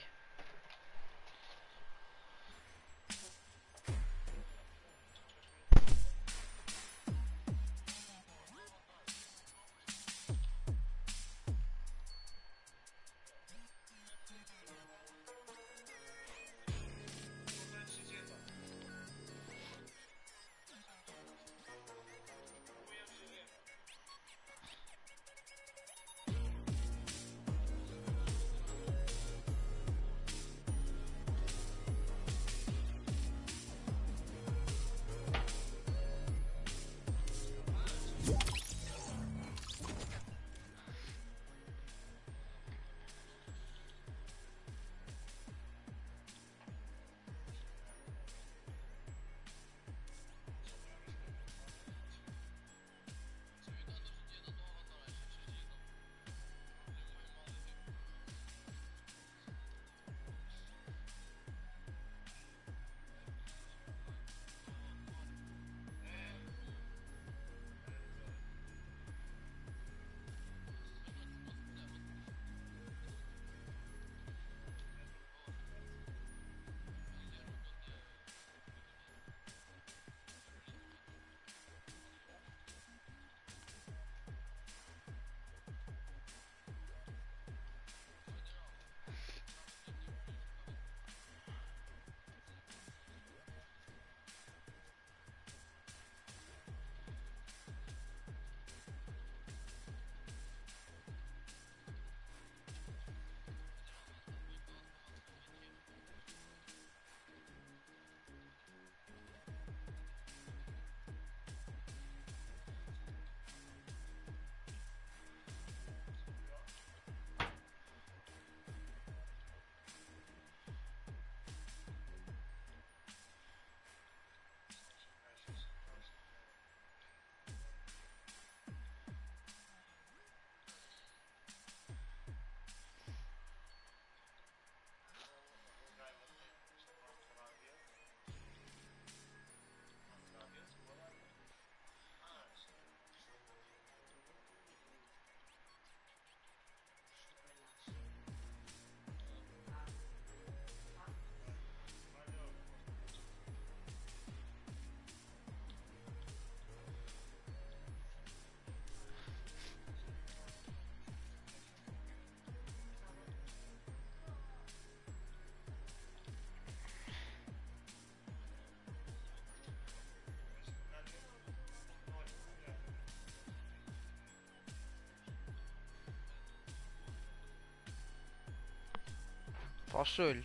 Fasul.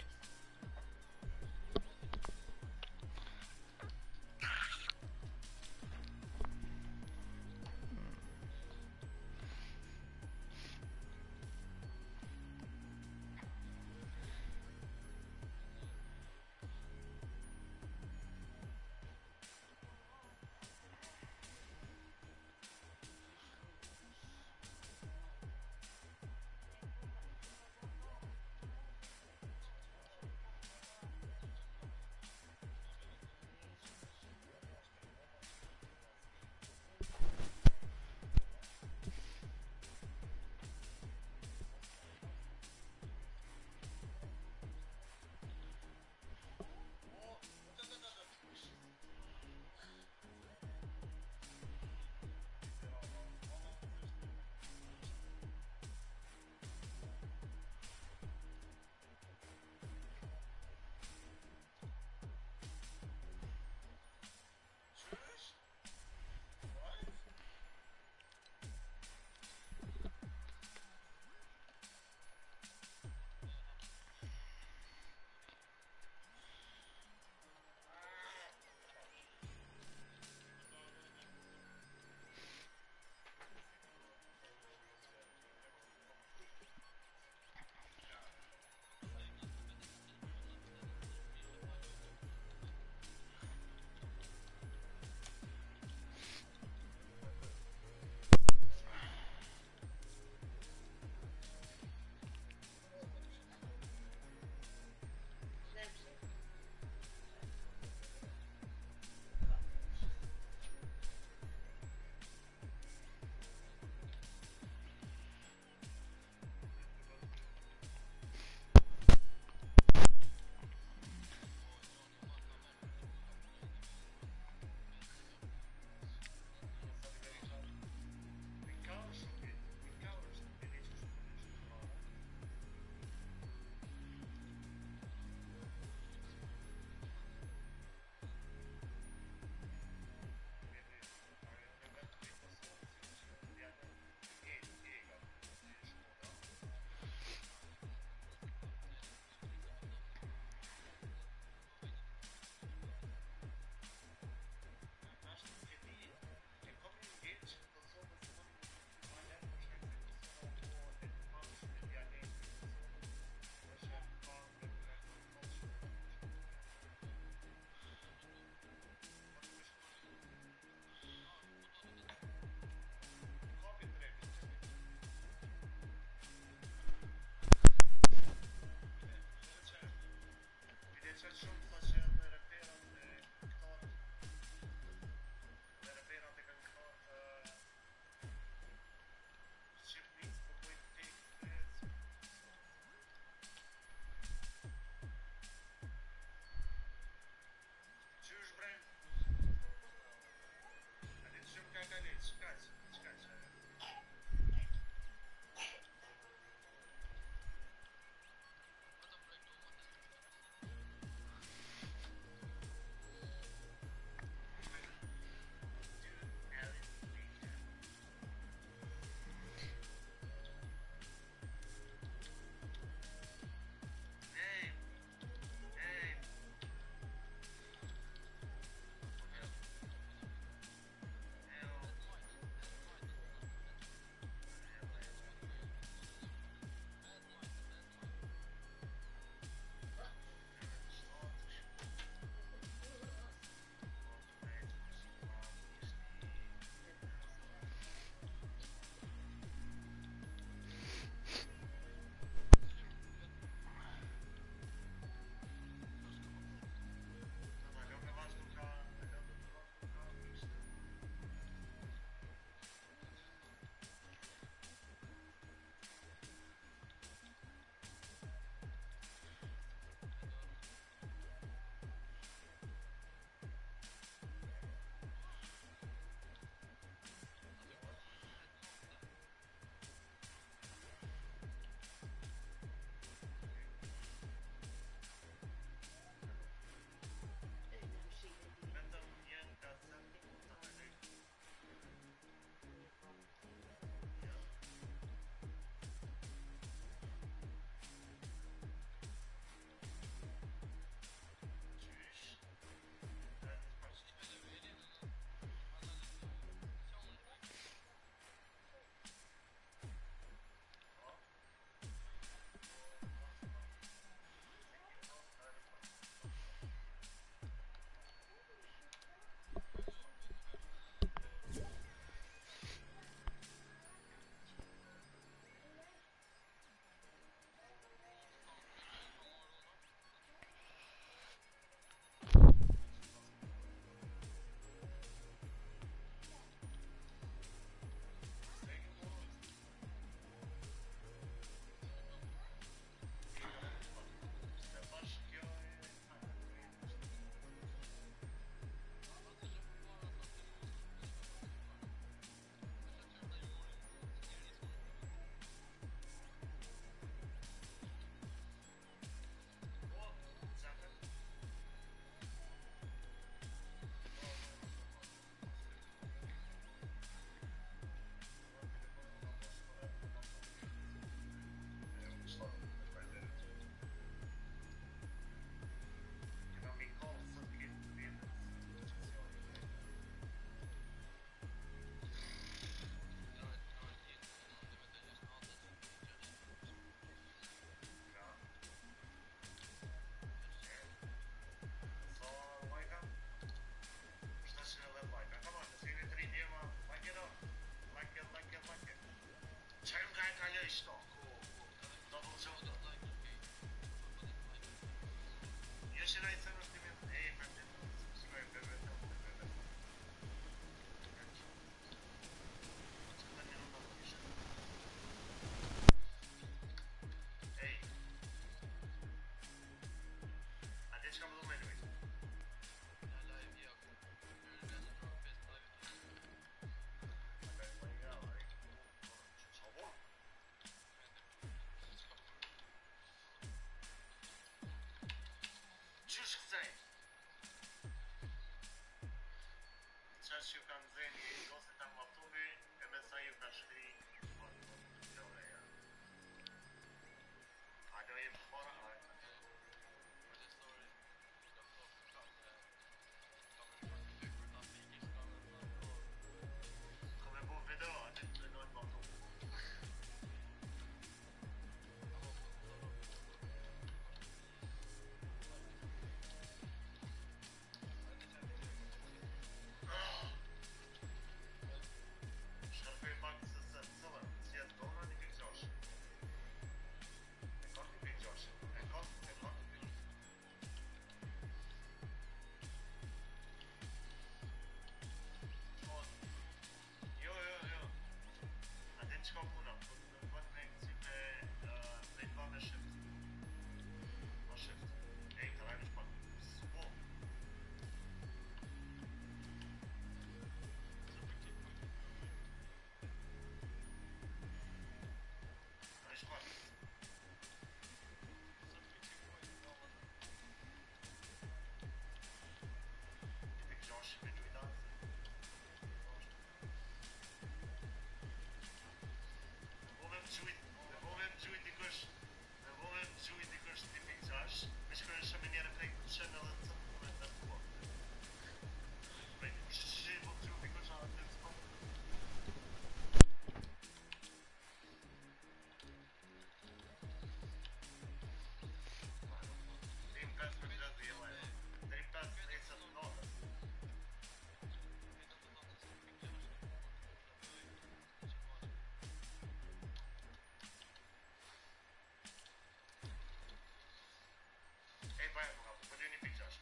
Ei, vai, pode ir pizza.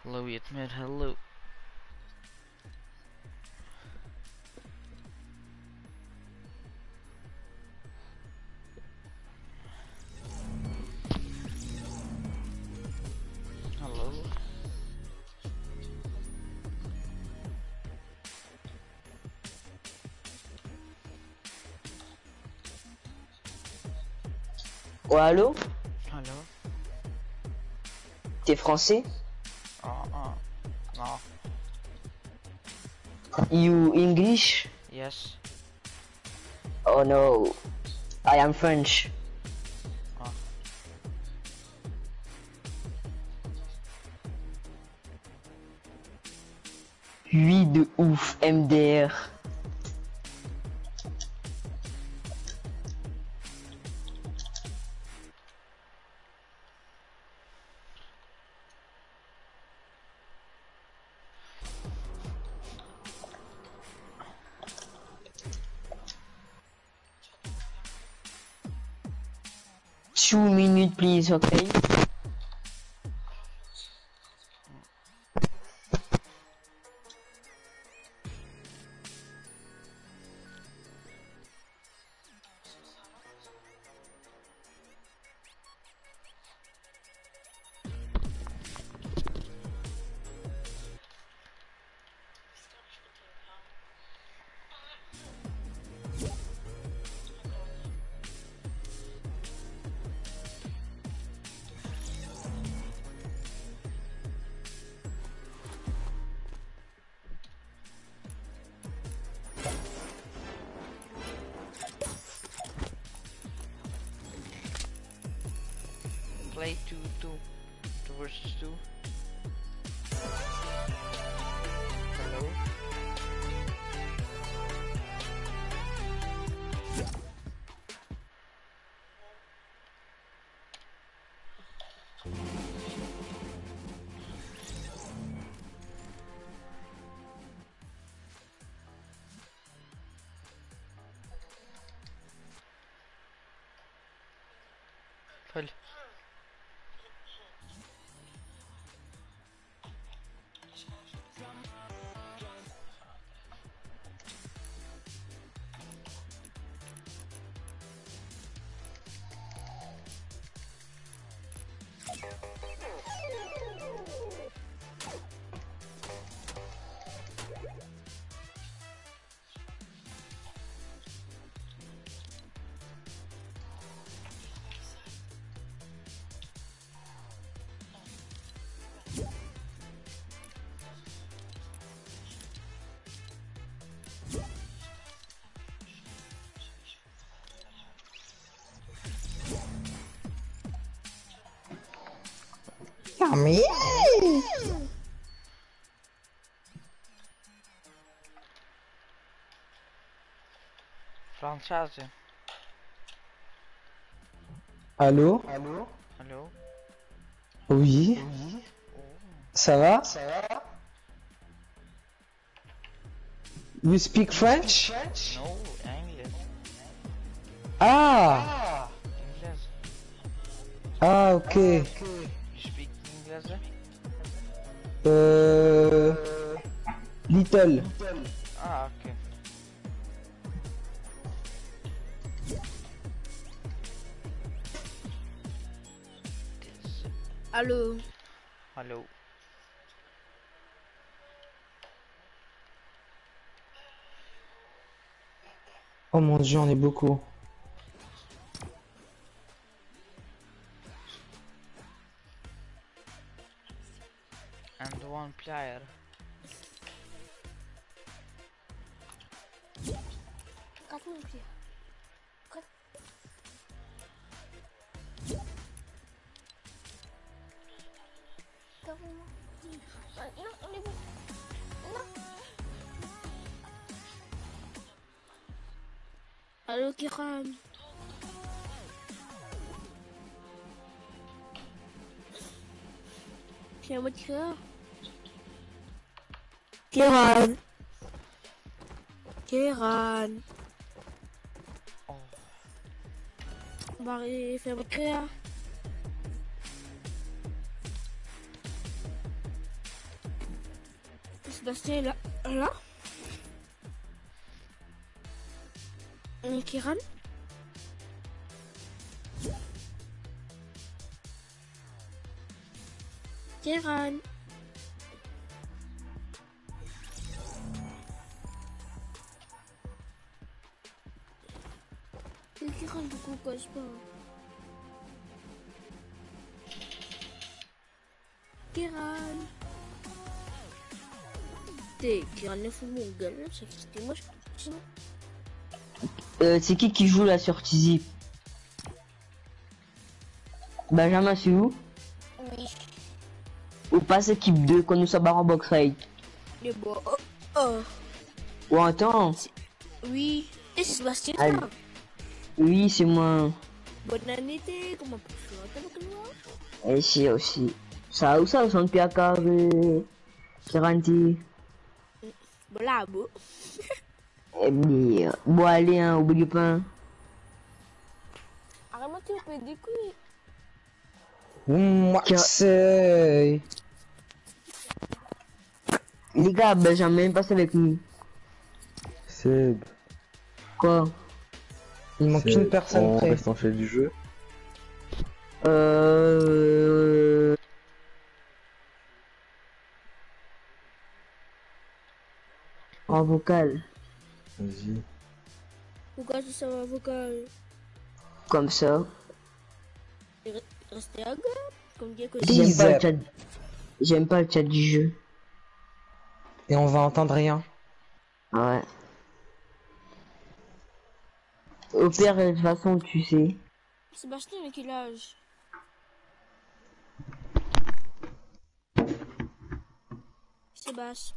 Hallo, je het met hallo. Hallo. Oh, allô? Hallo. T'es français? Ah, ah. No. You English? Yes. Oh no. I am French. Ah. Oui, de ouf, M D R. Two minutes, please, okay? Play two, two, two versus two. Hallo. Följ. Yummy! Française. Allô? Hallo. Oui? Ça va? You speak French? No, English. Ah! English. Ah, ok. You speak English? Euh... Little. Ah, okay. This. Allô. Hallo. Oh mon dieu, on est beaucoup. And one player. Gaat niet meer. Gaat. Kamu. No, no, no. Allô, Kiran. J'ai votre cœur. Kiran. Kiran. Oh. Marie, fais votre cœur. Sébastien est là. Là. Et Kiran. Kiran. Et Kiran, pourquoi on casse pas? Kiran. T'es Kiran est fou mon gueule, c'est moi je sinon. Euh, c'est qui qui joue là sur Tizi? Benjamin, c'est où? Oui. Ou passe équipe deux, qu'on nous s'abat en box raid? Les bois. Oh, oh. Ou attends. Oui. Et c'est Sébastien Allez. ça. Oui, c'est moi. Bonne année, t'es comment tu fais? T'as pas que moi? Et c'est aussi. Ça ou ça, on s'en à carré. quarante. Voilà, beau. Eh bien, bon allez, hein, oubliez pas. Arrête-moi, tu peux des couilles. Moi, Tiens. c'est... Les gars, Benjamin, passe avec nous. Seb. Quoi? Il manque C'est- une personne On près. reste en chef du jeu. Euh... En vocal, Vas-y. Pourquoi tu savais vocal? comme ça. Restez à gauche. Comme dire que J'aime pas le Easy. chat. J'aime pas le chat du jeu. Et on va entendre rien. Ouais. Au pire, de toute façon, tu sais. Sébastien, à quel âge? Sébastien.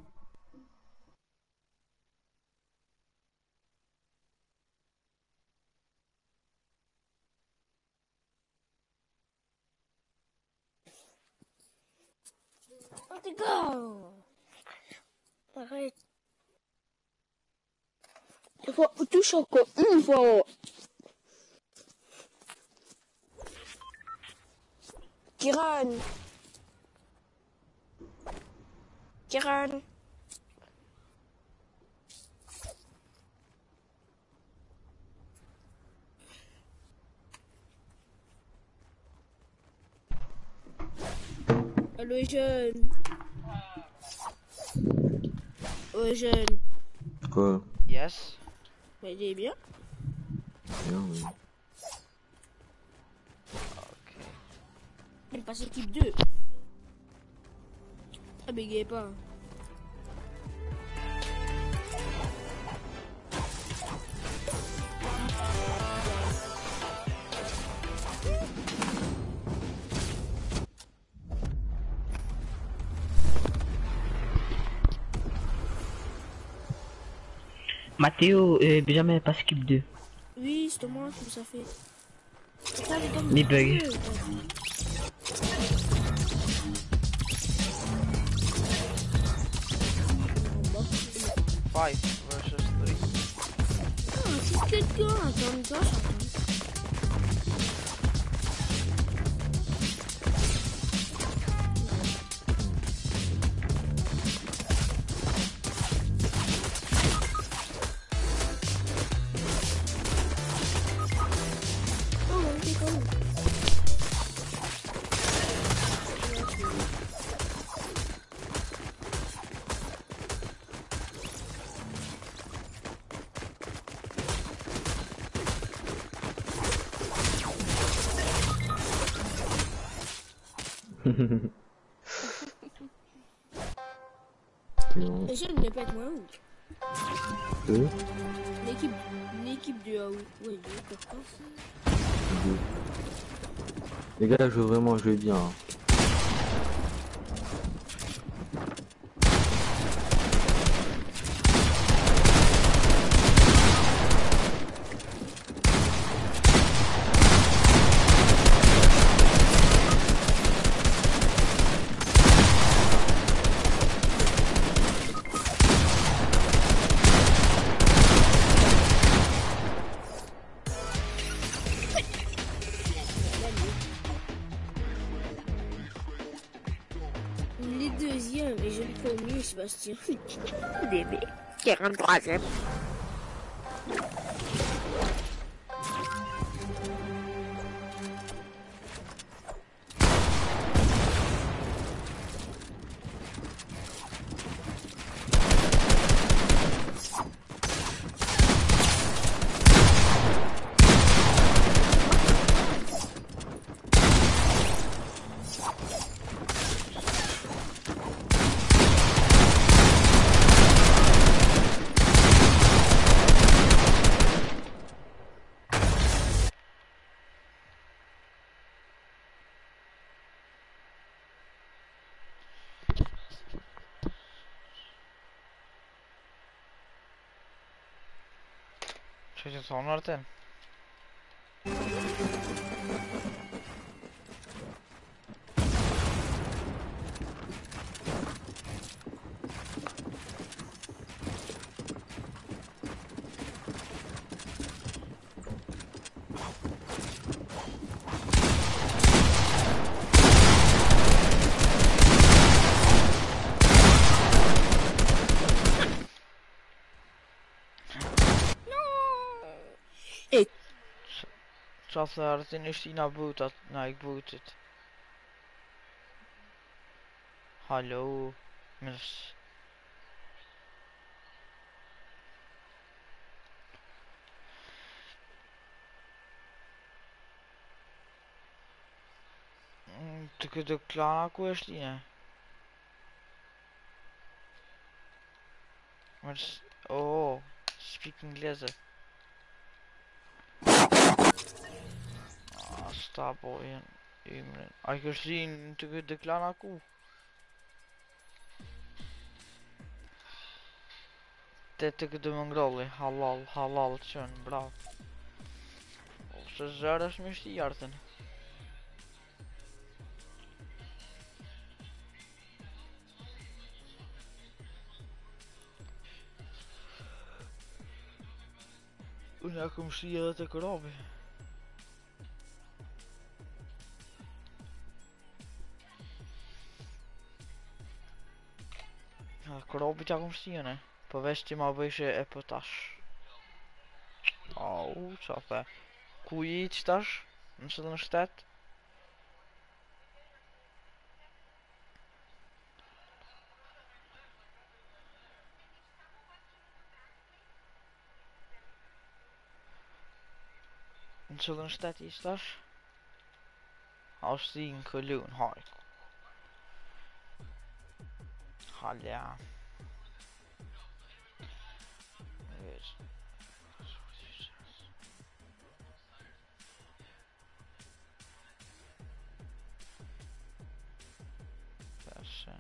Oh, t'es gars! Arrête. Il faut touche encore une fois. Kiran. Kiran. Allô, jeune. Oh, jeune. Quoi? Yes. Bah, il est bien. Bien, oui. Ok. Il passe équipe deux. Ah, bégayez pas. Mathéo, euh, Benjamin passe équipe deux. Oui, c'est moi comme ça fait. Putain, les gars, Les bugs. deux. Five versus three. Ah, c'est quelqu'un. Attends, gars, j'entends. Oh, on fait comme. Non. Et je ne l'ai pas avec moi où? Deux. L'équipe, l'équipe de A O. Ouais, d'accord. Deux. Les gars, je veux vraiment jouer bien. hein. Sébastien, mais je le connais mieux, Sébastien. Bébé. quarante-troisième. Ska jag ta några till? Zat daar het in is die nou boot dat nou ik boot het. Hallo. Mis. Tuk de klaar kwestie hè. Maar oh, speaking lezen. Ah, stapel in. in Als je zien tuk de klaar koe. Dit tuk de mongrol halal halal schön bra. Och så zördas med stjarten. Una kom sia te krobi. Ja, krobi ta kom sia ne. Povesti ma vyše epotaž. Au, čape. Kuji čtaš? Něco ten štet? Něco ten štet jistáš? Als die een geloen had. Halja. Yes. Persen.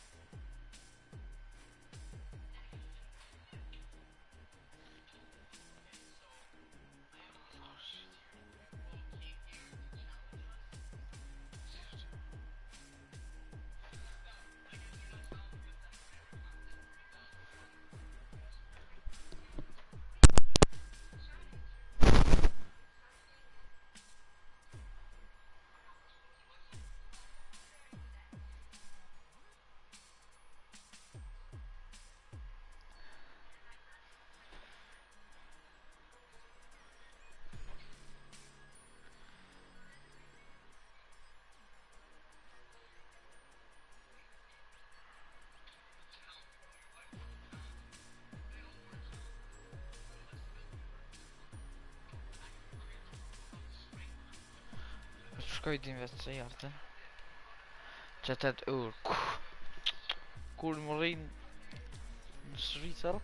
Ska ju din västra hjärta. Sätta ett ur. Kolmorin. Svisar.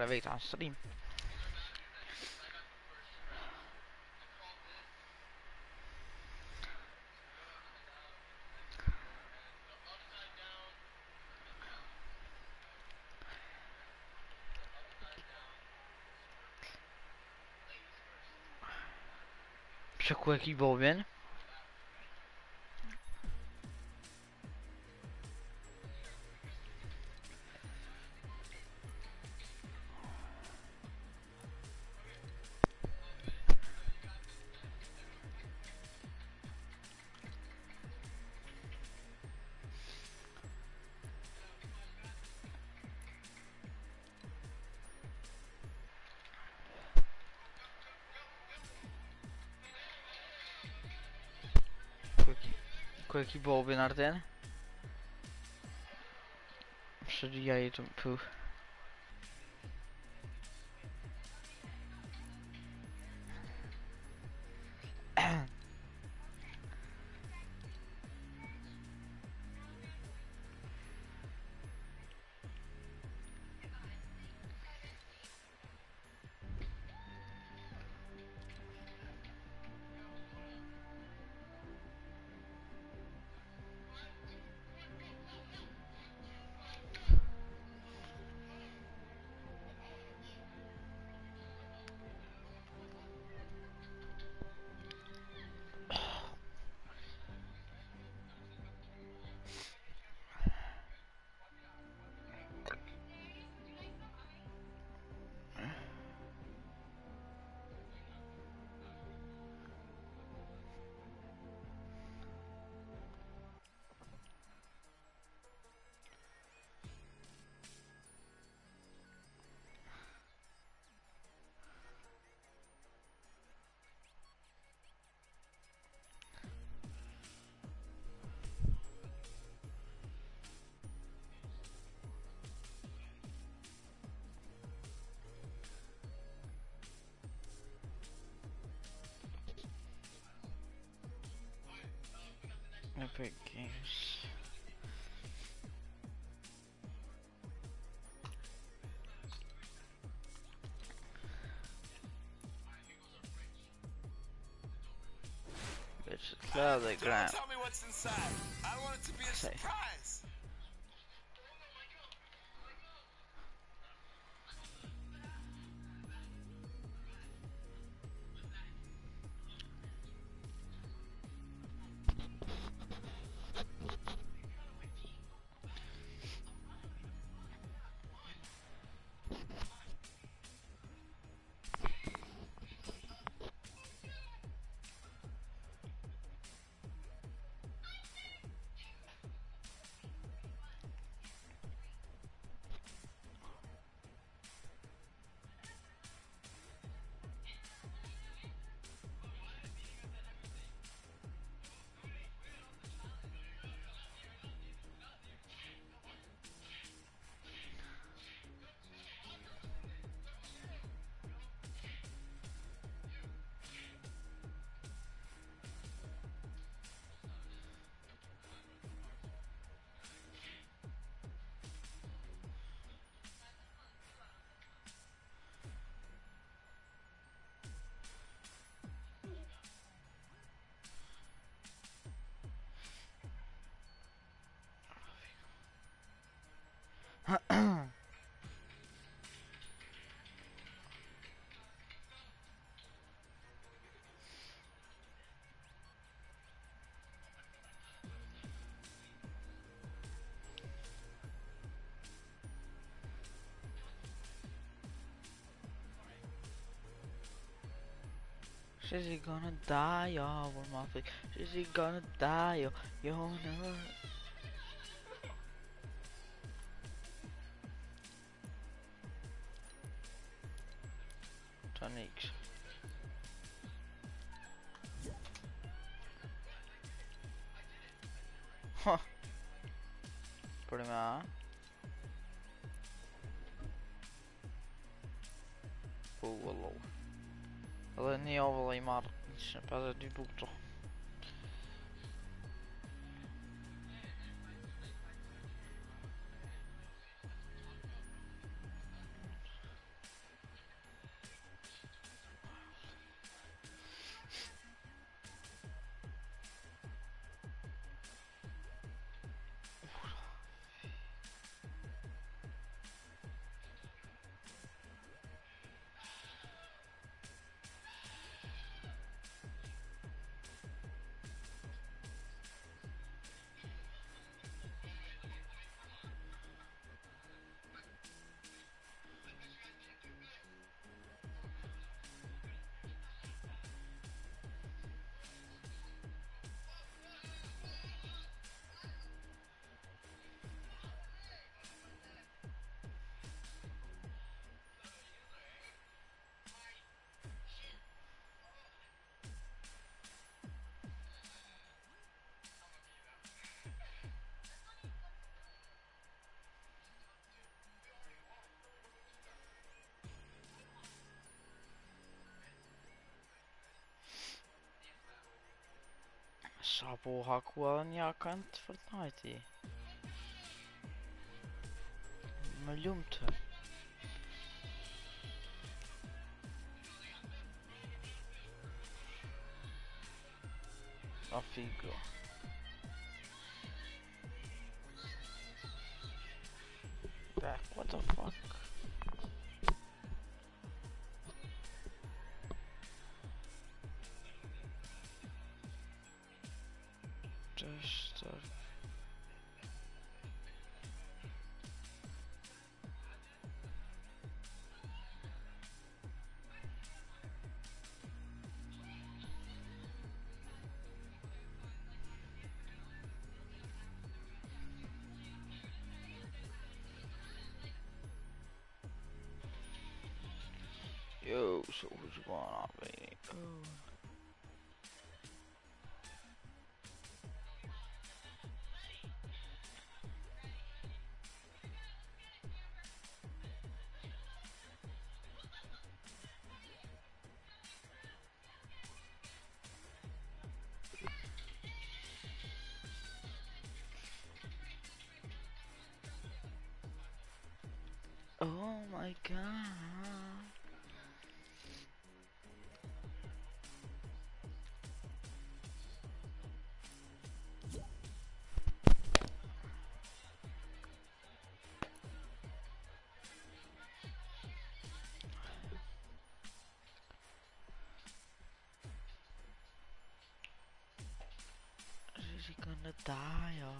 vrij weten aan stream. Zo quoi qu'il va bien. Quoi qu'il va bien Arden. Je dis jij het een poe. Epic Games. It's a telegram. Tell me what's inside. I want it to be a Okay. surprise. Is he gonna die? Oh, one more thing. Is he gonna die? Oh, you'll never. Tonics. Huh. Prima. Oh, hallo. Dat is niet overal, maar pas uit die boek toch. Sabo hakua ja kant Fortnite. Maar loomt. Afigo. Back, what the fuck? Just uh, yo, so what's going on, baby? Oh. Oh my god. Is he gonna die or?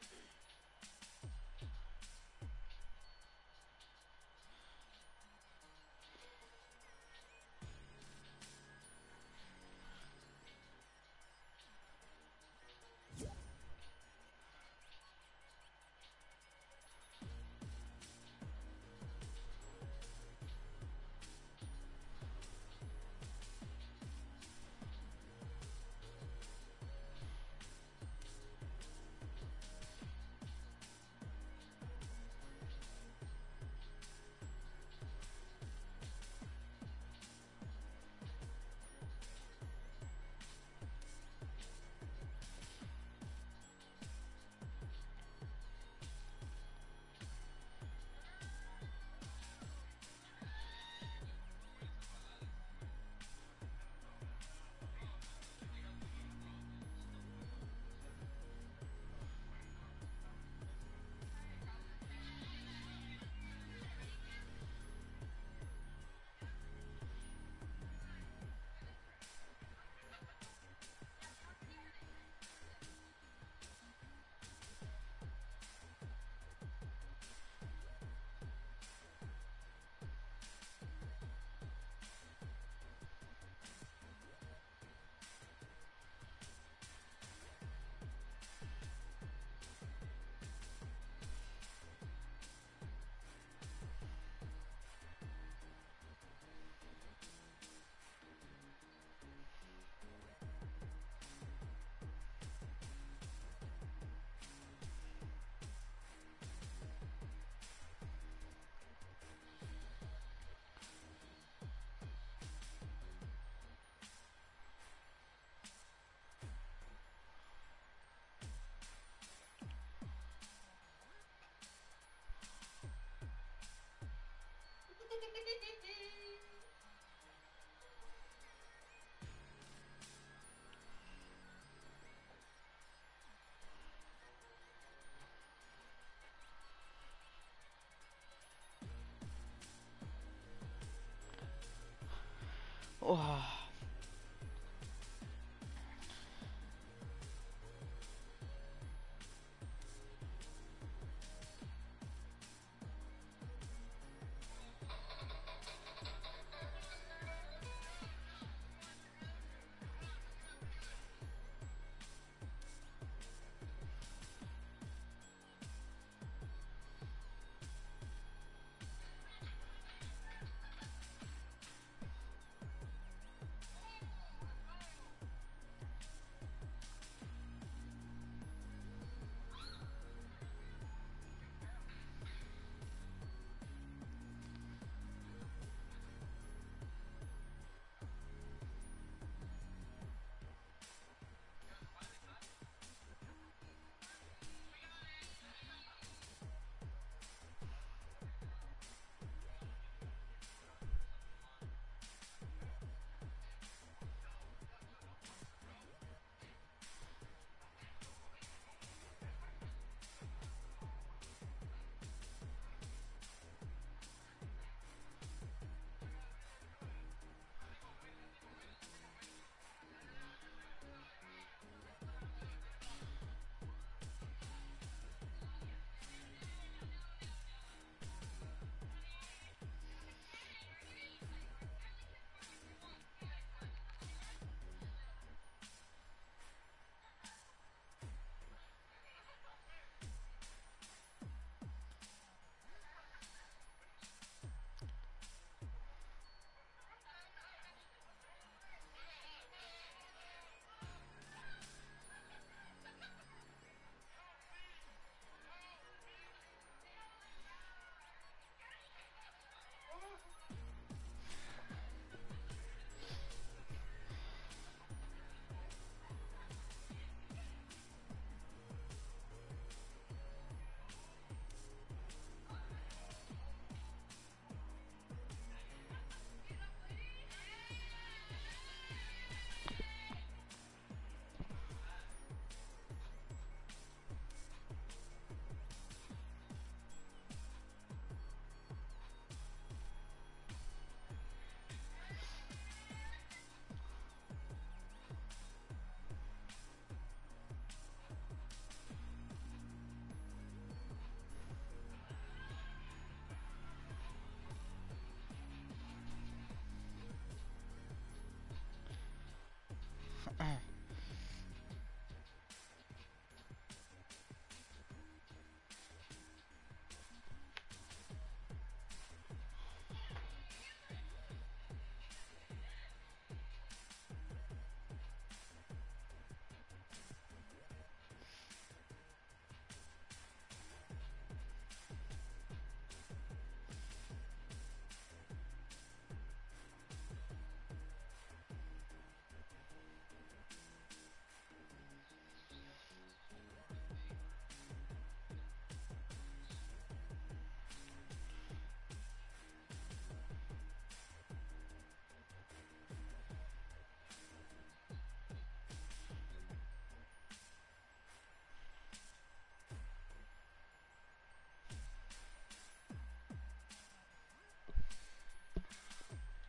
Oh.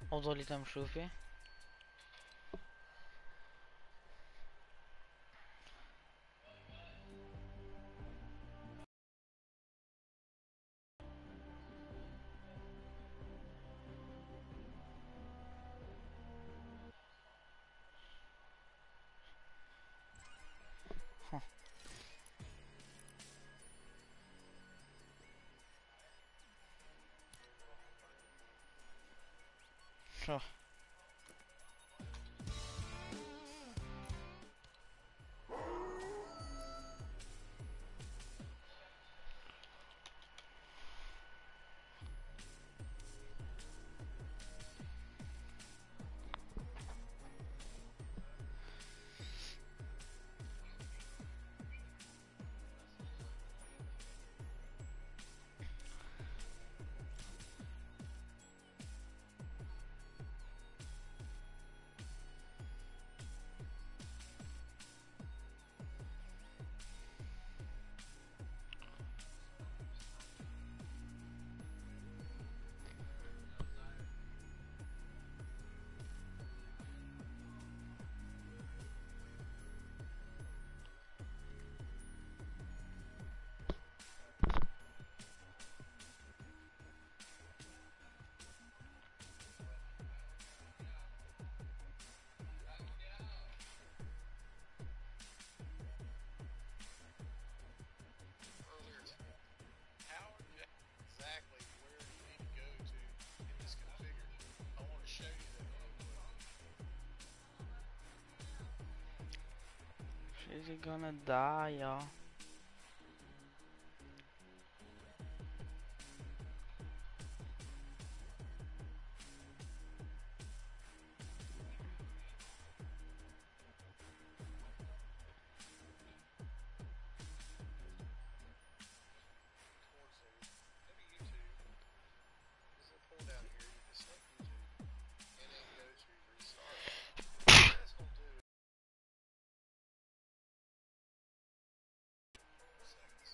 افضل تم شوفي. شو How exactly where you need to go to get this configured? I want to show you that. She's gonna die, y'all. Towards the maybe YouTube. There's a pull down here. You just select YouTube and then go to restart. What that's gonna do is seconds.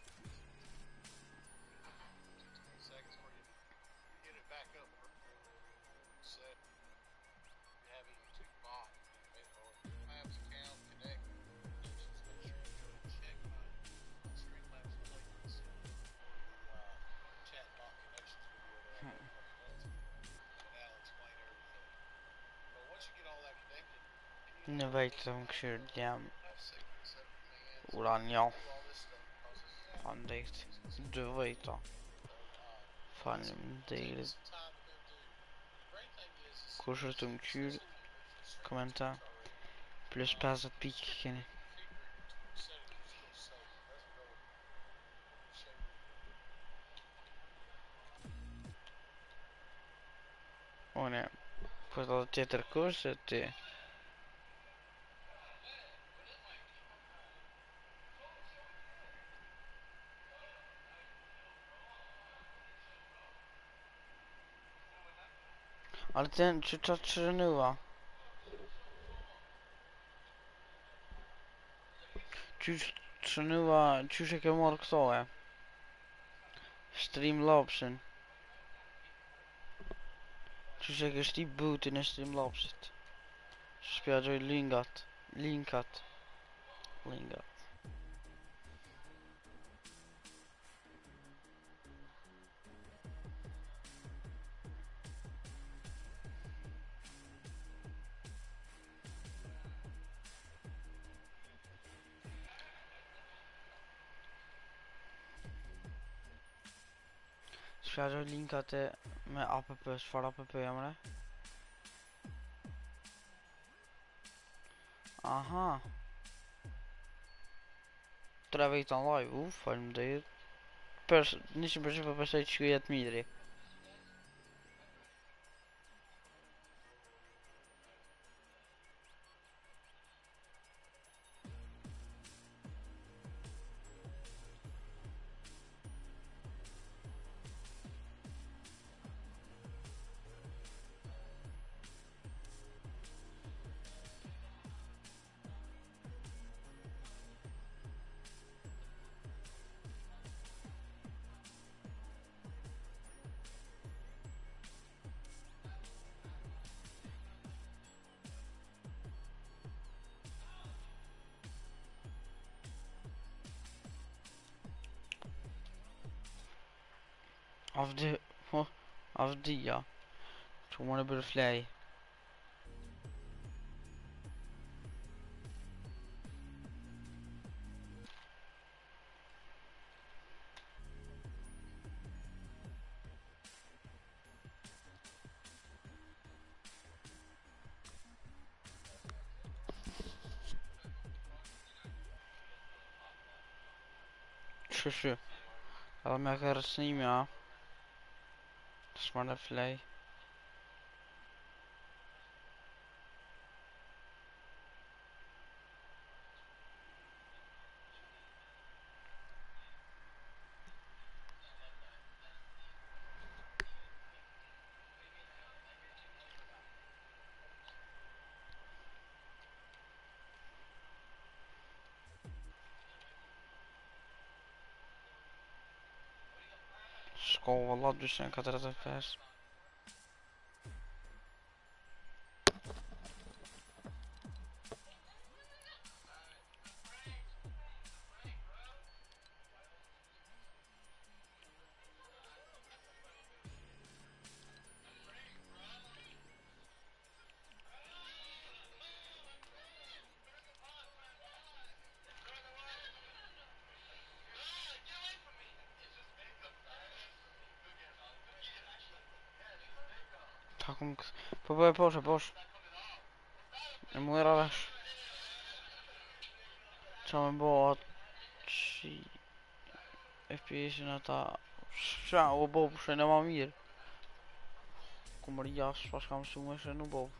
fifteen seconds where you get it back up. Set. You have a YouTube bot. Or Labs account connect. Just make sure you go and check my Streamlabs plugins or the uh, chat bot connections video that I made a couple months ago. And that'll explain everything. But once you get all that connected, and you Nu vet de kör jam have sync set everything in. ulan ja. Do all this stuff because Fan det. Du vet det. Fan det är some time to go do. The great thing is, is kurser som kör kommentar plus passat piken. Och nej. På att det är kurset det. Ale ten czy to trzynuła? Czy trzynuła, czy się kemor kto je? Streamlabsen. Czy się jakiś typ booty na Streamlabset? Spjadaj linkat. Linkat. Linkat. Spjadaj linkat med app för app gör det. Aha. Trebuie în live, uf, film de pers nici nu percepe pe site și iet midri. Of de... Oh, of die, ja. Toen worden we de vlei. Shushu. Ale mnie teraz nie miał. To jest maar vlei. School والله dus ik had er het vast. Tak kom ik. Probeer boos, boos. En moet er alles. Zou mijn boot. F P S na tá. Já o bobo ainda vai vir. Com Marias, faz como se um no bobo.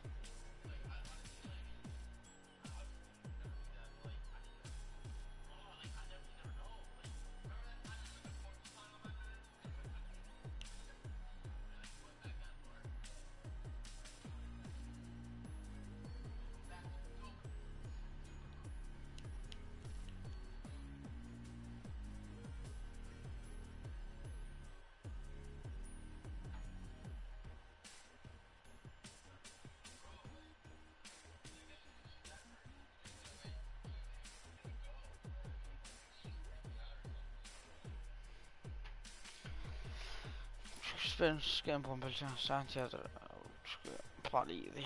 Spend scam på en belgian Santiago. Palidi.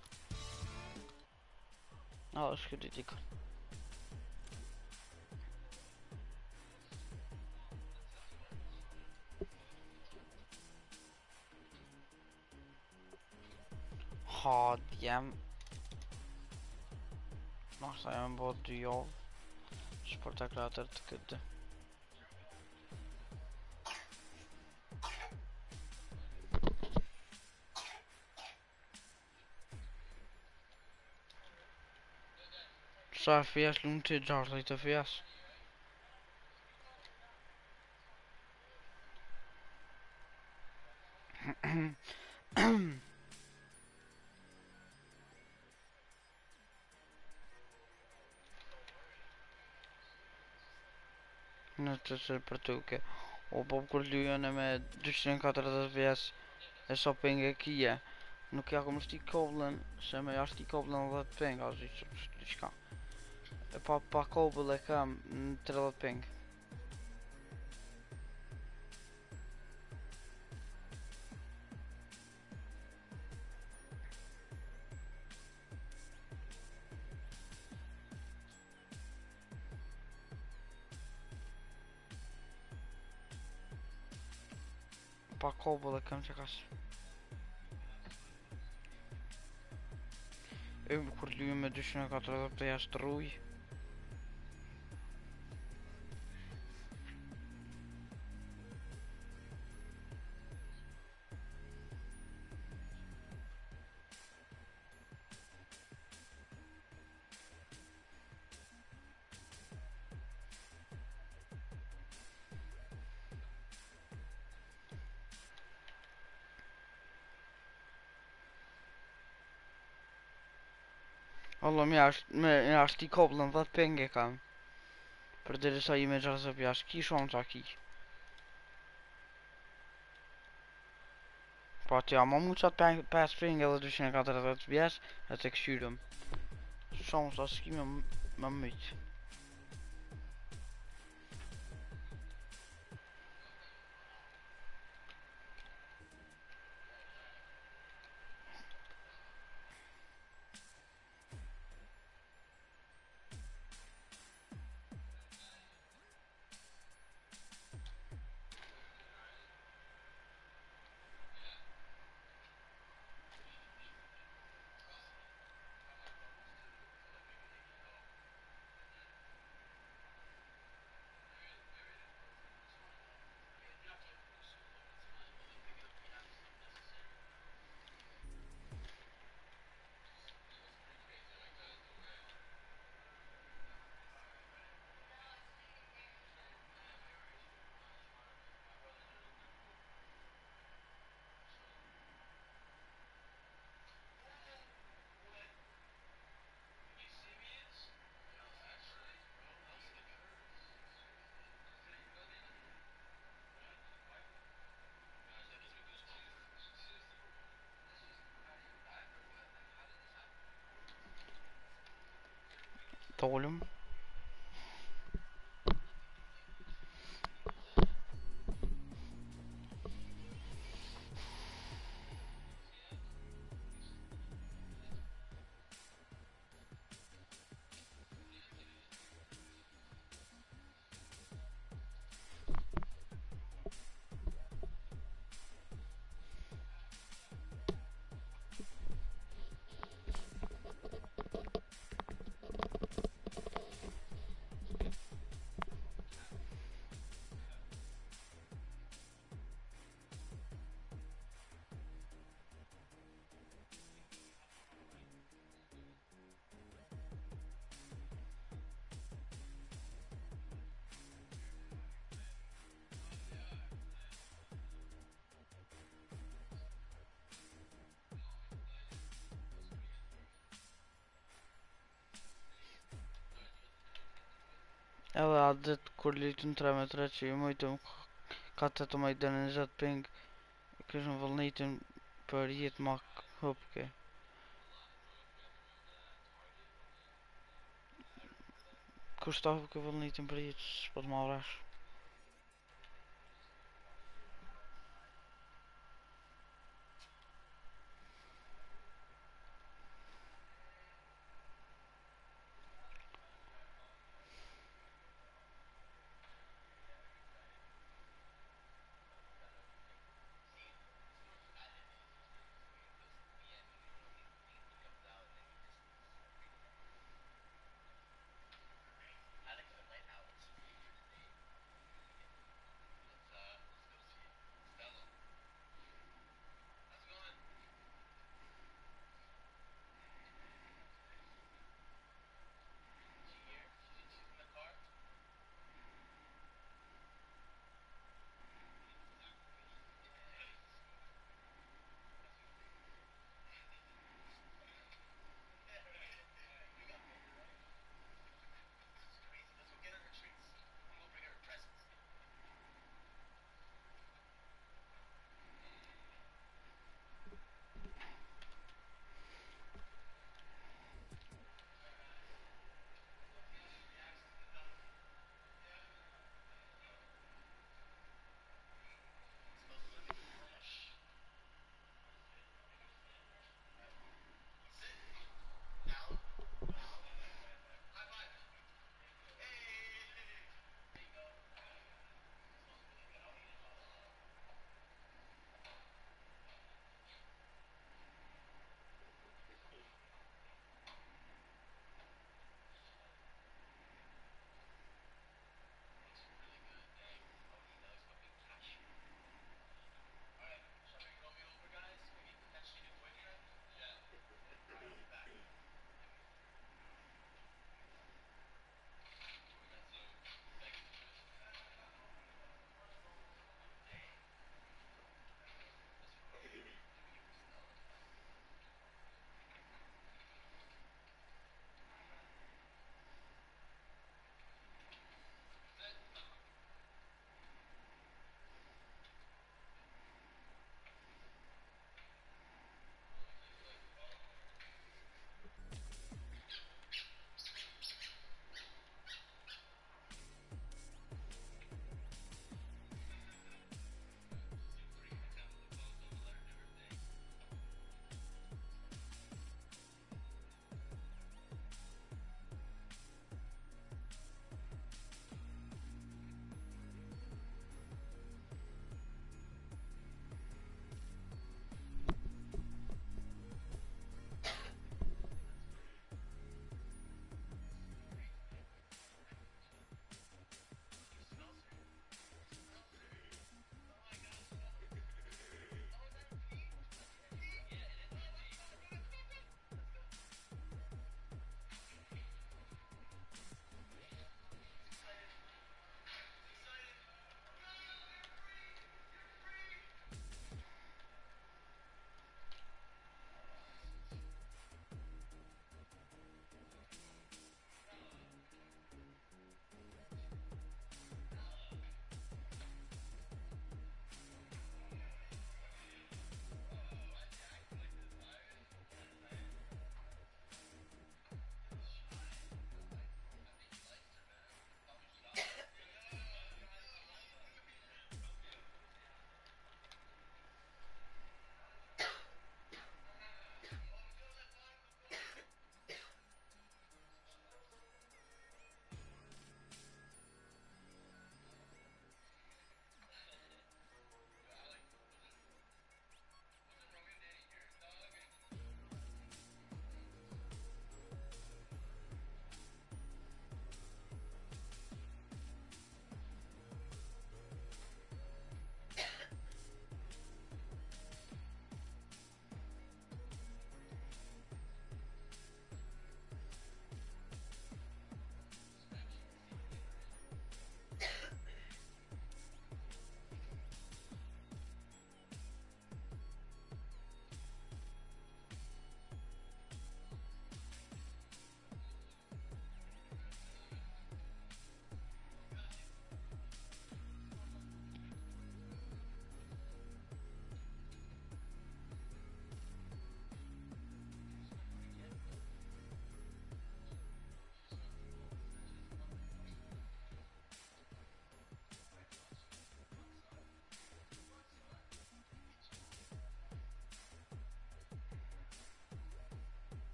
Ja, det skulle det ikke. Hard hjem. Nå sa jeg både jobb. Sportaklater til kudde. Så F P S lun til George lite F P S. Net is het partuke. Op op kulturen met duizend F P S. Is op in Kia. Nu kan ik hem die koppelen. Zeg maar als die koppelen wat ping als iets dus kan. Pa pa koppelen kan terwijl het ping. Pa koppelen kan je gas. Even kulturen met duizend F P S troei. Oğlum ya, ya die koppelen wat ping ik aan. Per dit is al je met zoals op ja ski soms aki. Pat ja, maar moet dat pas pingen dus ik had er het yes, dat ik stuur hem. Soms als ski me maar moet. Tolum. Ela عدت كلية ترامترات moitom kattet om ik dan in zat pink. Ik is een wel niet een period mak hopke. Koestaf ik wel niet een period wat maar was.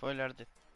Foi ler dit.